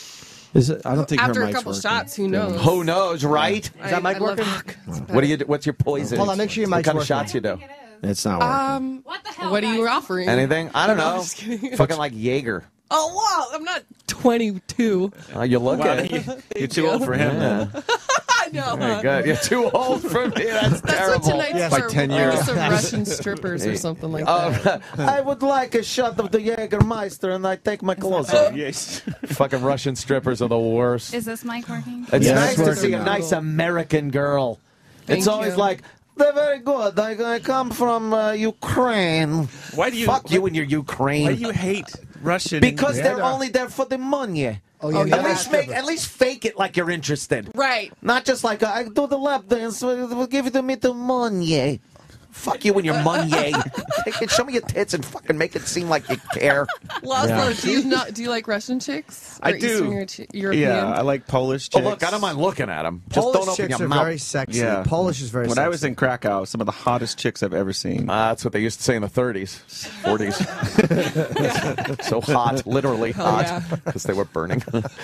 Is it? I don't think after her a mic's couple working. shots, who knows? Who knows, right? Is that mic I love working? it. What do you? What's your poison? Hold on, make sure your What mic's kind of working. shots you do? It's not working. What are you offering? Anything? I don't No, I'm know. just kidding. Fucking like Jaeger. Oh wow, I'm not 22. You look Wow, at it. you're too old for him. Yeah. I know. Very good. You're too old for me. That's That's terrible. what tonight's By for. 10 Maybe years. some Russian strippers or something like that. I would like a shot of the Jägermeister, and I take my clothes off. Yes. Fucking Russian strippers are the worst. Is this mic working? It's Yeah, nice it's to working see a now. nice American girl. Thank It's always you. like, they're very good. I come from Ukraine. Why do you? Fuck you and your Ukraine. Why do you hate Russian? Because they're only there for the money. Oh, yeah, At least fake it like you're interested. Right. Not just like, I do the lap dance, give it to me the money. Fuck you and your money. Take it, show me your tits and fucking make it seem like you care. Laszlo, do you like Russian chicks? Or I do. Eastern European? Yeah, I like Polish Oh, chicks. look, I don't mind looking at them. Just Polish don't open chicks your are mouth. very sexy. Yeah. Polish is very When sexy. I was in Krakow, some of the hottest chicks I've ever seen. That's what they used to say in the 30s, 40s. So hot, literally Oh, hot, yeah. because they were burning.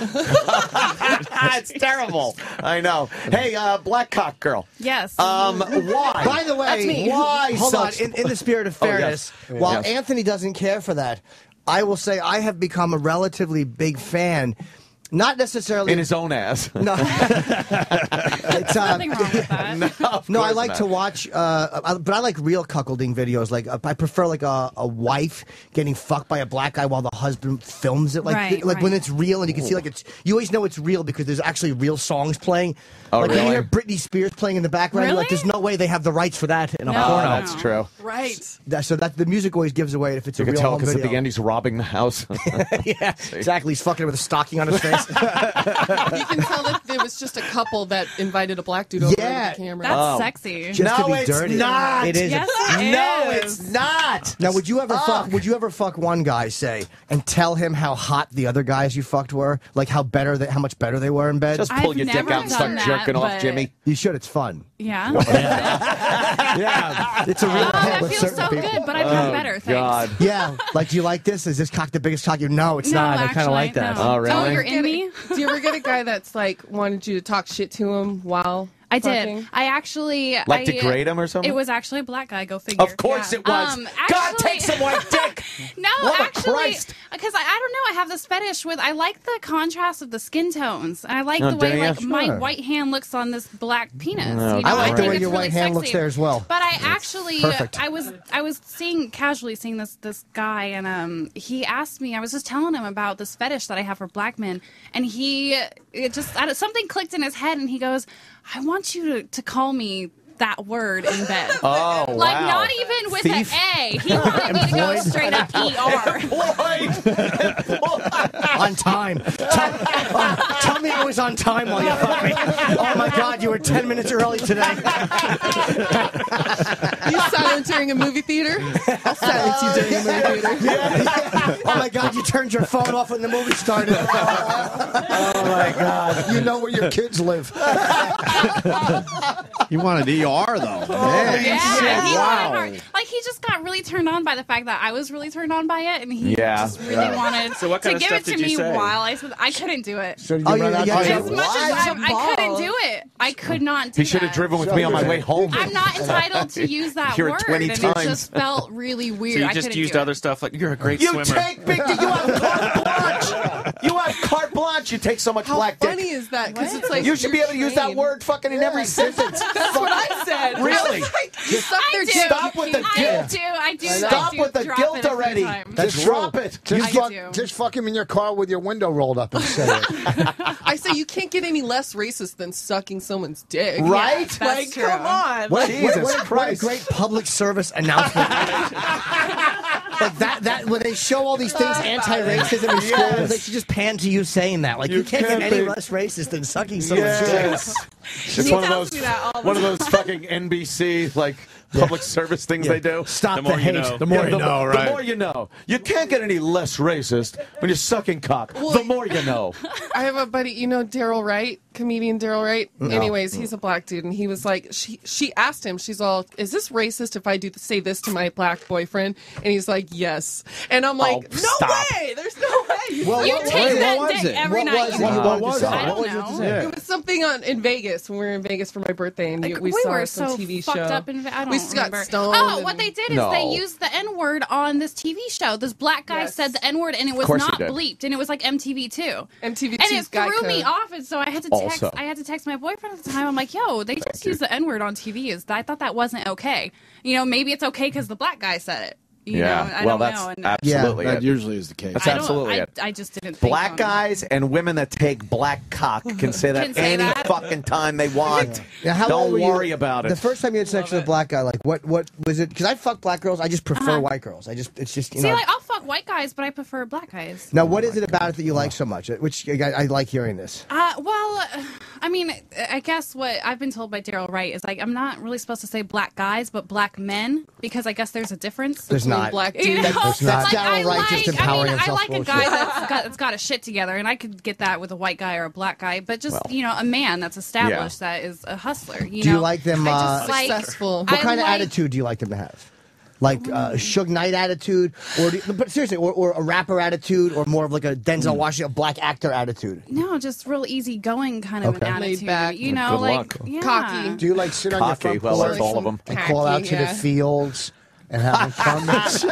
It's terrible. I know. Hey, Black Cock Girl. Yes. Why? By the way, That's me. Why hold on. such- In the spirit of Oh, fairness, yes. while Yes. Anthony doesn't care for that, I will say I have become a relatively big fan. Not necessarily In his own ass. No, it's, Nothing wrong with that. no. I course like not. to watch, but I like real cuckolding videos. Like I prefer like a wife getting fucked by a black guy while the husband films it. Like Right, when right. it's real and you can see like it's. You always know it's real because there's actually real songs playing. Oh, like when really? you hear Britney Spears playing in the background, you're like Really? there's no way they have the rights for that in a No. porno. That's true. Right. So that the music always gives away if it's You a can real tell home because at video. the end he's robbing the house. Yeah, exactly. He's fucking her with a stocking on his face. You can tell that it was just a couple that invited invited a black dude over Yeah. to the camera. That's sexy. Just to No, be it's dirty. not. It is. Yes, it No, is. it's not. Now, would you ever fuck? Would you ever fuck one guy, say, and tell him how hot the other guys you fucked were, like how much better they were in bed? Just pull I've your dick never out and start done that, jerking off, but- Jimmy. You should. It's fun. Yeah. Yeah, it's a real Oh, hit that with feels certain so people. good, but I've done better. Thanks. God. Yeah, like, do you like this? Is this cock the biggest cock? No, it's No, not. I kind actually, of like that. no. Oh, really? Oh, you're in me? Do you ever get a guy that's like wanted you to talk shit to him while I fucking? did. I actually Like degrade him or something? It was actually a black guy. Go figure. Of course it was. God, actually- take some white dick. No, What a actually, Christ. because I don't know. I have this fetish with. I like the contrast of the skin tones. I like Oh, the way do ya? like my Sure. white hand looks on this black penis. No, you know? I like the think way it's your really white hand looks sexy. there as well. But I actually, perfect. I was casually seeing this guy, and he asked me. I was just telling him about this fetish that I have for black men, and something clicked in his head, and he goes, "I want you to call me that word in bed." Oh, Like wow. not even with Thief? an A. He wanted me to go straight up ER. On time. Tell me I was on time while you fucked me. Oh my God, you were 10 minutes early today. You silent during a movie theater? I'll silence you during a movie theater. Oh my God, you turned your phone off when the movie started. Oh my God! You know where your kids live. You wanted ER though. Yeah, he Wow. wanted her. Like he just got really turned on by the fact that I was really turned on by it, and he Yeah. just really wanted So what to kind of give stuff it to did you me say? while I said I couldn't do it. So you Oh, run yeah, out yeah, to- yeah. As much as I couldn't do it, I could not do He should have that. driven with me on my way home. I'm not entitled to use that You're word, 20 and times. it just felt really weird. So you I just couldn't used do it. other stuff like you're a great You swimmer. take big dick. You have carte blanche. You have carte blanche. You take so much How black funny dick. is that? Because it's like You should be you're able to use that trained. word fucking in every sentence. That's what I said. Really? I was like, you suck I their do. dick. Stop with the I guilt. do. I do. Stop I do with the drop guilt it a few already. times. That's Just drop true. it. I do. Just fuck him in your car with your window rolled up and say it. I say you can't get any less racist than sucking someone's dick. Right? That's Like, true. come on. Jesus What a Christ. great public service announcement. Like that when they show all these things anti-racism in schools, they should just pan to you saying that. Like you can't get any less racist than sucking someone's dick. Yes. It's He one of tells those me that all the one of those fucking NBC like public service things they do. Stop The the, more you hate. know. The more you the, know, right? The more you know. You can't get any less racist when you're sucking cock. The more you know. I have a buddy, you know Daryl Wright, comedian Daryl Wright. Anyways, he's a black dude, and he was like, she asked him, she's all, "Is this racist if I say this to my black boyfriend?" And he's like, "Yes." And I'm like, "No stop. way! There's no way." Well, You what- take wait, that what was dick it? every What night. was you it? do. What was it? I What don't was it to know. say? It was something in Vegas when we were in Vegas for my birthday, and Like, we we saw were some so TV fucked show. up and I don't we remember. got stoned. Oh, and- what they did is No. they used the N word on this TV show. This black guy Yes. said the N word, and it was course he not did. bleeped, and it was like MTV2. MTV2's And it got threw me code. off, and so I had to text. Also. I had to text my boyfriend at the time. I'm like, "Yo, they just used the N word on TV. I thought that wasn't okay. You know, maybe it's okay because the black guy said it. You know, I well, don't that's know. And absolutely That it. usually is the case. That's I don't- absolutely it. I just didn't think Black on it. guys and women that take black cock can say that Can say any that. fucking time they want. Now, how old Don't were you worry about it. The first time you had sex with a black guy, like what was it? Because I fuck black girls. I just prefer white girls. It's just you See, know. like I'll fuck white guys, but I prefer black guys. Now, what is it about it that you like so much? Which I like hearing this. Well, I mean, I guess what I've been told by Daryl Wright is like I'm not really supposed to say black guys, but black men because I guess there's a difference. There's Between not. black You dudes. know? There's not. Like, Daryl Wright just empowering I himself like a bullshit. guy that's got a shit together, and I could get that with a white guy or a black guy. But just Well. you know, a man that's established that is a hustler. You Do know? you like them? I just like Successful. What I kind of like- attitude do you like them to have? Like a Suge Knight attitude, but seriously, or a rapper attitude, or more of like a Denzel Washington, a black actor attitude. No, just real easy-going kind of Okay. an attitude. Laid back. You know, Good like luck. yeah. Cocky. Do you like sit on your Cocky, front well, porch that's all of them. and call out to Cocky, the yeah. fields and have fun?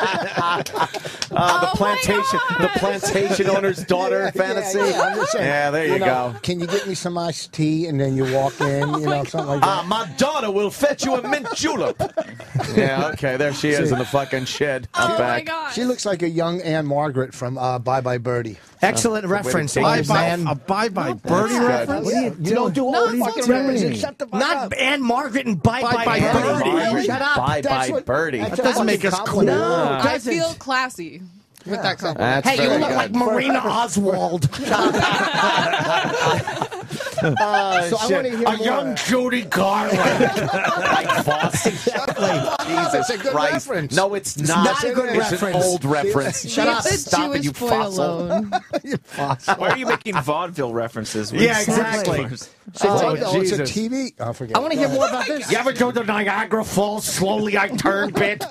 The plantation owner's daughter fantasy. I'm just saying, Yeah, there you go. Can you get me some iced tea and then you walk in, something like that? My daughter will fetch you a mint julep. Yeah, okay, there she is in the fucking shed out Oh back. my god. She looks like a young Anne Margaret from Bye Bye Birdie. Excellent reference, old man. A bye-bye birdie good. reference? What are you don't do all fucking references. Shut the fuck up. Not Anne Margaret and Bye Bye Bye Birdie. Birdie. Shut up. Bye That's bye what- birdie. That doesn't make us cool. No, it I doesn't. feel classy with that compliment. That's Hey, you very look good. like Marina Oswald. So I want to hear a more. young Judy Garland. Like Boston. That's Jesus a good Christ. reference. No, it's not. not a good It's reference. an old reference. Shut up. Leave the Stop it, Jewish you boy fossil. alone. Why are you making vaudeville references? Yeah, exactly. It's a Jesus. TV. Oh, forget I want to hear more about this. You ever go to Niagara Falls? Slowly I turn bit.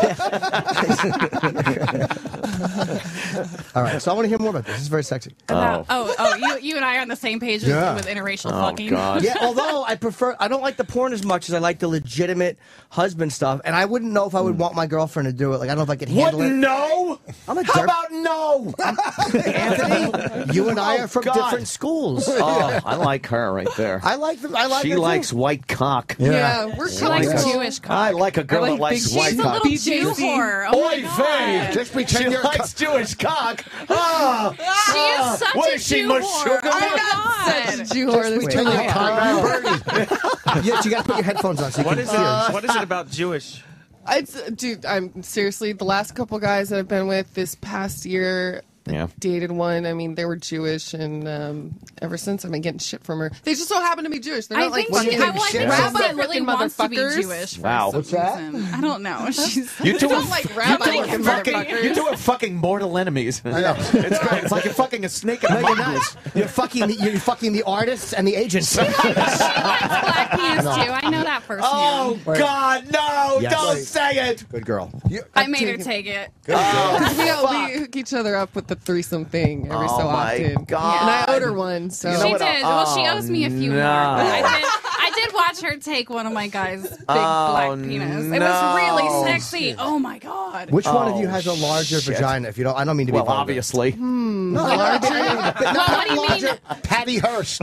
All right, so I want to hear more about this. This is very sexy. You and I are on the same page Yeah. with interracial Oh, fucking. God. Yeah, although I don't like the porn as much as I like the legitimate husband stuff, and I wouldn't know if I would want my girlfriend to do it. Like I don't know if I could handle it. No. I'm a How dirt- about no? Anthony, you and I are from God. different schools. Oh, I like her right there. I like them. I like She her too. likes white cock. Yeah, we're She likes kind of Jewish cock. I like a girl I that like likes big white She's a cock. little Jew BJC. whore. Oh my Oy God. vey! Just She pretend you're likes Jewish cock. Oh, She is such what a is she, Jew Mush whore. Sugar? Oh my God. such a Jew whore. This pretend you're Kyrie Bernie. Yeah, you got to put your headphones on so you What can is hear. what is it about Jewish? Dude, I'm seriously, the last couple guys that I've been with this past year, Yeah. dated one. I mean, they were Jewish, and ever since I've been getting shit from her. They just so happen to be Jewish. They're I not like think she, fucking I think rabbi she really looking wants to be motherfuckers. Jewish. Wow. For What's some that? reason. I don't know. She's You two don't are like rabbi looking motherfuckers. You two are fucking mortal enemies. I know. It's great. It's like you're fucking a snake in a No, you're mongoose. not. You're fucking the artists and the agents. she likes black penis too. I know that firsthand. Oh God, no! Yes. Don't Wait. say it. Good girl. I made her take it. We hook each other up with the threesome thing every so Oh, my often. God. And I owed her one, so. She did. Well, she owes me a few more. no. But I did watch her take one of my guys' big Oh, black penis. It no. was really sexy. Oh my God. Which one of you has a larger vagina? If you don't, I don't mean to be Well, vulgar. obviously. No, larger. Well, what do you mean? Patty Hearst.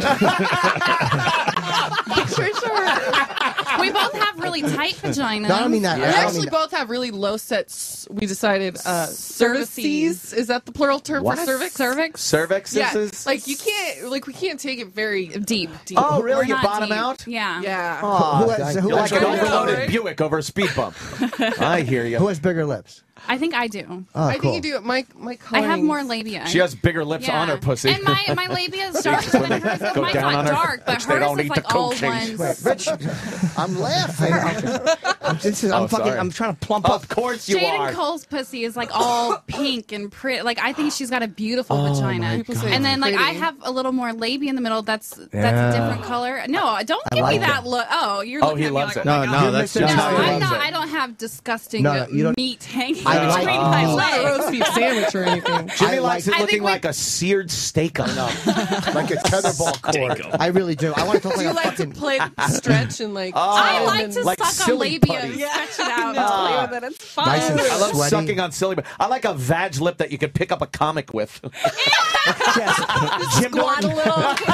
Sure. We both have really tight vaginas. No, I don't mean that. We I don't actually mean both have really low sets. We decided cervices. Is that the plural term What? for cervix? Cervix. Cervix Yeah, is like you can't, like we can't take it very Deep. Oh, really? We're You not bottom deep. out? Yeah. Yeah. Oh, Who has- who you're has like an bigger- overloaded Buick over a speed bump. I hear you. Who has bigger lips? I think I do. Oh, I cool. think you do it. Mike I have more labia. She has bigger lips on her pussy. And my labia is darker than hers. Go Mine's down on not her, dark, but which they hers don't is eat like the all cocaine. ones. Rich, I'm laughing. I'm sorry. I'm trying to plump up. Of course you Jaden are. Cole's pussy is like all pink and pretty. Like I think she's got a beautiful vagina. People say And it's then like I pretty. have a little more labia in the middle. That's a Yeah. different color. No, don't give like me that look. Oh, you're Oh, looking he at me loves like, it. oh my No, God. no, that's No, just No, how he I'm loves not. it. I don't have disgusting No, you don't- meat hanging I like- between my It's not a legs. roast beef sandwich or anything. Jimmy I likes like- it I looking think we- like a seared steak. I know. Like a tetherball cord. I really do. I want to talk Do like you a like to fucking. play stretch and like? I and like then- to like suck on silly labia putty. and stretch it out Ah. and play with it. It's fun. Nice and I love Sweaty. sucking on silly, but I like a vag lip that you could pick up a comic with. Yes. Jim Squat a Norton.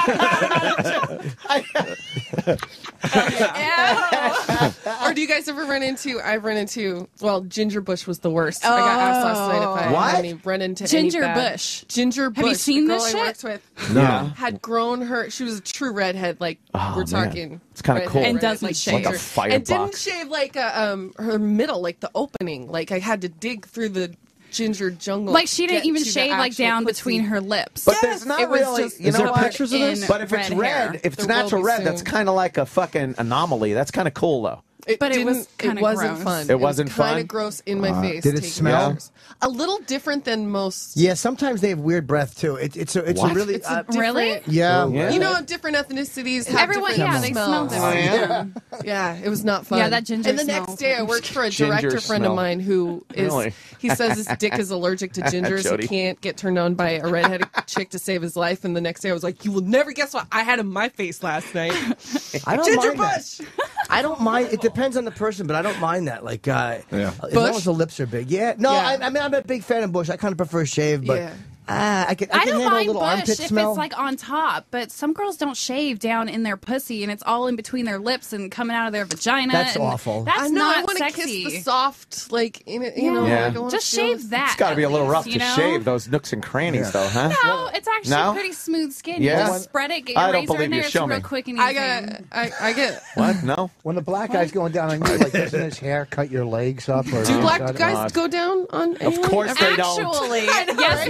little. Yeah. Or do you guys ever run into? I've run into. Well, Ginger Bush was the worst. I got asked last night if I What? had any run into Ginger any bad- Bush. Ginger Bush. Have you seen the girl this I shit? worked with. No. Had grown her. She was a true redhead. Like Oh, we're man. talking. It's kinda redhead, cool. And redhead, doesn't like shave. Like a ginger. firebox. And didn't shave like her middle, like the opening. Like I had to dig through the ginger jungle. Like she didn't get even to the shave like actual down pussy. between her lips. But there's not it was really. just You know there what? pictures of this? But if it's red, if it's There will natural be red, that's soon. kind of like a fucking anomaly. That's kind of cool, though. But it was didn't- kinda it wasn't gross. fun. It wasn't was fun? Kind of gross in my face. Did it taking smell? pictures. A little different than most. Yeah, sometimes they have weird breath too. It's a What? really It's a different, Really? yeah. Yeah. You know, different ethnicities have Everyone, different yeah, they smell smells. different. Yeah, it was not fun. Yeah, that ginger And the next smells. day, I worked for a Ginger director friend smell. of mine who is. Really? He says his dick is allergic to gingers. Jody. He can't get turned on by a redheaded chick to save his life. And the next day, I was like, "You will never guess what I had in my face last night." I don't Ginger mind that. Bush. I don't mind. It depends on the person, but I don't mind that. Like, as long Bush? as the lips are big. Yeah. No, Yeah. I mean, I'm a big fan of Bush. I kind of prefer shave, but Yeah. I can I don't handle a mind little bush armpit if smell. it's like on top, but some girls don't shave down in their pussy and it's all in between their lips and coming out of their vagina. That's and awful. That's I know. I not want to sexy. kiss the soft, like in it. You know, Yeah. like, I wanna Just feel shave that. It's got to be a at little least, rough you to know? shave those nooks and crannies, though, huh? No, it's actually No? pretty smooth skin. Yeah? You just spread it, get I your don't razor believe in you. there. It's Show real me. quick and easy. I get. What? No? When the black guy's going down on you, like, doesn't his hair cut your legs up? Or Do black something? guys go down on? Of course they don't. Actually, I know, yes, right? they do.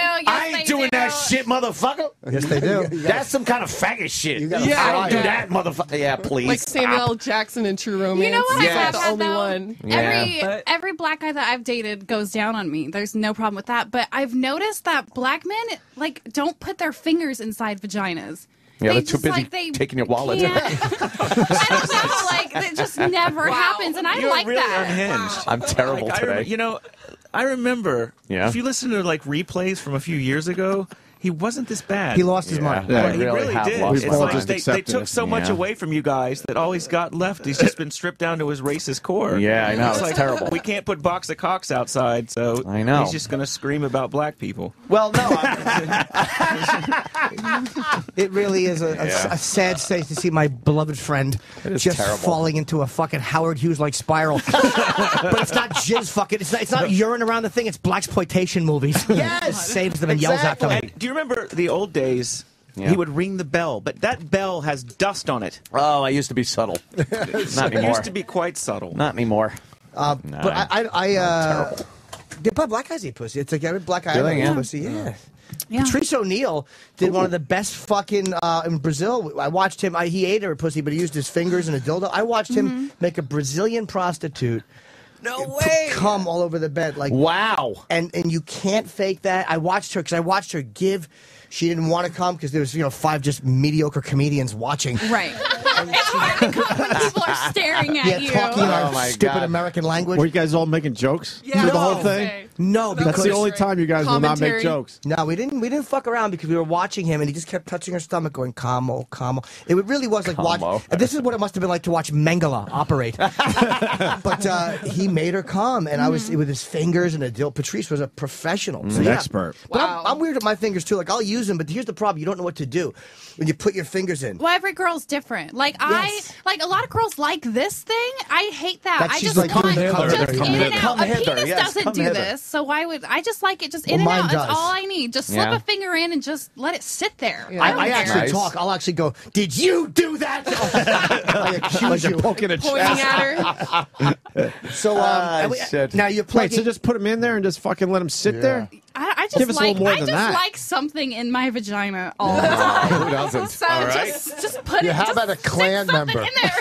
Yes, I ain't they doing do. that shit, motherfucker. Yes, they do. That's some kind of faggot shit. gotta Yeah. I don't do Yeah. that, motherfucker. Yeah, please. Like Samuel L. Jackson in True Romance. You know what? He's I like have the had, only though? one. Yeah. Every black guy that I've dated goes down on me. There's no problem with that. But I've noticed that black men like don't put their fingers inside vaginas. Yeah, They they're too just, busy like, they taking your wallet. can't- I don't know. Like it just never happens, and I You're like really that. unhinged. I'm terrible Like, today. you know, I remember. Yeah. If you listen to like replays from a few years ago, he wasn't this bad. He lost his mind. Yeah, He really did. We've It's all like just they accepted took it. so much Yeah. away from you guys that all he's got left, he's just been stripped down to his racist core. Yeah, I know. It's It's like, terrible. We can't put box of cocks outside, so I know. he's just going to scream about black people. Well, no. It really is a sad state to see my beloved friend is just terrible. falling into a fucking Howard Hughes like spiral. But it's not jizz fucking. It's not urine around the thing. It's blaxploitation movies. Yes! Saves them and yells at them. And do you remember the old days? Yeah. He would ring the bell, but that bell has dust on it. Oh, I used to be subtle. Not It anymore. used to be quite subtle. Not anymore. But but black guys eat pussy. It's like every black guy Really? eats Yeah. pussy. Yeah. Yeah. Patrice O'Neal did one of the best fucking in Brazil. I watched him. He ate her pussy, but he used his fingers and a dildo. I watched him make a Brazilian prostitute. No way! Come all over the bed, like wow. And you can't fake that. I watched her because I watched her give. She didn't want to come because there was 5 just mediocre comedians watching. Right. It's hard to come when people are staring at you. talking our Oh, my stupid God. American language. Were you guys all making jokes through the whole thing? No, because That's the only time you guys will not make Commentary. jokes. No, we didn't fuck around because we were watching him and he just kept touching her stomach, going "Como, como." It really was like Como. watch. This is what it must have been like to watch Mengele operate. But he made her come, and I was with his fingers and a dildo. Patrice was a professional, so An yeah. expert. But Wow. I'm weird with my fingers too. Like I'll use them, but here's the problem: you don't know what to do when you put your fingers in. Well, every girl's different. Like Yes. a lot of girls like this thing. I hate that. That I she's just like, want come hither, just come in and hither. out. Come A hither, penis yes, doesn't come do hither. this, so why would I just like it just Well, in and mine out? does. That's all I need. Just slip Yeah. a finger in and just let it sit there. Yeah. I don't care. actually Nice. talk. I'll actually go. Did you do that? I accuse you. Poking a Pointing at her. So and we- shit. now you're Wait, plugging. so just put them in there and just fucking let them sit there? I Give us just a little like more I than just that. like something in my vagina all the time. Who doesn't? So All right. just put Yeah, it. how just about a stick Klan something member? in there.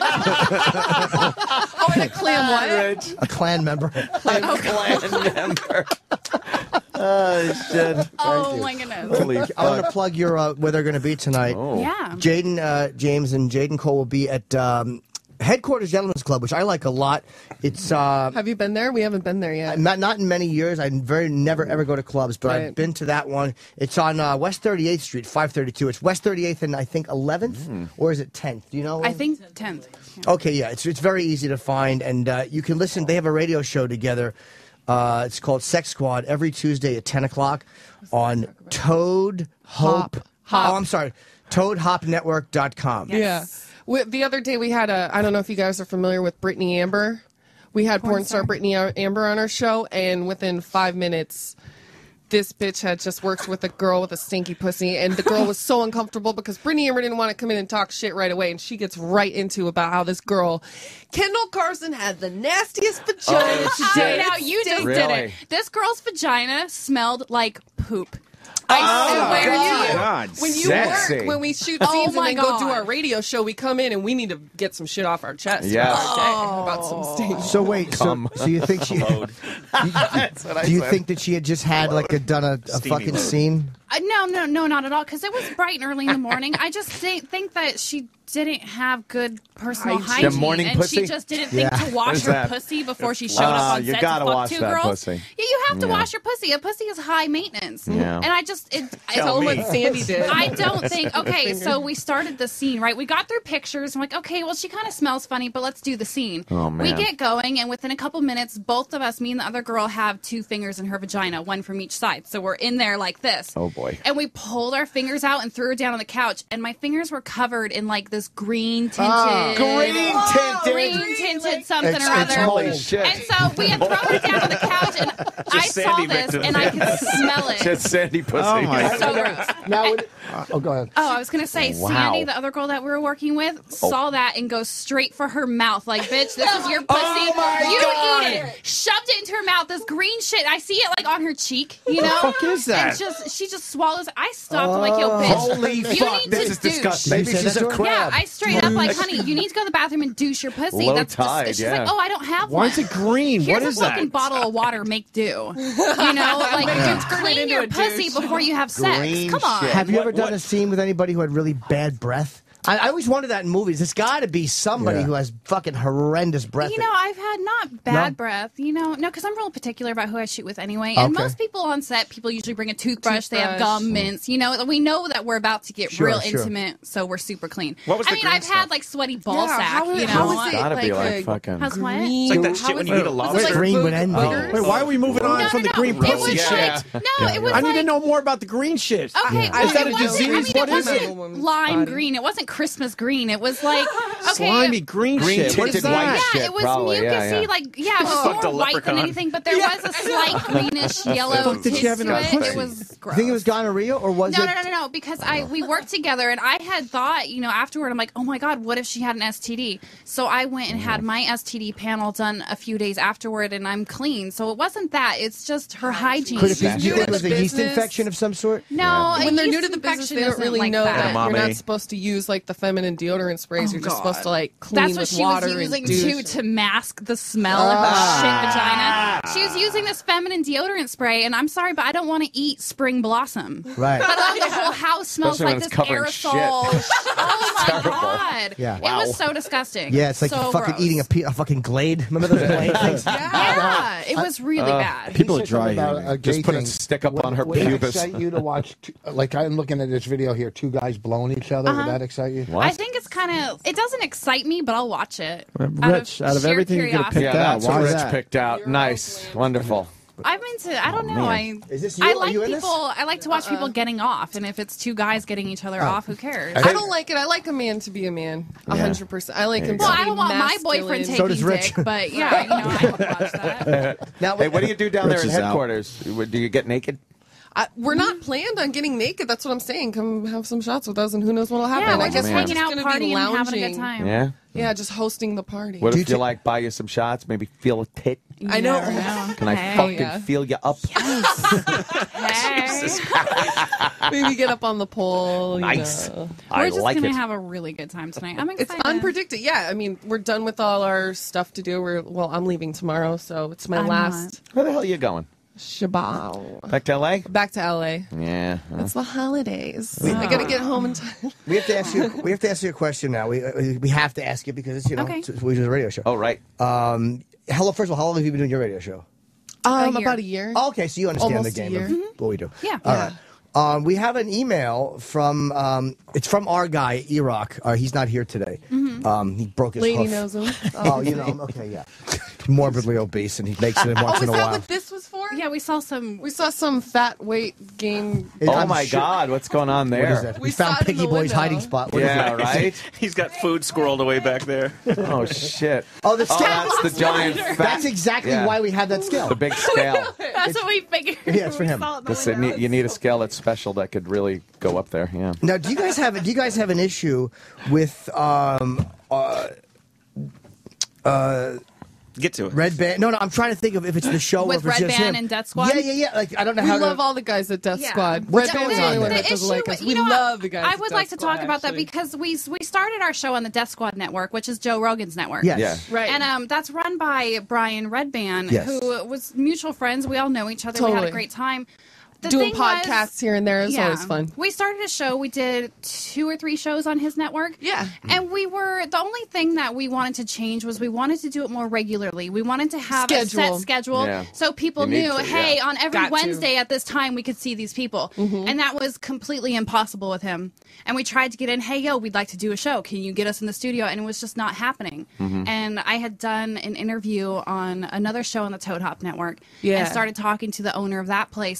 Oh, and a clam what? a clan member. Clan member. Oh, shit. Oh my goodness. Holy I want fuck. to plug your where they're going to be tonight. Oh. Yeah. Jaden James and Jaden Cole will be at Headquarters Gentlemen's Club, which I like a lot. It's Have you been there? We haven't been there yet. not in many years. I never ever go to clubs, but I've Right. been to that one. It's on West 38th Street, 532. It's West 38th and I think 11th, or is it 10th? Do you know? I think 10th. Okay, yeah, it's very easy to find, and you can listen. They have a radio show together. It's called Sex Squad every Tuesday at 10 o'clock on Toad Hope. Hop. Oh, I'm sorry, ToadHopNetwork.com. Yeah. The other day we had I don't know if you guys are familiar with Brittany Amber. We had porn star Brittany Amber on our show, and within 5 minutes, this bitch had just worked with a girl with a stinky pussy, and the girl was so uncomfortable because Brittany Amber didn't want to come in and talk shit right away, and she gets right into about how this girl, Kendall Carson, had the nastiest vagina. Now you just did Really? it. This girl's vagina smelled like poop. I swear to you. God, When you sexy. work, when we shoot Oh scenes and my then go do God. our radio show, we come in and we need to get some shit off our chest. Yes. About some stink. So wait, so you think she? That's what I Do you said. think that she had just had like done a Steamy fucking load. scene? No, not at all. Because it was bright and early in the morning. I just think that she didn't have good personal hygiene, The morning and pussy? she just didn't think Yeah. to What wash is her that? pussy before she showed up on you set gotta to fuck wash 2 that girls. pussy. Yeah, you have to Yeah. wash your pussy. A pussy is high maintenance, Yeah. and I just Tell them what Sandy did. I don't think. Okay, so we started the scene, right? We got through pictures. I'm like, okay, well, she kind of smells funny, but let's do the scene. Oh, man. We get going, and within a couple minutes, both of us, me and the other girl, have 2 fingers in her vagina, one from each side. So we're in there like this. Oh, boy. boy. And we pulled our fingers out and threw her down on the couch, and my fingers were covered in like this green tinted, green tinted something or other. Holy shit! And so we had thrown her down on the couch, and I saw this, and I could smell it. Just Sandy pussy. Oh my So gross. Now, go ahead. Oh, I was gonna say, Wow. Sandy, the other girl that we were working with, saw that and goes straight for her mouth, like, "Bitch, this is your pussy. You eat it." Shoved it into her mouth. This green shit. I see it like on her cheek. You know? What the fuck is that? And she just swallows. I stopped. I'm like, "Yo, bitch, Holy you fuck, need this to is douche." disgusting. Maybe she's a crab. Yeah, I straight up like, "Honey, you need to go to the bathroom and douche your pussy." Low That's tide, she's yeah. like, "Oh, I don't have Why one." is it green? Here's What is a fucking that? bottle of water. Make do. You know, like clean your pussy before you have sex. Green Come on. shit. Have you ever done a scene with anybody who had really bad breath? I always wondered that in movies. There's got to be somebody who has fucking horrendous breath. You know, I've had not bad breath. You know, no, because I'm real particular about who I shoot with anyway. And Okay. most people on set, people usually bring a toothbrush. They have gum, mints. You know, we know that we're about to get real intimate, so we're super clean. What was I the mean, green I've stuff? had like sweaty ball sack. how You is know, it Gotta be like a fucking. how's what? It's like that shit when you eat a lobster. green with envy. Wait, why are we moving on from the green It was pussy shit? like, no, it was I need like, to know more about the green shit. Okay, Is that it a wasn't- disease? I mean, What it is it? wasn't lime green. It wasn't Christmas green. It was like okay, Slimy green shit. What is tinted that? white yeah, shit, it was probably. mucusy. Yeah. Like it was Fucked a more white than leprechaun. anything, but there was a slight greenish yellow fuck did tint you have in to her it. pussy? It was gross. You think it was gonorrhea or was No, it? no, because we worked together, and I had thought, you know, afterward, I'm like, oh my God, what if she had an STD? So I went and had my STD panel done a few days afterward, and I'm clean. So it wasn't that. It's just her hygiene. Could it be? She's Do you new think to it was the a yeast business. infection of some sort? No, When they're yeast new to the business, infection they don't isn't really like know that. that you're Edamame. not supposed to use like the feminine deodorant sprays. You're just supposed to like clean That's what with she water was using and douche. to mask the smell of her shit vagina. She was using this feminine deodorant spray, and I'm sorry, but I don't want to eat spring blossom. Right. But like, the whole house smells Especially like when this it's covered in shit. aerosol. Oh my terrible. God. Yeah. It Wow. was so disgusting. Yeah, it's like so fucking gross. eating a fucking Glade. Remember those Glade things? Yeah, it was really bad. People He are said something dry. about a Just gay put a thing. stick up on her Would it pubis. excite you to watch? Like I'm looking at this video here, two guys blowing each other. Would that excite you? What? I think it's kind of, it doesn't excite me, but I'll watch it. Rich, out of sheer everything you could have curiosity. picked Yeah, out, that's why what is Rich that? picked out. Nice, wonderful. I'm into, I don't know. man. Is this you? I Are like you in this? people. I like to watch people getting off, and if it's two guys getting each other off, who cares? I don't like it. I like a man to be a man, 100%. I like him to Well, be I don't want my masculine. boyfriend So taking does Rich. dick, but yeah, you know, I would watch that. Now, Hey, what do you do down there Rich at is out. headquarters? Do you get naked? We're not planned on getting naked. That's what I'm saying. Come have some shots with us, and who knows what'll happen. Yeah, we're I guess just we're hanging out, gonna be partying, and having a lounging. good time. Yeah. Yeah, just hosting the party. What Do if you you like buy you some shots? Maybe feel a tit. I know. never know. Can I Hey. fucking feel you up? Hey. Maybe get up on the pole. you Nice. know. I We're just like gonna it. have a really good time tonight. I'm It's excited. unpredictable. Yeah, I mean, we're done with all our stuff to do. I'm leaving tomorrow, so it's my I'm last Where the hell are you going? shabao. Back to LA? Back to LA. Yeah. It's the holidays. I gotta get home in time. we have to ask you. We have to ask you a question now. We have to ask you because it's Okay. we do a radio show. Oh, right. Hello. First of all, how long have you been doing your radio show? year. About a year. Oh, okay, so you understand Almost the a game year. of what we do. Yeah. All right. We have an email from it's from our guy Iraq. He's not here today. He broke his Lady hoof. knows him. Oh, you know him. Okay, yeah. Morbidly obese, and he makes it once Oh, in is a that while. what this was for? Yeah, we saw some. We saw some fat weight gain. Oh, I'm my sure- God. What's going on there? What is that? We found saw it in Piggy the Boy's window. hiding spot. What is Yeah, that? right? He's got food squirreled away back there. Oh, shit. Oh, the scale. That's the giant fat. That's exactly Yeah. why we have that scale. The big scale. That's what we figured. Yeah, it's for We him. saw it in the This, window. you need a scale that's special that could really go up there. Yeah. Now, do you guys have an issue with Get to it. Red Band? No, I'm trying to think of if it's the show With or if it's Red just Band him. and Death Squad? Yeah. Like I don't know We how love to. all the guys at Death Yeah. Squad. What's Red going Band's the on only one there? that doesn't issue- like us. you We know what? love the guys. I at would Death like to talk Squad, about that actually. because we started our show on the Death Squad Network, which is Joe Rogan's network. Yes. Yeah. Right. And that's run by Brian Redband, Yes. who was mutual friends. We all know each other. We had Totally. a great time. The Doing thing was- podcasts here and there is always fun. We started a show. We did 2 or 3 shows on his network. Yeah. And the only thing that we wanted to change was we wanted to do it more regularly. We wanted to have a Schedule. set schedule Yeah. so people You need knew, to, hey, yeah. on every Got to. Wednesday at this time we could see these people. And that was completely impossible with him. And we tried to get in, hey, yo, we'd like to do a show. Can you get us in the studio? And it was just not happening. And I had done an interview on another show on the Toad Hop Network Yeah. and started talking to the owner of that place. And they're like,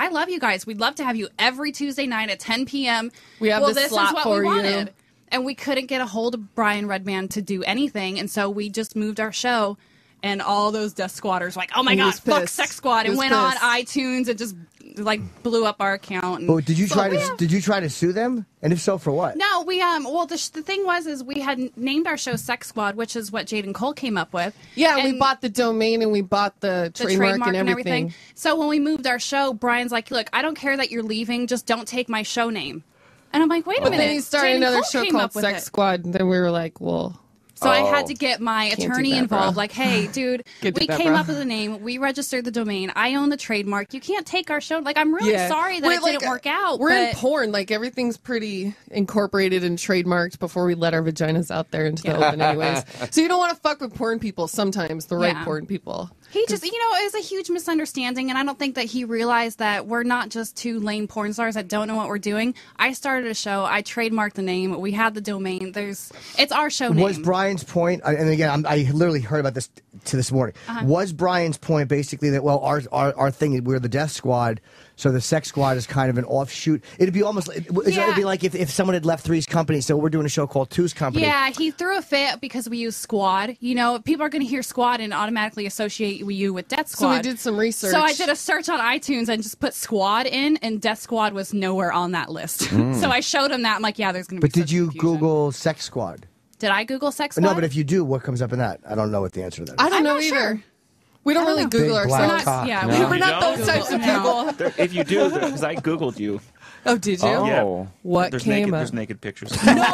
I love you guys. We'd love to have you every Tuesday night at 10 p.m. We have well, this this slot is what for we you. wanted. And we couldn't get a hold of Brian Redman to do anything. And so we just moved our show. And all those Death Squatters were like, oh my He God, was fuck pissed. Sex Squad. He And was went on pissed. iTunes and just like blew up our account. And But did you so, try to yeah. did you try to sue them? And if so, for what? No, we well the thing was is we had named our show Sex Squad, which is what Jaden Cole came up with. Yeah, we And bought the domain and we bought the trademark and everything. So when we moved our show, Brian's like, "Look, I don't care that you're leaving, just don't take my show name." And I'm like, "Wait a But minute." then he started Jaden another Cole show came called up with Sex it. Squad, and then we were like, well. So I had to get my Can't do attorney that, bro. involved. Like, hey, dude, Can't do we that, came bro. up with a name. We registered the domain. I own the trademark. You can't take our show. Like, I'm really Yeah. sorry that We're it like, didn't work out. We're in but porn. Like, everything's pretty incorporated and trademarked before we let our vaginas out there into the open anyways. So you don't want to fuck with porn people sometimes, the right Yeah. porn people. He just, it was a huge misunderstanding, and I don't think that he realized that we're not just two lame porn stars that don't know what we're doing. I started a show. I trademarked the name. We had the domain. It's our show name. Was Brian's point, and again, I literally heard about this this morning. Uh-huh. Was Brian's point basically that, well, our thing, we're the Death Squad, so the Sex Squad is kind of an offshoot? It'd be almost, it'd be like if someone had left Three's Company, so we're doing a show called Two's Company. Yeah, he threw a fit because we use Squad. People are going to hear Squad and automatically associate you with Death Squad. So we did some research. So I did a search on iTunes and just put Squad in, and Death Squad was nowhere on that list. Mm. So I showed him that. I'm like, yeah, there's going to be But did you Google Sex Squad? Did I Google Sex Squad? No, but if you do, what comes up in that? I don't know what the answer to that is. I don't I'm know not either. sure. We don't really Google Big black ourselves. cock. Yeah, No. We're not You those don't? types of No. people. If you do, because I Googled you. Oh, did you? Yeah. What there's came naked, up? There's naked pictures. Oh, man.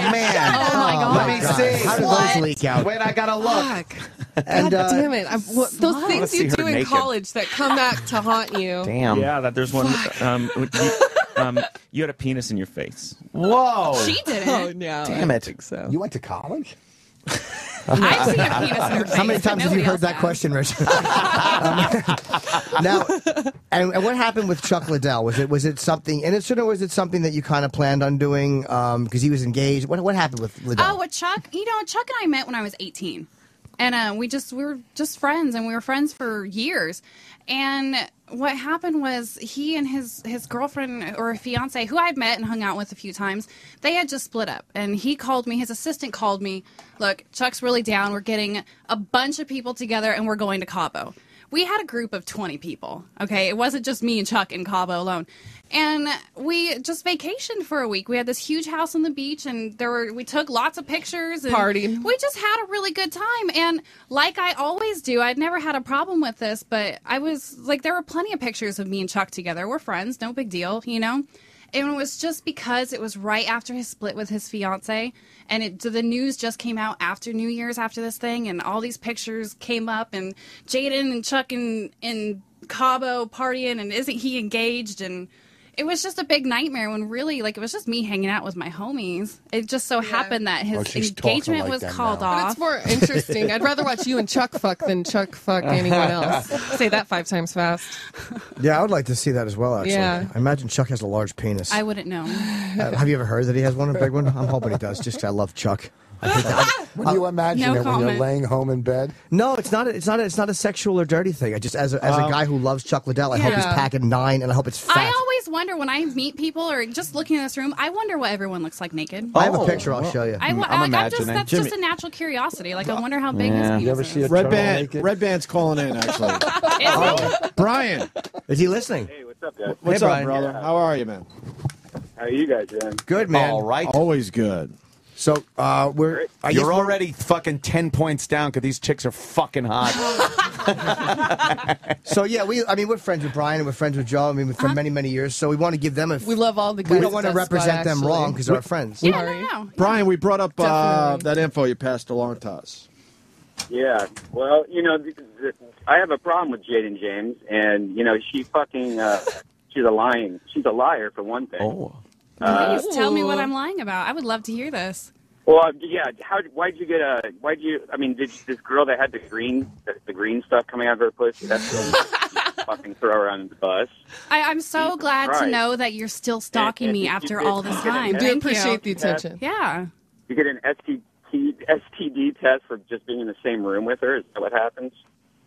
Oh, my God. Let me see. How did those leak out? Wait, I gotta look. Fuck. And, God damn it. Those wanna things see you her do in naked. college that come back to haunt you. Damn. Yeah, that there's one. You had a penis in your face. Whoa. She didn't. Oh, no. Damn I it. think so. You went to college? I've seen a penis in her face. How many but times have you nobody heard else that has. question, Rich? Now, and what happened with Chuck Liddell? Was it something innocent, or was it something that you kind of planned on doing because he was engaged? What happened with Liddell? Oh, with Chuck, Chuck and I met when I was 18. And we were just friends, and we were friends for years. And what happened was he and his girlfriend or fiance, who I'd met and hung out with a few times, they had just split up. And he called me, his assistant called me, look, Chuck's really down. We're getting a bunch of people together, and we're going to Cabo. We had a group of 20 people, okay? It wasn't just me and Chuck in Cabo alone. And we just vacationed for a week. We had this huge house on the beach, and we took lots of pictures. And Partied. We just had a really good time. And like I always do, I'd never had a problem with this, but I was like, there were plenty of pictures of me and Chuck together. We're friends, no big deal, And it was just because it was right after his split with his fiance, and the news just came out after New Year's after this thing, and all these pictures came up, and Jaden and Chuck in Cabo partying, and isn't he engaged? And it was just a big nightmare when really, it was just me hanging out with my homies. It just so happened that his she's talking engagement like was that called now. But off. it's more interesting. I'd rather watch you and Chuck fuck than Chuck fuck anyone else. Say that 5 times fast. Yeah, I would like to see that as well, actually. Yeah. I imagine Chuck has a large penis. I wouldn't know. Have you ever heard that he has one, a big one? I'm hoping he does, just 'cause I love Chuck. What do you imagine No it when you're comment. laying home in bed? No, it's not a sexual or dirty thing. I just, as a guy who loves Chuck Liddell, I hope he's Yeah. packing 9, and I hope it's fat. I always wonder when I meet people or just looking in this room, I wonder what everyone looks like naked. I have a picture. I'll show you. I'm imagining. that's Jimmy. just a natural curiosity. Like, I wonder how big Yeah. his You ever penis see a is. Red turtle Band. naked? Red Band's calling in, actually. Is he? Brian, Is he listening? Hey, what's up, guys? what's Hey, up, Brian. brother? How are you, man? How are you guys doing? Good, man. All right. Always good. So, we're. I guess You're we're- already fucking 10 points down because these chicks are fucking hot. So, yeah, we're friends with Brian and we're friends with Joe. I mean, for many, many years. So we want to give them a. We love all the guys. We don't want to at Death Squad, represent them actually. wrong because they're our friends. Yeah, Sorry. no. Brian, we brought up Definitely. that info you passed along to us. Yeah. Well, I have a problem with Jaden James, and she fucking she's a liar for one thing. Oh. Please tell me what I'm lying about. I would love to hear this. Well, yeah. Why'd you get did this girl that had the green stuff coming out of her pussy? That's fucking throw her under the bus. I'm so Jesus glad to Christ. know that you're still stalking And me you after did- all this you did time. it. We do Thank appreciate the you. attention. Yeah. You get an STD test for just being in the same room with her. Is that what happens?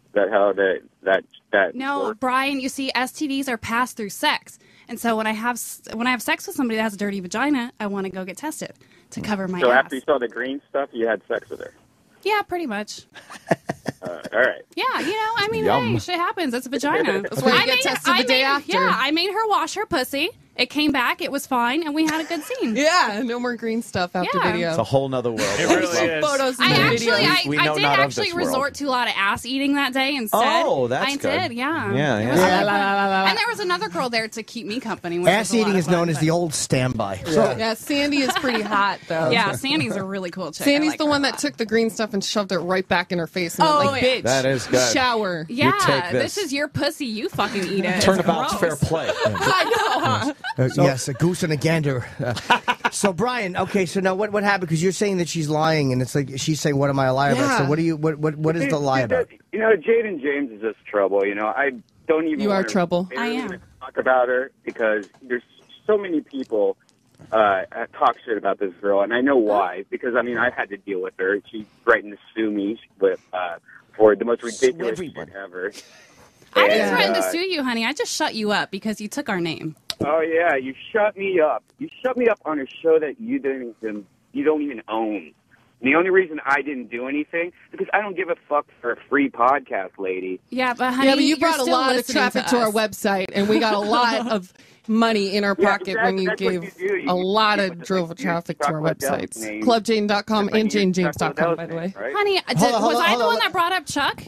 that how that No, works? Brian, you see, STDs are passed through sex. And so when I have sex with somebody that has a dirty vagina, I want to go get tested to cover my So ass. after you saw the green stuff, you had sex with her. Yeah, pretty much. All right. Yeah, I mean, Yum. hey, shit happens. It's a vagina. That's why you get tested the day after. Yeah, I made her wash her pussy. It came back. It was fine, and we had a good scene. Yeah, no more green stuff after Yeah. video. It's a whole nother world. It really is. Photos I and actually, videos. We I know did not of actually this world. resort to a lot of ass eating that day instead. Oh, that's I good. did, yeah. Yeah, It yeah. was Yeah, fun. la, la, la, la. And there was another girl there to keep me company. Which Ass was a lot eating of is fun, known as but- the old standby. Yeah, Sandy is pretty hot though. Yeah, Sandy's a really cool chick. Sandy's I like the her one a that lot. took the green stuff and shoved it right back in her face. And Oh, went like, yeah. bitch, That is good. shower. Yeah, take this this. is your pussy. You fucking eat it. Turnabout's It's fair gross. play. I know. Yes, a goose and a gander. So Brian, okay, so now what happened? Because you're saying that she's lying, and it's like she's saying, "What am I a liar about?" Yeah. So what is the lie about? You know, Jaden James is just trouble. You know, I don't even. You are wanna trouble. I am. even talk about her because there's so many people talk shit about this girl, and I know why. Because I mean, I had to deal with her. She's threatened to sue me with for the most ridiculous shit ever. I didn't And, threaten to sue you, honey. I just shut you up because you took our name. Oh yeah, you shut me up. You shut me up on a show that you don't even own. And the only reason I didn't do anything because I don't give a fuck for a free podcast, lady. Yeah, but honey, Yeah, but you you're brought a still lot of listening traffic to our us. website, and we got a lot of money in our Yeah, pocket when you that's what gave you do. You a lot put of the- drove like, traffic use to our Chuck Liddell's websites. name. ClubJane.com and Like, use Chuck JaneJames.com, by the way. Liddell's name, right? Honey, was I the one that brought up Chuck?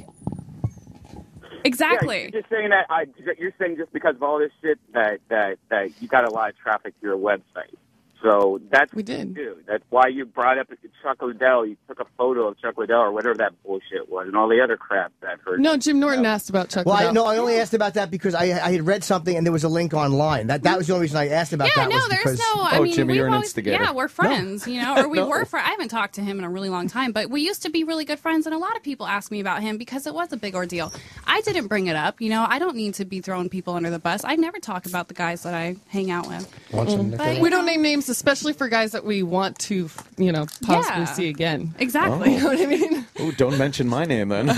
Exactly. Yeah, you're just saying that. You're saying just because of all this shit that you got a lot of traffic to your website. So that's what you do. That's why you brought up Chuck Liddell. You took a photo of Chuck Liddell or whatever that bullshit was, and all the other crap that I've heard. No, Jim Norton asked about Chuck Well, Liddell. I only asked about that because I had read something and there was a link online. That was the only reason I asked about Yeah, that. no, was there's because, no. I mean, Jimmy, we've you're an always, instigator. yeah, we're friends, you know, or we No. were. I haven't talked to him in a really long time, but we used to be really good friends, and a lot of people ask me about him because it was a big ordeal. I didn't bring it up, you know. I don't need to be throwing people under the bus. I never talk about the guys that I hang out with. But, We don't name names, especially for guys that we want to, possibly Yeah. see again. Exactly. You know what I mean? Oh, don't mention my name then.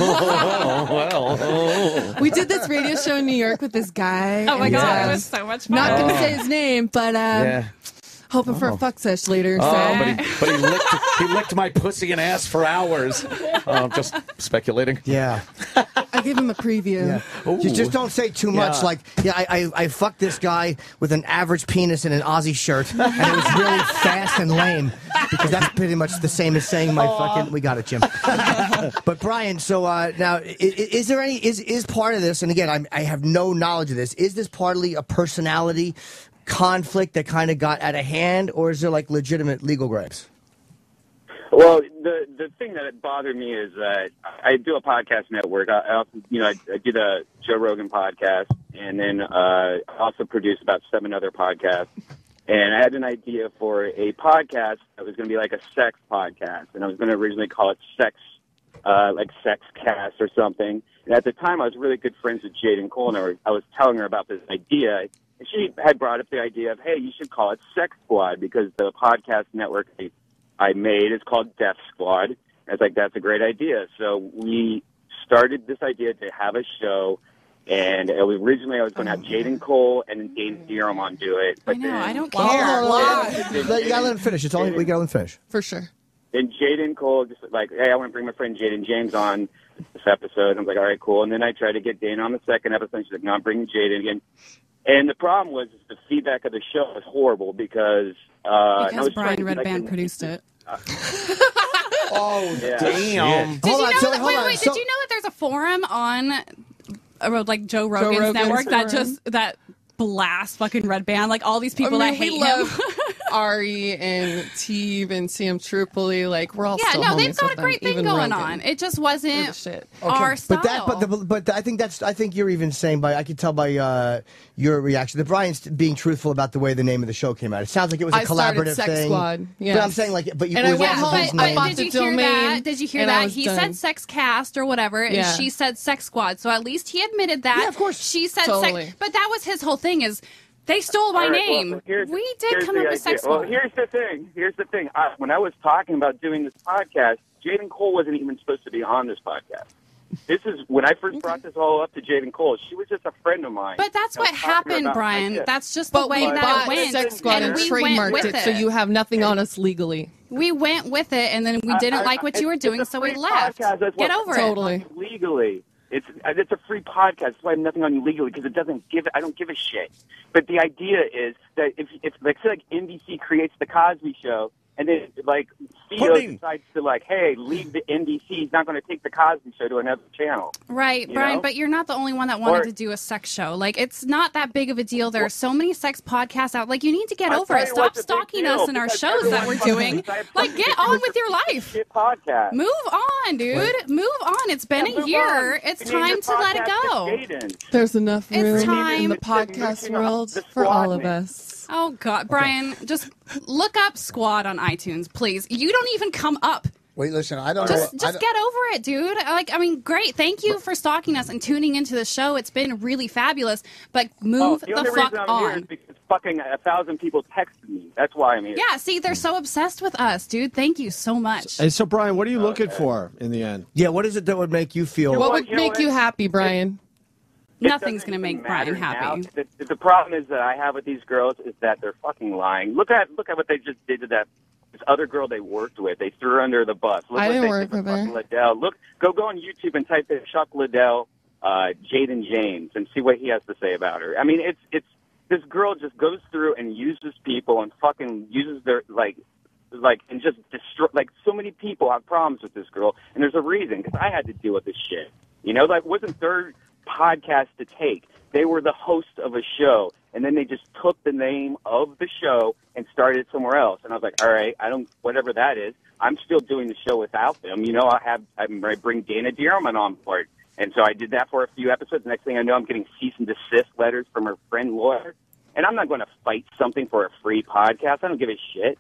well. We did this radio show in New York with this guy. Oh my and, god, it was so much fun. Not going to Oh. say his name, but Yeah. hoping for a fuck sesh later. Oh, so. but he licked my pussy and ass for hours. I'm just speculating. Yeah. I give him a preview. Yeah. Just don't say too much. Yeah. Like, I fucked this guy with an average penis in an Aussie shirt, and it was really fast and lame. Because that's pretty much the same as saying my fucking. We got it, Jim. But Brian, so now is there any is part of this? And again, I have no knowledge of this. Is this partly a personality conflict that kind of got out of hand, or is there like legitimate legal gripes? Well, the thing that bothered me is that I do a podcast network. I also, I did a Joe Rogan podcast, and then I also produced about 7 other podcasts. And I had an idea for a podcast that was going to be like a sex podcast, and I was going to originally call it Sex, like Sex Cast or something. And at the time, I was really good friends with Jaden Cole, and I was telling her about this idea. And she had brought up the idea of, hey, you should call it Sex Squad because the podcast network I made is called Death Squad. I was like, that's a great idea. So we started this idea to have a show. And originally I was going to have Jaden Cole and then Dane Theorem on do it. But I know, I don't Hold on, care. hold on. You gotta let him finish. It's only we gotta let him finish. For sure. Then Jaden Cole just like, hey, I want to bring my friend Jaden James on this episode. I was like, all right, cool. And then I tried to get Dana on the second episode. She's like, no, I'm bringing Jaden again. And the problem was the feedback of the show was horrible because Because Brian Red Band produced it. Oh, yeah. damn. Did you know that, wait, did you know that there's a forum on like Joe Rogan's network that blasts fucking Red Band, like all these people that hate we him. love Ari and Teve and Sam Tripoli. Like we're all Yeah, still no, they've homies got with a great them, thing even going Rogan. on. It just wasn't shit. our style. But I think you're even saying I could tell by your reaction that Brian's being truthful about the way the name of the show came out. It sounds like it was a I started collaborative Sex thing. Squad, But yes. I'm saying And I went home, I bought did the you hear domain, that? Did you hear and I that? was He done. said Sex Cast or whatever, and Yeah. she said Sex Squad. So at least he admitted that. Yeah, of course. She said Totally. sex. But that was his whole thing is they stole my All right, name. well, here's we did come the up with Sex idea. Squad. Well, here's the thing. When I was talking about doing this podcast, Jaden Cole wasn't even supposed to be on this podcast. This is when I first brought this all up to Jaden Cole. She was just a friend of mine. But that's I was what talking happened, about Brian. my shit. That's just the way that it went. Sex Squad and we trademarked went it, with so you have nothing on us legally. We went with it, and then we didn't like what you were doing, so we left. Get over it. Totally. Legally. It's a free podcast. That's why I have nothing on you legally, because I don't give a shit. But the idea is that if like, say, like NBC creates the Cosby Show, and then like Theo decides to like, hey, leave the NBC. He's not going to take the Cosby Show to another channel. Right, You Brian, know? but you're not the only one that wanted to do a sex show. Like, it's not that big of a deal. There are so many sex podcasts out. Like, you need to get over it. Stop stalking us in our shows that we're doing. Like, get on with your life. Podcast. Move on, dude. Move on. It's been a year. It's time to let it go. There's enough It's room time. in the podcast world for all of us. Oh, God. Brian, just look up Squad on iTunes, please. You don't even come up. Wait, listen, I don't Just know. get over it, dude. Like, I mean, great. Thank you for stalking us and tuning into the show. It's been really fabulous. But move the only fuck reason I'm here on. is because fucking 1,000 people texted me. That's why I'm here. Yeah, see, they're so obsessed with us, dude. Thank you so much. Hey, so Brian, what are you looking for in the end? Yeah, what is it that would make you feel? What would make you happy, Brian? Nothing's going to make Brian happy. Now. The problem is that I have with these girls is that they're fucking lying. Look at what they just did to this other girl they worked with. They threw her under the bus. Look I what didn't they work did with her. Liddell. Go on YouTube and type in Chuck Liddell, Jaden James, and see what he has to say about her. I mean, it's this girl just goes through and uses people and fucking uses their like and just destroy. Like, so many people have problems with this girl, and there's a reason, because I had to deal with this shit. You know, like, wasn't their podcast to take. They were the host of a show, and then they just took the name of the show and started it somewhere else. And I was like, all right, whatever that is, I'm still doing the show without them. You know, I bring Dana Dierman on board. And so I did that for a few episodes. Next thing I know, I'm getting cease and desist letters from her friend lawyer. And I'm not going to fight something for a free podcast. I don't give a shit.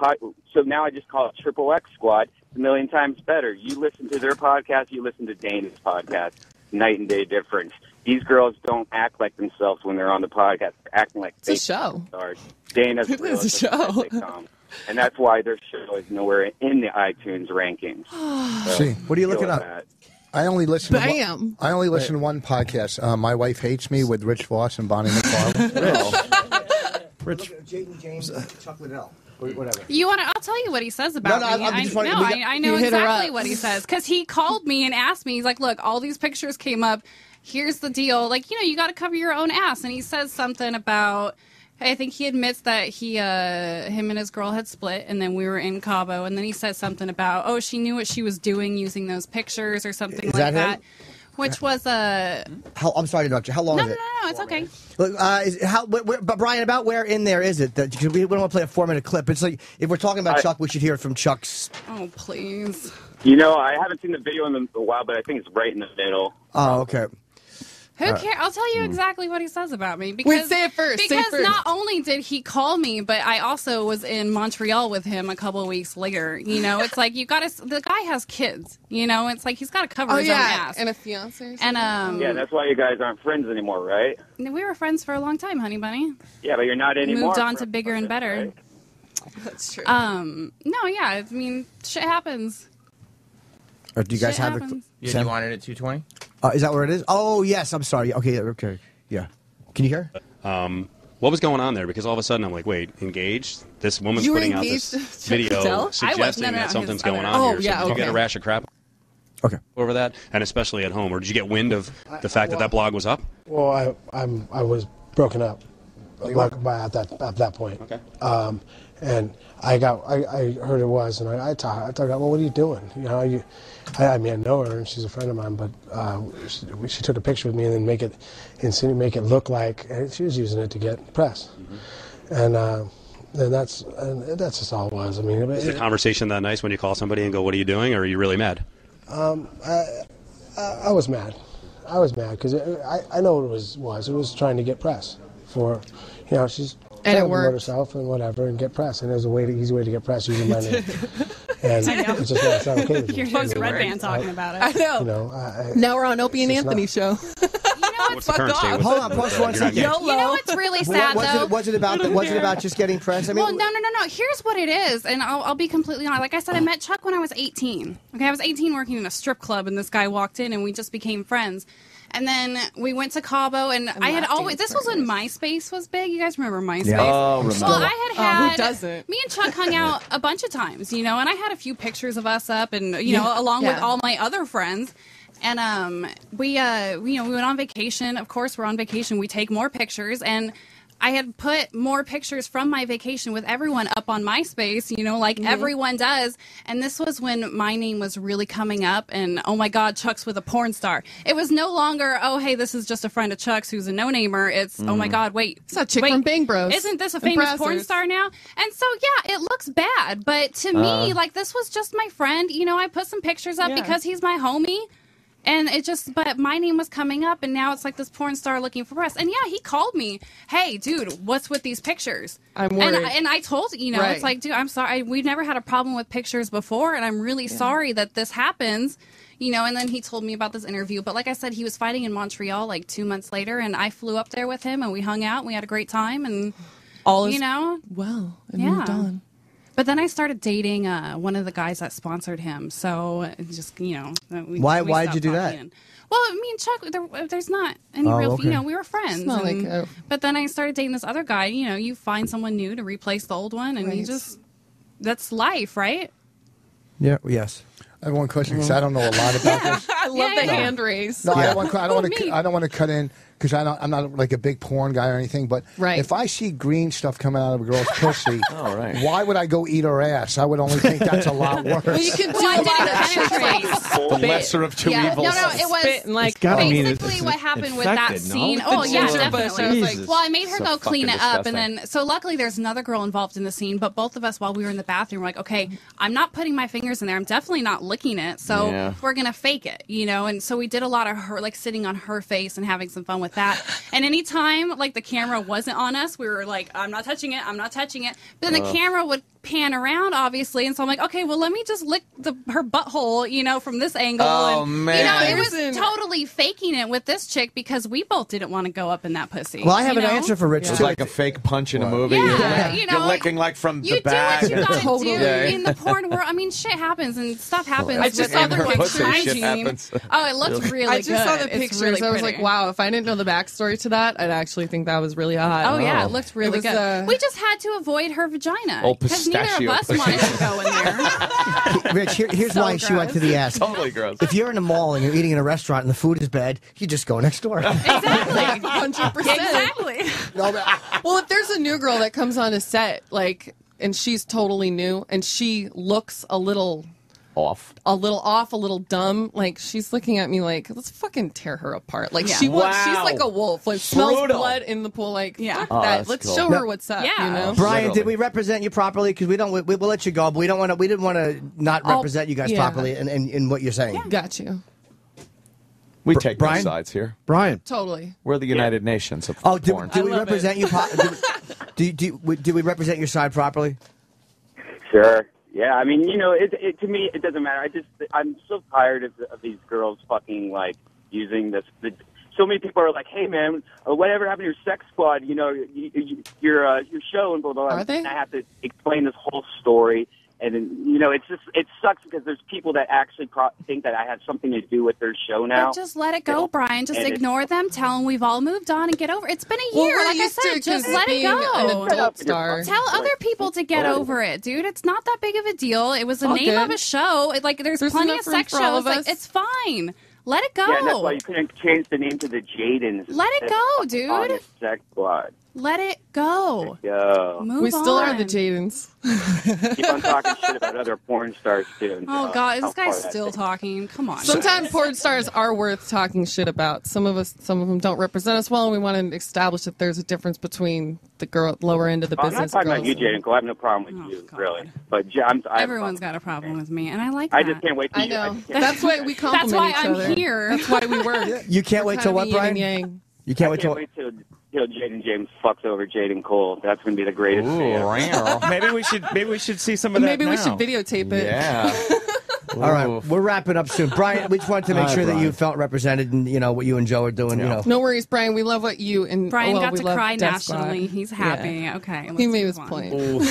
So now I just call it Triple X Squad. It's a million times better. You listen to their podcast, you listen to Dana's podcast. Night and day difference. These girls don't act like themselves when they're on the podcast. They're acting like it's a show. Stars. Dana's it is a show. And that's why their show is nowhere in the iTunes rankings. See, what are you looking up? I only listen. Bam. I only listen to one podcast. My Wife Hates Me with Rich Voss and Bonnie McFarlane. Rich, Jaden James, Chuck Liddell. Whatever. You want to? I'll tell you what he says about me. I know exactly what he says, because he called me and asked me. He's like, "Look, all these pictures came up. Here's the deal. Like, you got to cover your own ass." And he says something about. I think he admits that him and his girl had split, and then we were in Cabo, and then he says something about, she knew what she was doing using those pictures or something like that. Which was a. I'm sorry to interrupt you. How long is it? No, it's okay. Look, but Brian, about where in there is it? That we don't want to play a 4-minute clip. It's like, if we're talking about Chuck, we should hear it from Chuck's. Oh, please. I haven't seen the video in a while, but I think it's right in the middle. Oh, okay. Who cares? I'll tell you exactly what he says about me. Wait, say it first. Because not only did he call me, but I also was in Montreal with him a couple of weeks later. It's like the guy has kids. It's like he's got to cover his own ass. And a fiance. Or and yeah, that's why you guys aren't friends anymore, right? We were friends for a long time, honey bunny. Yeah, but you're not anymore. Moved on to bigger and better. Right? That's true. No, yeah, I mean, shit happens. Or do you guys have it? You wanted it 220? Is that where it is? Oh, yes. I'm sorry. Okay. Yeah. Can you hear? What was going on there? Because all of a sudden I'm like, wait, engaged? This woman's putting out this video suggesting that something's going on here. So did you get a rash of crap over that? And especially at home? Or did you get wind of the fact that blog was up? Well, I was broken up at that point. Okay. And I heard it was, and I thought, well, what are you doing? I know her, and she's a friend of mine, but she took a picture with me and then make it look like, and she was using it to get press, and that's just all it was. I mean, is the conversation that nice when you call somebody and go, "What are you doing?" Or are you really mad? I was mad. I was mad because I know what it was. It was trying to get press for, she's. And trying it to promote worked. herself and whatever and get press, and there's easy way to get press using my name. And it's just not okay with me. You're Red Band talking about it. I know. Now we're on Opie and Anthony show. What's the current state? Hold on, pause 1 second. You know what's really sad though? Was it about just getting press? I mean, well, no. Here's what it is, and I'll be completely honest. Like I said, I met Chuck when I was 18. Okay, I was 18 working in a strip club, and this guy walked in, and we just became friends. And then we went to Cabo, and I had always. This was when MySpace was big. You guys remember MySpace? Yeah. Oh, remember. Well, I had. Who doesn't? Me and Chuck hung out a bunch of times, and I had a few pictures of us up, and along with all my other friends. And we went on vacation. Of course, we're on vacation. We take more pictures, and I had put more pictures from my vacation with everyone up on MySpace, like everyone does. And this was when my name was really coming up. And, oh, my God, Chuck's with a porn star. It was no longer, oh, hey, this is just a friend of Chuck's who's a no-namer. It's, oh, my God, wait. It's a chick from Bang Bros. Isn't this a famous porn star now? And so, yeah, it looks bad. But to me, this was just my friend. I put some pictures up because he's my homie. And but my name was coming up, and now it's like this porn star looking for press. And yeah, he called me, hey, dude, what's with these pictures? I'm worried. And I told, it's like, dude, I'm sorry. We've never had a problem with pictures before, and I'm really sorry that this happens. And then he told me about this interview. But like I said, he was fighting in Montreal like 2 months later, and I flew up there with him, and we hung out, and we had a great time. And, all is well, and moved on. But then I started dating one of the guys that sponsored him. So just why did you do that? Well, me and Chuck, there's not any real. Okay. We were friends. But then I started dating this other guy. You find someone new to replace the old one, and that's life, right? Yeah. Yes. I have one question because I don't know a lot about this. I love the hand raise. No, I don't want to cut in because I'm not like a big porn guy or anything. But if I see green stuff coming out of a girl's pussy, why would I go eat her ass? I would only think that's a lot worse. Well, you can do a lot of the lesser of two evils. No, it was basically what happened with that scene. Oh yeah, definitely. Well, I made her go clean it up, and then so luckily there's another girl involved in the scene. But both of us, while we were in the bathroom, were like, okay, I'm not putting my fingers in there. I'm definitely not licking it. So we're gonna fake it, And so we did a lot of her like sitting on her face and having some fun with that. And anytime like the camera wasn't on us, we were like, I'm not touching it. But then the camera would pan around, obviously, and so I'm like, okay, well, let me just lick her butthole, from this angle. Oh, and, man. it was totally faking it with this chick because we both didn't want to go up in that pussy. Well, I have an answer for Rich, too. It's like a fake punch in a movie. Yeah, you're licking like from the back. You do what you gotta do in the porn world. I mean, shit happens and stuff happens. I just saw the pictures. Oh, it looked really good. I just saw the pictures. Really I was like, wow, if I didn't know the backstory to that, I'd actually think that was really hot. Oh, yeah, it looked really good. We just had to avoid her vagina because neither of us wanted to go in there. Rich, here's why she went to the ass. Totally gross. If you're in a mall and you're eating in a restaurant and the food is bad, you just go next door. Exactly. 100%. Exactly. Well, if there's a new girl that comes on a set, and she's totally new, and she looks a little off, a little dumb, she's looking at me like, let's fucking tear her apart. She's like a wolf. Smells blood in the pool. Fuck that. Let's show her what's up. Yeah. Brian, did we represent you properly? Because we'll let you go, but we didn't want to not represent you guys properly in what you're saying. Yeah. Got you. We take both sides here. Brian. Totally. We're the United Nations of porn. Do we represent you? Do we represent your side properly? Sure. Yeah, I mean, to me, it doesn't matter. I'm so tired of these girls fucking using this. So many people are like, "Hey, man, whatever happened to your sex squad? Your show and blah blah blah." Are they? And I have to explain this whole story, and then, it sucks because there's people that actually think that I have something to do with their show now. But just let it go, Brian. Just ignore them. Tell them we've all moved on and get over it. It's been a year. Like I said, just let it go. An adult star. Tell other people to get over it, dude. It's not that big of a deal. It was the name of a show. There's plenty of sex shows. It's fine. Let it go. Yeah, and that's why you couldn't change the name to the Jadens. Let it go, dude. Sex squad. Let it go. We still are the Jadens. Keep on talking shit about other porn stars, too. Oh, God. This guy's still talking. Come on. Sometimes porn stars are worth talking shit about. Some of them don't represent us well, and we want to establish that there's a difference between the lower end of the business. I'm not talking about you, Jaden Cole. I have no problem with you, really. But everyone's got a problem with me, and I like that. I just can't wait to I know. That's why we compliment each other. That's why I'm here. That's why we work. You can't wait till what, Brian? You can't wait till Jaden James fucks over Jaden Cole. That's going to be the greatest thing ever. Maybe we should see some of that. Maybe we should videotape it. Yeah. All right, we're wrapping up soon. Brian, we just wanted to make sure that you felt represented and, what you and Joe are doing, No worries, Brian. We love what you and Brian got we to love cry Death Squad. nationally. He's happy. Yeah. Okay. He made his point.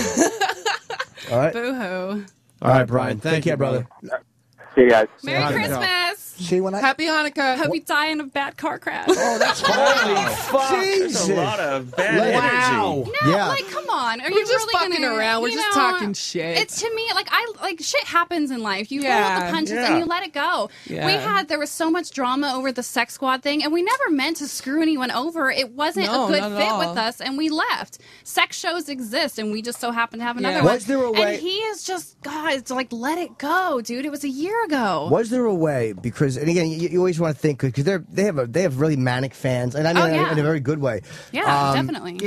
All right. Boo-hoo. All right, Brian. Take care, brother. See you guys. Merry Christmas. See when Happy Hanukkah. Hope you die in a bad car crash. Oh, that's Holy fuck! Jesus. There's a lot of bad energy. No, like, come on. Are We're you just really fucking gonna, around. We're you just know, talking shit. It's to me, like, shit happens in life. You roll Yeah, with the punches yeah. and you let it go. Yeah. There was so much drama over the sex squad thing, and we never meant to screw anyone over. It wasn't No, a good not at fit all. with us, and we left. Sex shows exist, and we just so happen to have another Yeah. one. Was there a way- And he is just, God, it's like, let it go, dude. It was a year ago. Was there a way? Because, and again, you always want to think, because they have really manic fans, and I mean Oh, yeah. in a very good way. Yeah, definitely.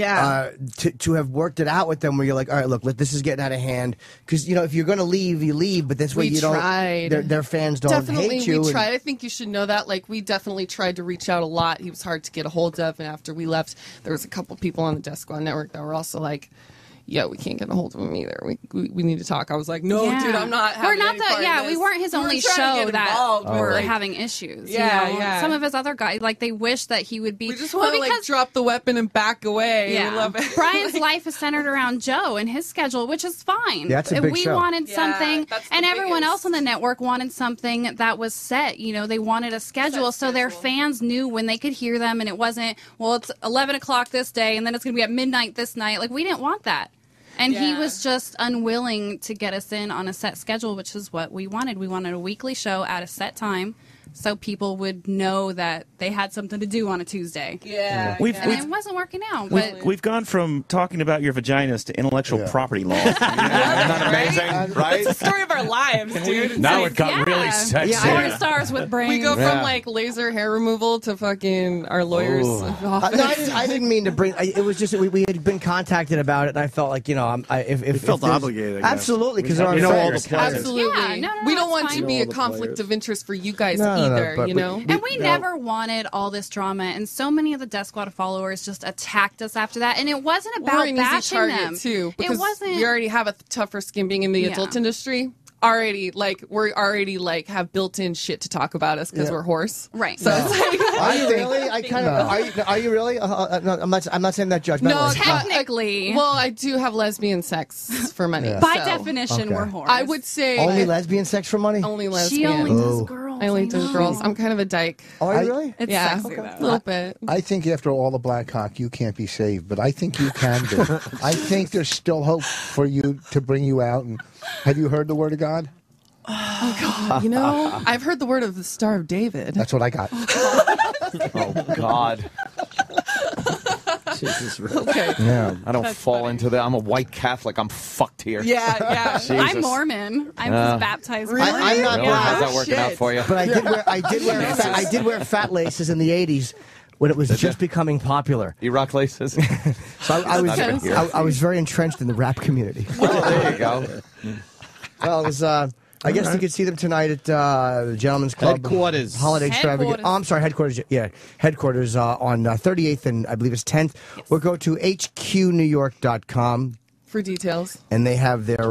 To have worked it out with them, where you're like, all right, look, this is getting out of hand. Because if you're going to leave, you leave, but this way We you tried. don't. Their fans don't Definitely, hate you. we and- tried. I think you should know that. Like, we definitely tried to reach out a lot. He was hard to get a hold of, and after we left, there was a couple people on the Death Squad Network that were also like, "Yeah, we can't get a hold of him either. We need to talk." I was like, "No, Yeah. dude, I'm not." We're having not any the part of yeah. this. We weren't his We were only trying to show get that involved. We were like, having issues. Yeah, you know? yeah. Some of his other guys, like they wish that he would be. We just want to like drop the weapon and back away. Yeah, We love it. Brian's life is centered around Joe and his schedule, which is fine. Yeah, that's a big we show. wanted Yeah, something, that's the and everyone biggest. else on the network wanted something that was set. They wanted a schedule, so their fans knew when they could hear them, and it wasn't, well, it's 11 o'clock this day, and then it's going to be at midnight this night. Like, we didn't want that. And he Yeah. was just unwilling to get us in on a set schedule, which is what we wanted. We wanted a weekly show at a set time so people would know that they had something to do on a Tuesday. Yeah. We've- And we've- it wasn't working out. But We've gone from talking about your vaginas to intellectual property law. Isn't that amazing, right? It's the story of our lives, dude. It's Now like- it got really sexy. porn stars with brains. We go from Yeah. like laser hair removal to fucking our lawyers' office. No, I didn't mean to bring. It was just we had been contacted about it, and I felt like if You felt there's- obligated, I guess. Absolutely, because We our know all friends. the players. Absolutely. Yeah, no, we no, don't want it's to fine. be All a the conflict players. of interest for you guys No, either, but you know? And we never wanted all this drama, and so many of the Death Squad followers just attacked us after that. And it wasn't We're about an easy bashing target them. too, because it wasn't. we already have a tougher skin being in the Yeah. adult industry. We're already like have built-in shit to talk about us because Yeah. we're hoarse. Right. So it's like, Are you really? I kind of. Are you really? No, I'm not saying that judgmental. no, Technically. well, I do have lesbian sex for money. Yeah. by so definition, Okay. we're whores. I would say only lesbian sex for money. only She lesbian. only does Oh. girls. I only do know. girls. I'm kind of a dyke. Oh, are you really? It's yeah, sexy, though. a little bit. I think after all the black cock, you can't be saved, but I think you can be. I think there's still hope for you to bring you out. And have you heard the word of God? Oh God, you know, I've heard the word of the Star of David. That's what I got. Oh God. Jesus, Okay. Yeah. I don't fall into that. I'm a white Catholic. I'm fucked here. Yeah, yeah. Jesus. I'm Mormon. I'm just baptized. Really? Mormon. I'm not Really? black. How's that working out for you? But I did wear fat laces in the '80s when it was just becoming popular. You rock laces? So I Not even here. I was very entrenched in the rap community. Oh, there you go. Well, it was. I guess you could see them tonight at the Gentlemen's Club Headquarters. Holiday Extravaganza. Headquarters. Oh, I'm sorry, headquarters. Yeah, headquarters on 38th and I believe it's 10th. We'll go to hqnewyork.com For details. and they have their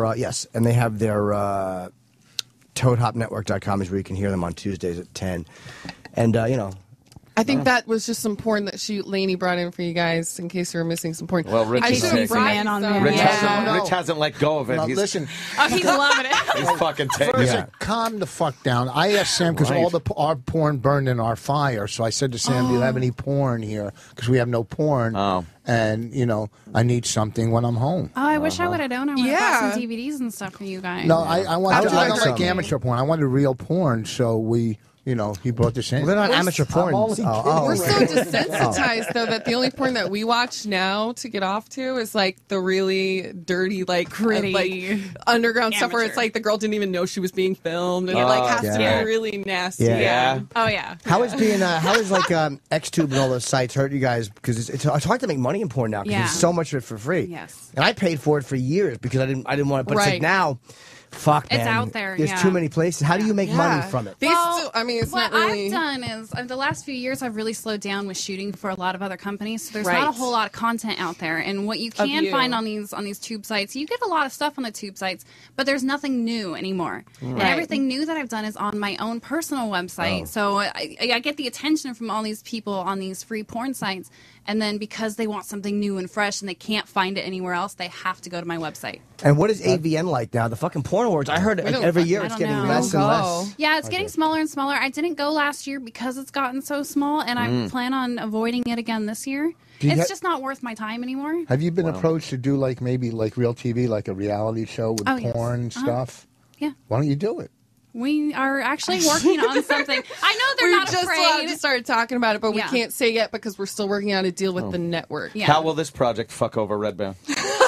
toadhopnetwork.com is where you can hear them on Tuesdays at 10. And I think that was just some porn that Lainey brought in for you guys in case you were missing some porn. Well, Rich I is should sick. have brought Man on some. man. Rich, Yeah. Rich hasn't let go of it. Now, He's, listen, Oh, he's loving it. he's fucking taking first, it. calm the fuck down. I asked Sam because Right. all our porn burned in our fire. So I said to Sam, "Do you have any porn here? Because we have no porn." Oh. And I need something when I'm home. Oh, I wish I would have known. I would have Yeah. bought some DVDs and stuff for you guys. No, I want. would I like don't like some. amateur porn. I wanted real porn. So he brought this in. they're not amateur porn. only kidding. We're so desensitized, though, that the only porn that we watch now to get off to is like the really dirty, like Gritty. like underground stuff where it's Amateur. like the girl didn't even know she was being filmed, and it like has to yeah. be really nasty. Yeah. Yeah. Oh yeah. How is XTube and all those sites hurt you guys? Because it's hard to make money in porn now because Yeah. there's so much of it for free. Yes. And I paid for it for years because I didn't want to. But it's like Right. now, fuck, man. It's out there, There's yeah. too many places. How do you make money from it? I mean, it's what not really. I've done is, the last few years, I've really slowed down with shooting for a lot of other companies. So there's Right. not a whole lot of content out there. And what you Of can you. find on these tube sites, you get a lot of stuff on the tube sites, but there's nothing new anymore. And Right. everything new that I've done is on my own personal website. Oh. So I get the attention from all these people on these free porn sites. And then because they want something new and fresh and they can't find it anywhere else, they have to go to my website. And what is AVN like now? The fucking porn awards. I heard every year it's getting less and less. Yeah, it's getting smaller and smaller. I didn't go last year because it's gotten so small, and I plan on avoiding it again this year. Do you It's ha- just not worth my time anymore. Have you been approached to do like maybe like real TV, like a reality show with Oh, yes. porn stuff? Yeah. Why don't you do it? We are actually working on something. I know they're We're not just afraid. allowed to start talking about it, but Yeah. we can't say yet because we're still working out a deal with the network. Yeah. How will this project fuck over Red Band?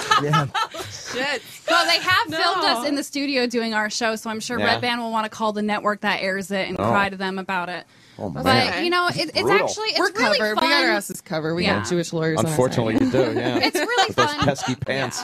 Shit. Well, they have filmed us in the studio doing our show, so I'm sure Yeah. Red Band will want to call the network that airs it and Oh. cry to them about it. Oh, man. But, you know, it's Brutal. actually, it's We're really covered. fun. We got our asses covered. We got Jewish lawyers on our Unfortunately, side. you do, yeah. It's really With those fun. pesky pants.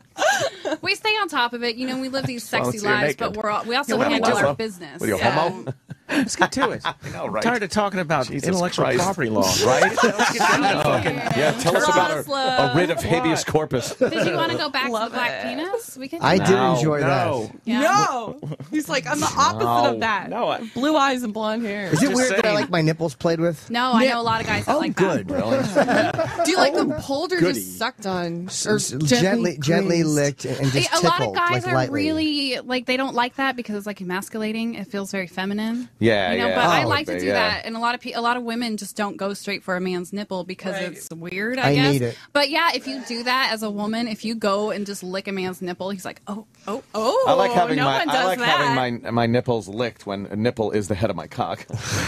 We stay on top of it. You know, we live these Well, sexy so you're lives, naked. but we also Yeah, what am I handle doing? our business. What are you, So- homo? Let's get to it. I know, right? Tired of talking about Jesus intellectual Christ. property law. Right? Let's get down to fucking. Yeah, tell us about a writ of habeas What? corpus. Did you want to go back to the black penis? We could. I do did that. enjoy No. Yeah. No, he's like I'm the opposite No. of that. No, Blue eyes and blonde hair. Is it Just weird that I saying. like my nipples played with? No, I know a lot of guys that like good. that. Do you like them pulled or Goody. just sucked on? Or Gently grazed? licked and just A tickled. lot of guys like are lightly. really like they don't like that because it's like emasculating. It feels very feminine. Yeah, You know, yeah. but I Oh, like to but do yeah. that, and a lot of women just don't go straight for a man's nipple because it's weird. I guess. need it. But yeah, if you do that as a woman, if you go and just lick a man's nipple, he's like, oh. I like having no one does having my nipples licked when a nipple is the head of my cock.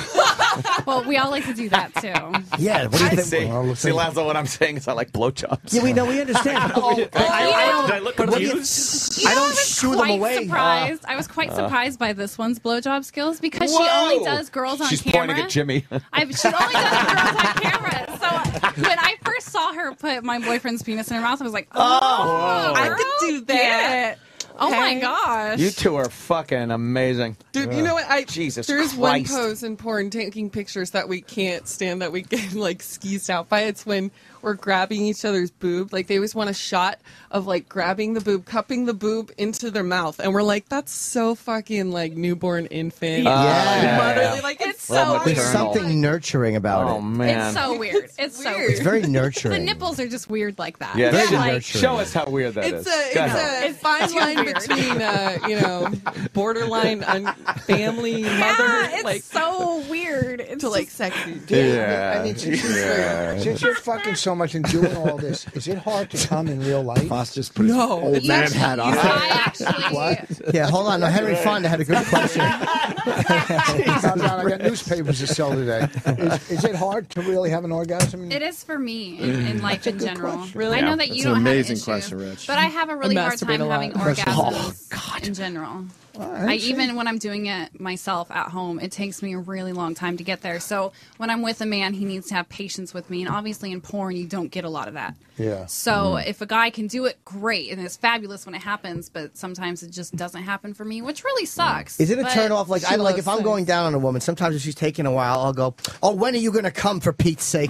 Well, we all like to do that too. Yeah, what do you think? See, Lazo, what I'm saying is I like blowjobs. Yeah, we know, we understand. Did I look You confused? I know, don't was shoo them quite away. Surprised. I was quite surprised by this one's blowjob skills because she Whoa! only does girls on She's camera. pointing at Jimmy. She only does girls on camera. So when I first saw her put my boyfriend's penis in her mouth, I was like, oh, I could do that. Oh my Okay. gosh. You two are fucking amazing. Dude, you know what? Jesus There's one Christ. pose in porn taking pictures that we can't stand that we get like skeezed out by. It's when we're grabbing each other's boob. Like they always want a shot of like grabbing the boob, cupping the boob into their mouth, and we're like, that's so fucking like newborn infant. Yeah. Motherly. Like it's Well, so There's weird. something nurturing about Oh it. man. It's so weird. It's so weird. weird. It's very The nurturing. nipples are just weird like that. Yeah, Very Like, nurturing. show us how weird that is. It's Go ahead. a fine too line weird. between borderline family mother it's like so weird. It's to like just- sexy. Yeah. I mean, Yeah. since you're fucking so much and doing all this, is it hard to come in real life? Foss just put his No. old man hat on. I actually. What? Yeah, hold on. No, Henry Fonda had a good question. Calm down, I got newspapers to sell today. Is it hard to really have an orgasm? It is for me in life in general. Really? I know Yeah. that you That's an don't amazing have an issue, question, Rich. but I have a really I hard masturbate time a lot. having orgasms in general. Even when I'm doing it myself at home, it takes me a really long time to get there. So when I'm with a man, he needs to have patience with me, and obviously in porn, you don't get a lot of that. Yeah. So if a guy can do it, great, and it's fabulous when it happens, but sometimes it just doesn't happen for me, which really sucks. Is it a But turn off? Like she I like loves if I'm sex. going down on a woman, sometimes if she's taking a while, I'll go, "Oh, when are you going to come for Pete's sake?"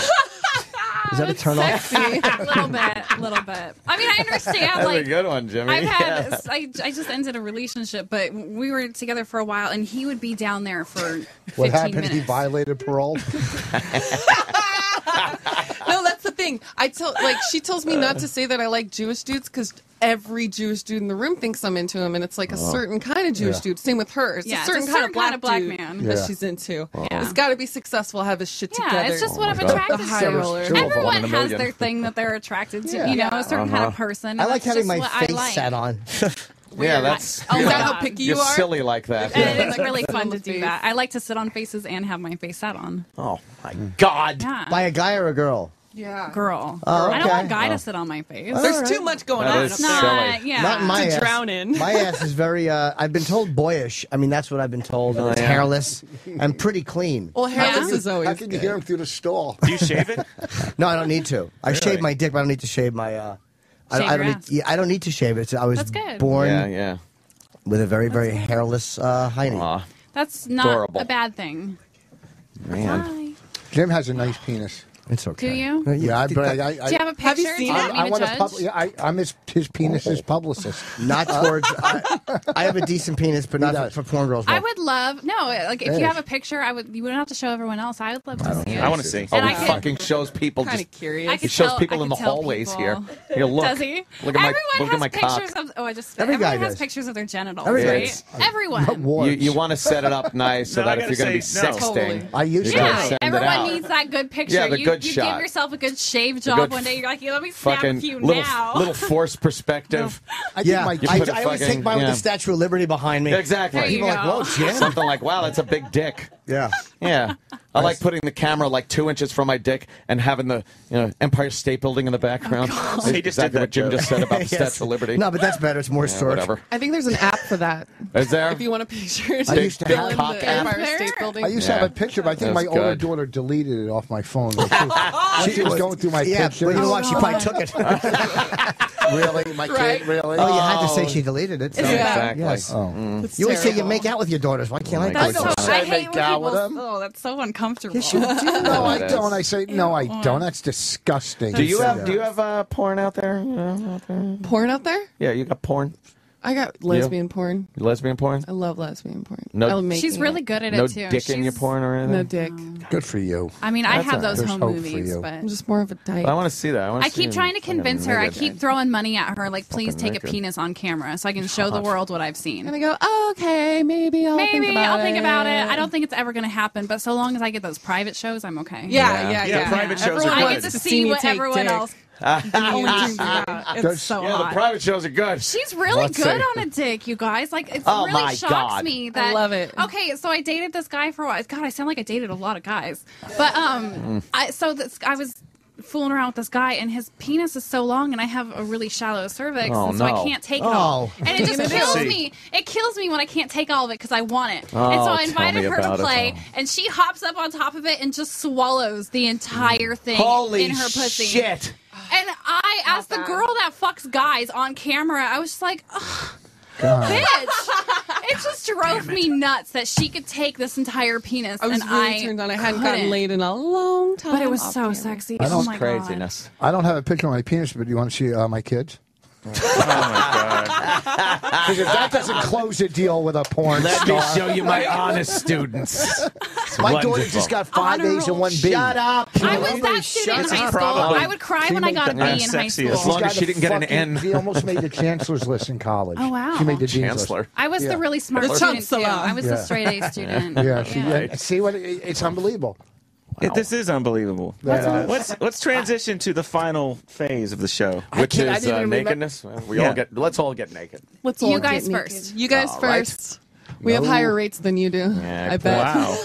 Is that a turn off? Sexy, a little bit. I mean, I understand. That's like, a good one, Jimmy. I've had, Yeah. I just ended a relationship, but we were together for a while, and he would be down there for 15 What happened? minutes. He violated parole? No, that's the thing. She tells me not to say that I like Jewish dudes because every Jewish dude in the room thinks I'm into him, and it's like a certain kind of Jewish dude. Same with her. It's Yeah, a certain kind of black black dude man. that Yeah. she's into. Yeah. He's got to be successful, have his shit Yeah, together. it's just what I'm my God. attracted The to. high roller. Everyone in a has million. their thing that they're attracted to, Yeah. you know, a certain kind of person. I and like that's having just my what I face like. set on. Yeah, that's. Oh, Is my that how God. picky You're you are? silly like that. And it's really Sit fun on to the do face. that. I like to sit on faces and have my face set on. Oh my God. Yeah. By a guy or a girl? Yeah. Girl. Oh, I don't want a okay. guy to sit on my face. There's too much going That on. is up It's there. not, silly. yeah. Not my To ass. drown in. My ass is very. I've been told boyish. I mean, that's what I've been told. It's yeah. hairless and pretty clean. Well, hairless is always How can you good. hear him through the stall? Do you shave it? No, I don't need to. I shave my dick, but I don't need to shave my. Shave I your don't ass. need. Yeah, I don't need to shave it. I was That's good. born. Yeah, yeah. with a very, very hairless Heine. That's not Adorable. a bad thing. Man. Hi. Jim has a nice penis. It's okay. Do you? Yeah, but Do you have a picture? Have you seen Do it? you want me I to want judge? to I'm his penis's publicist. Not towards. I have a decent penis, but not for porn girls. I would love if Yes. you have a picture, you wouldn't have to show everyone else. I would love to see it. I want to see. And Oh, I he could- fucking shows people. Kinda Just, curious. I He could shows tell- people I in the could tell hallways people. here. Here, look. Does he? Look at my Everyone look at my has cock. pictures of. Oh, I just. Every guy everyone has does. pictures of their genitals, Every guy right? does. Everyone. You want to set it up nice so No, that I if you're going to be gotta say, no. sexting, Totally. I used you to. gotta Yeah, send it everyone out. needs that good picture. Yeah, the you good you shot. give yourself a good shave The job good one day. You're like, let me snap a fucking few little now. little forced perspective. I think Yeah, my You put a I always fucking- take mine with yeah. the Statue of Liberty behind me. Exactly. There you People are like, go. whoa, Jim. Something like, wow, that's a big dick. Yeah. Yeah. I like putting the camera like 2 inches from my dick and having the Empire State Building in the background. He That's just exactly did that what Jim joke. just said about the Yes. Statue of Liberty. No, but that's better. It's more Yeah, storage. whatever. I think there's an app for that. Is there? If you want a picture, I used to have- in cock the app? Empire State Building. I used to have a picture, but I think That's my older good. daughter deleted it off my phone. She was going through my Yeah, pictures. but you know what? She probably took it. Really? My Right. kid? Really? Oh, you had to say she deleted it. So. Exactly. Yes. Oh. It's You always say you terrible. make out with your daughters. Why can't I? That's do so. it? I I hate make when out with people. them. Oh, that's so uncomfortable. Yes, you do. No, I it is. don't. I say no, I don't. That's disgusting. Do you have porn out there? Porn out there? Yeah, you got porn. I got lesbian porn. Lesbian porn? I love lesbian porn. No- I love making She's really it. good at it No too. dick in your She's- porn or anything? No dick. Good for you. I mean, I That's have all right. those There's home hope for movies, you. but I'm just more of a dyke. I want to see that. I keep trying to convince her. I keep throwing money at her, like, please Fucking take a naked. penis on camera so I can show the world what I've seen. And I go, oh, okay, maybe I'll think about it. I don't think it's ever going to happen, but so long as I get those private shows, I'm okay. Yeah. Private shows Everyone are I good. get to to see see me what take everyone dick. else only dreams about. It's so Yeah, hot. the private shows are good. She's really Let's good see. on a dick, you guys. Like, it Oh, really my shocks God. me I that. love it. Okay, so I dated this guy for a while. God, I sound like I dated a lot of guys. But I was fooling around with this guy, and his penis is so long, and I have a really shallow cervix, Oh, and so no. I can't take it all. Oh. And it just kills See. me. It kills me when I can't take all of it because I want it. Oh, and so I tell invited me her to about it. play, and she hops up on top of it and just swallows the entire thing Holy in her pussy. shit. And I, as the girl that fucks guys on camera, I was just like, ugh. God. Bitch! It just drove me nuts that she could take this entire penis, I was and really I turned on. I hadn't gotten couldn't. laid in a long time. But it was off so camera. sexy. I Oh don't- my god! Craziness. I don't have a picture of my penis, but you want to see my kids? Oh my god. Because if that doesn't close a deal with a porn Let me star. show you my honest students. It's My daughter wonderful. just got 5 A's and 1 B. Shut up. I was that student in high school. I would cry when I got a B in high school. As long as she didn't get an N. She almost made the chancellor's list in college. Oh, wow. She made the dean's Chancellor. list. I was Yeah. the really smart The student Chancellor. too. I was the straight A student. Yeah, see what? It's unbelievable. This is unbelievable. Let's transition to the final phase of the show, Which can't- I is didn't even nakedness. Let's all get naked. Let's You all guys get naked. first. You guys All right. first. We have higher rates than you do. Yeah, I bet. Wow.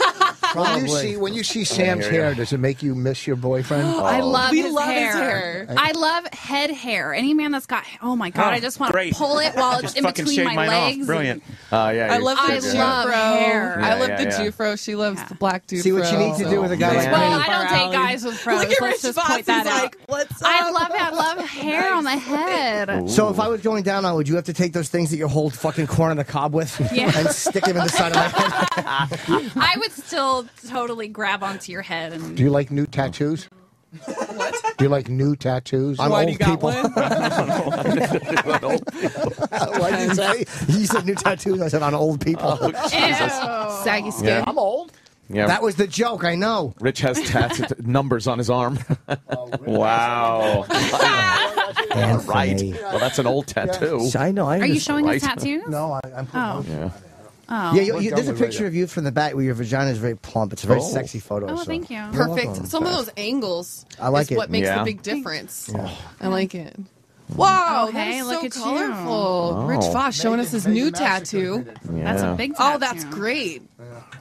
When you see Sam's hair, does it make you miss your boyfriend? I love, We his, love his hair. hair. I love head hair. Any man that's got, oh my god, Oh, I just want to great. pull it while it's Just in fucking between shave my mine legs. off. Brilliant. Yeah, I love the I love Jufro. hair. I love the Yeah. Jufro. She loves the black Jufro. See what you need to do with a guy like Man. Well, me. I don't date guys with froze. Look at Let's Rich just Voss. point that He's out. like, what's up? I love hair on the head. So if I was going down on, would you have to take those things that you hold fucking corn on the cob with Yeah. and stick them in the side of my head? I would still totally grab onto your head and. Do you like new tattoos? What? Do you like new tattoos? On Why old do you got people. one? What did you say? You said new tattoos. I said on old people. Ew. Saggy skin. Yeah. I'm old. Yeah. That was the joke. I know. Rich has tattooed numbers on his arm. Wow. Right. Well, that's an old tattoo. I know. Are you showing us tattoos? No, I'm Oh. Yeah. Oh. Yeah, We're there's a done with picture radio. of you from the back where your vagina is very plump. It's a very Oh. sexy photo. Oh, so. thank you. Perfect. welcome. Some of those angles I like is it. what makes Yeah. the big difference. I like it. Wow, Oh, that hey, is look so at you. colorful. Oh. Rich Foss showing us his new tattoo. Yeah. That's a big tattoo. Oh, that's great.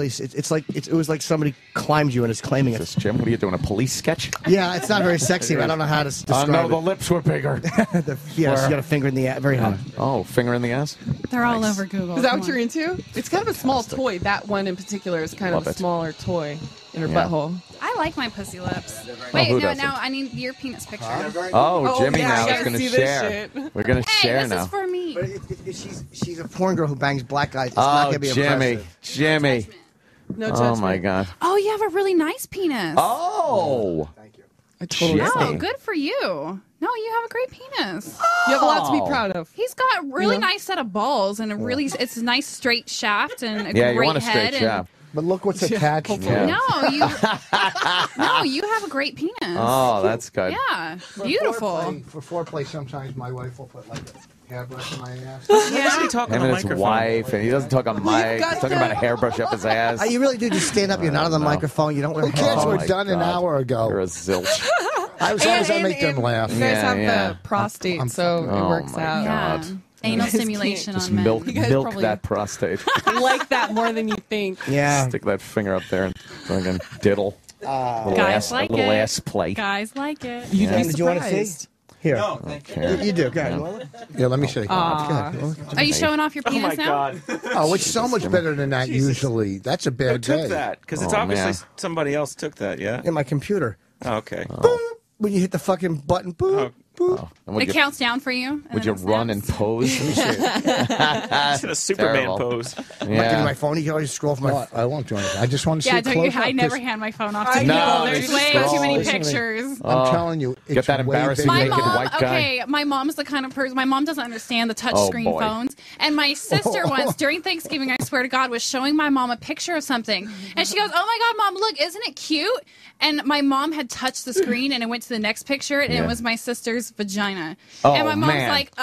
really. It was like somebody climbed you and is claiming it. Jim, what are you doing? A police sketch? Yeah, it's not very sexy. But I don't know how to describe no, it. the lips were bigger. Yeah, she got a finger in the ass. Very hot. Oh, finger in the ass? They're all over Google. Is that what you're into? It's kind of a small toy. That one in particular is kind of a smaller toy in her butthole. I like my pussy lips. who Wait, no, doesn't? now I need your penis picture. Oh, Jimmy yeah, now I is gotta going to see this share. shit. We're going to Hey, share this now. is for me. me. But she's a porn girl who bangs black guys. It's not going to be impressive. Jimmy. No Oh judgment. my God. Oh, you have a really nice penis. Oh. Thank you. I totally Jimmy. Oh, good for you. No, you have a great penis. You have a lot to be proud of. He's got a really nice set of balls and it's a nice straight shaft and a Yeah, great you want a head. straight shaft. But look what's attached to it. No, you have a great penis. Oh, that's good. Yeah, beautiful. For foreplay, sometimes my wife will put like a hairbrush in my ass. Him and his wife, and he doesn't talk on mic. He's talking about a hairbrush up his ass. You really do just stand up. You're not on the microphone. You don't wear Who cares? headphones. We're done an hour ago. You're a zilch. As long as I make them laugh. You guys have the prostate, so it works out. Yeah. Anal stimulation Just on men. milk, You guys milk probably- that prostate. like that more than you think. Yeah. Stick that finger up there and fucking diddle. Little Guys ass, like a little it. ass play. Guys like it. You Yeah. did you want to see? surprised. Here. No, thank You do. Go ahead. Yeah, let me see. Are you showing off your penis now? Oh, it's so much better than that usually. That's a Who bad day. took that? Because it's Oh, obviously man. somebody else took that, yeah? In my computer. Oh, okay. When you hit the fucking button, boop, boop. And would It you, counts down for you. would you run and pose? It's in a Superman Terrible. pose. I'm not getting Yeah. my phone. You can always scroll from my. I won't do anything. I just want to Yeah, see don't you? close up. I never 'cause hand my phone off to No, people. they There's way scroll. too many Listen to me. pictures. I'm telling you, Get it's that way embarrassing bigger. My naked mom, white guy. okay, my mom's the kind of person, my mom doesn't understand the touch Oh, screen boy. phones. And my sister once, during Thanksgiving, I swear to God, was showing my mom a picture of something. And she goes, oh my God, Mom, look, isn't it cute? And my mom had touched the screen and it went to the next picture and Yeah. it was my sister's vagina. Oh, and my mom's man. like,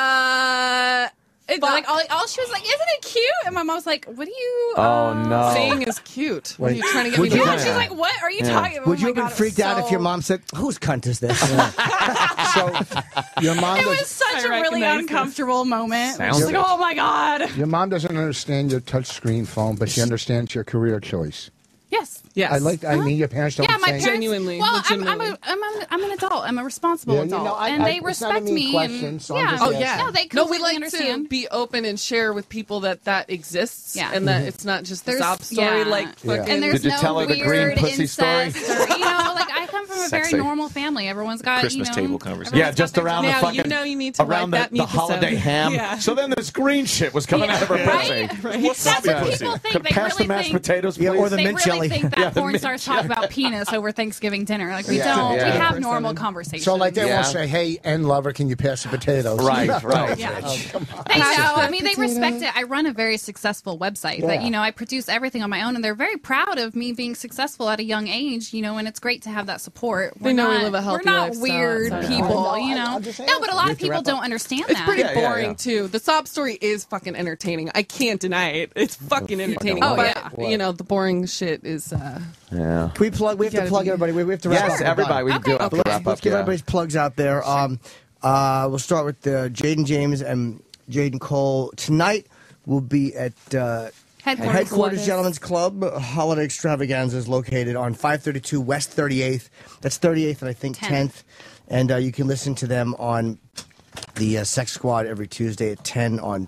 it's like all she was like, isn't it cute? And my mom's like, what are you Oh, no. Saying is cute. What are you trying to get Would me you- to Yeah, do? she's like, what are you Yeah. talking about? Would you Oh have my been God, freaked it was out if your so- mom said, "Whose cunt is this?" So your mom It does, was such a really recognize this. uncomfortable moment. Sounds She's like, good. oh my God. your mom doesn't understand your touch screen phone, but she understands your career choice. Yes. Yes. I mean, your parents don't Yeah, my say parents. Genuinely, Well, legitimately. I'm an adult. I'm a responsible Yeah, adult, I- and they it's not a respect mean me. question, And, so I'm yeah. just Oh asking. yeah. No, they No, completely we like understand. to be open and share with people that exists, Yeah. and that it's not just the There's- sob story. yeah. Like Yeah. fucking. And there's Did you no tell her the weird green pussy story? incest or, you know, like I come from a very Sexy. normal family. Everyone's got Christmas you know, table conversation. Yeah, everyone's just got their around the Now, fucking you know you need to around write that the holiday mucus ham. Yeah. So then this green shit was coming out of her Right? pussy. Right. That's what people think. Could They pass really the mashed think. potatoes, please? Yeah, or the They mint really jelly. think that Yeah, the porn mint stars talk about penis over Thanksgiving dinner. Like we Yeah. don't. Yeah. We have normal conversations. So like they Yeah. won't say, "Hey, end lover, can you pass the potatoes?" Right, right. Yeah. Oh, come on. They know. I mean, they Potato. respect it. I run a very successful website that, you know, I produce everything on my own, and they're very proud of me being successful at a young age, you know, and it's great to have that support. They know we live a healthy We're not lifestyle weird outside of people, it. you know. I'm just saying. No, but a lot We of have to people wrap up. don't understand It's that. pretty Yeah, yeah, boring yeah. too. The sob story is fucking entertaining. I can't deny it. It's fucking entertaining. Oh, but yeah. you know, the boring shit is. Yeah. Can we plug? We have to gotta plug be- everybody. We have to wrap Yes, up. everybody. We do have to wrap Let's up. give Yeah. everybody's plugs out there. We'll start with Jaden James and Jaden Cole. Tonight we'll be at Headquarters Gentlemen's Club. Holiday Extravaganza is located on 532 West 38th. That's 38th and I think 10th. And you can listen to them on the Sex Squad every Tuesday at 10 on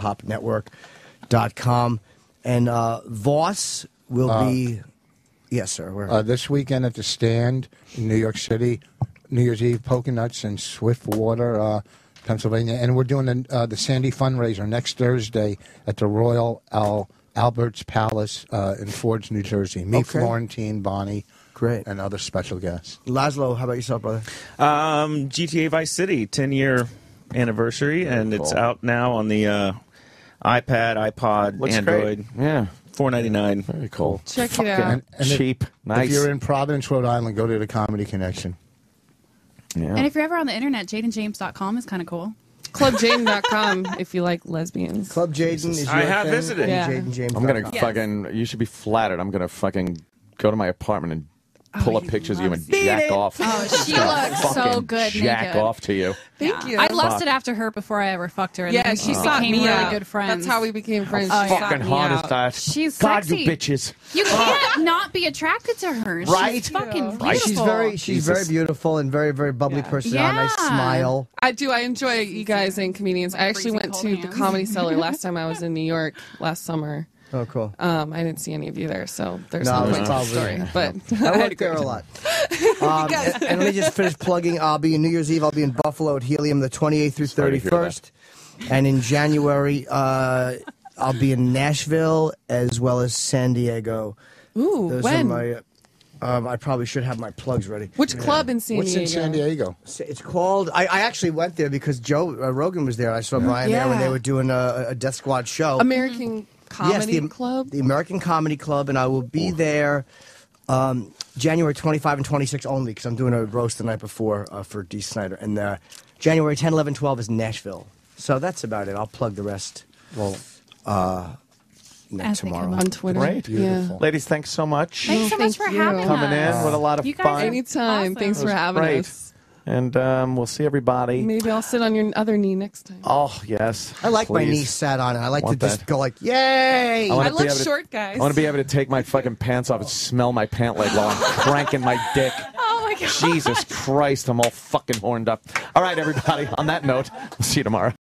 ToadHopNetwork.com. And Voss will be... Yes, sir. Where? This weekend at the Stand in New York City, New Year's Eve, Poconuts in Swiftwater, Pennsylvania. And we're doing the Sandy fundraiser next Thursday at the Royal Albert's Palace in Fords, New Jersey. Me, Okay. Florentine, Bonnie, Great. and other special guests. Laszlo, how about yourself, brother? GTA Vice City 10-year anniversary, and it's cool. out now on the iPad, iPod, Looks Android. great. Yeah. $4.99. Very cool. Check it out. And Cheap. Nice. If you're in Providence, Rhode Island, go to the Comedy Connection. Yeah. And if you're ever on the internet, jadenjames.com is kind of cool. ClubJaden.com if you like lesbians. Club Jaden is your I have thing, visited. and Yeah. JadenJames.com. I'm going to fucking, you should be flattered. I'm going to fucking go to my apartment and pull up pictures of you and jack off. Oh, she Gonna looks so fucking good jack naked. off to you. Thank you. I lusted after her before I ever fucked her. And Yeah, then she we sought became me really out. good friends. That's how we became friends. Oh, She yeah. sought Fucking me hard out. as that. She's God, sexy. you bitches. You can't not be attracted to her. Right? She's fucking beautiful. Right. She's very beautiful and very, very bubbly person. Yeah. Nice smile. I do. I enjoy you guys and comedians. I actually went to the Comedy Cellar last time I was in New York last summer. Oh, cool. I didn't see any of you there, so there's No, no it's point to the probably- story. But I had worked there a lot. And let me just finish plugging. I'll be in New Year's Eve. I'll be in Buffalo at Helium the 28th through Sorry to hear 31st. And in January, I'll be in Nashville as well as San Diego. Ooh, Those when? are my, I probably should have my plugs ready. Which club in San What's Diego? in San Diego? It's called. I actually went there because Joe Rogan was there. I saw Brian there when Yeah. they were doing a Death Squad show. American Comedy Club? The American Comedy Club, and I will be there January 25 and 26 only because I'm doing a roast the night before for Dee Snider. And January 10, 11, 12 is Nashville. So that's about it. I'll plug the rest. Well, tomorrow on Twitter. Great. Yeah. Ladies, thanks so much. Thanks so much for having Coming us. in with a lot of You guys fun. are Anytime. Thanks It for was having great. us. And we'll see everybody. Maybe I'll sit on your other knee next time. Oh, yes. I like my Please. knee sat on it. I like Want to just that. go like, yay! I wanna I be love able to- short guys. I want to be able to take my fucking pants off and smell my pant leg while I'm cranking my dick. Oh my god. Jesus Christ, I'm all fucking horned up. All right, everybody. On that note, we'll see you tomorrow.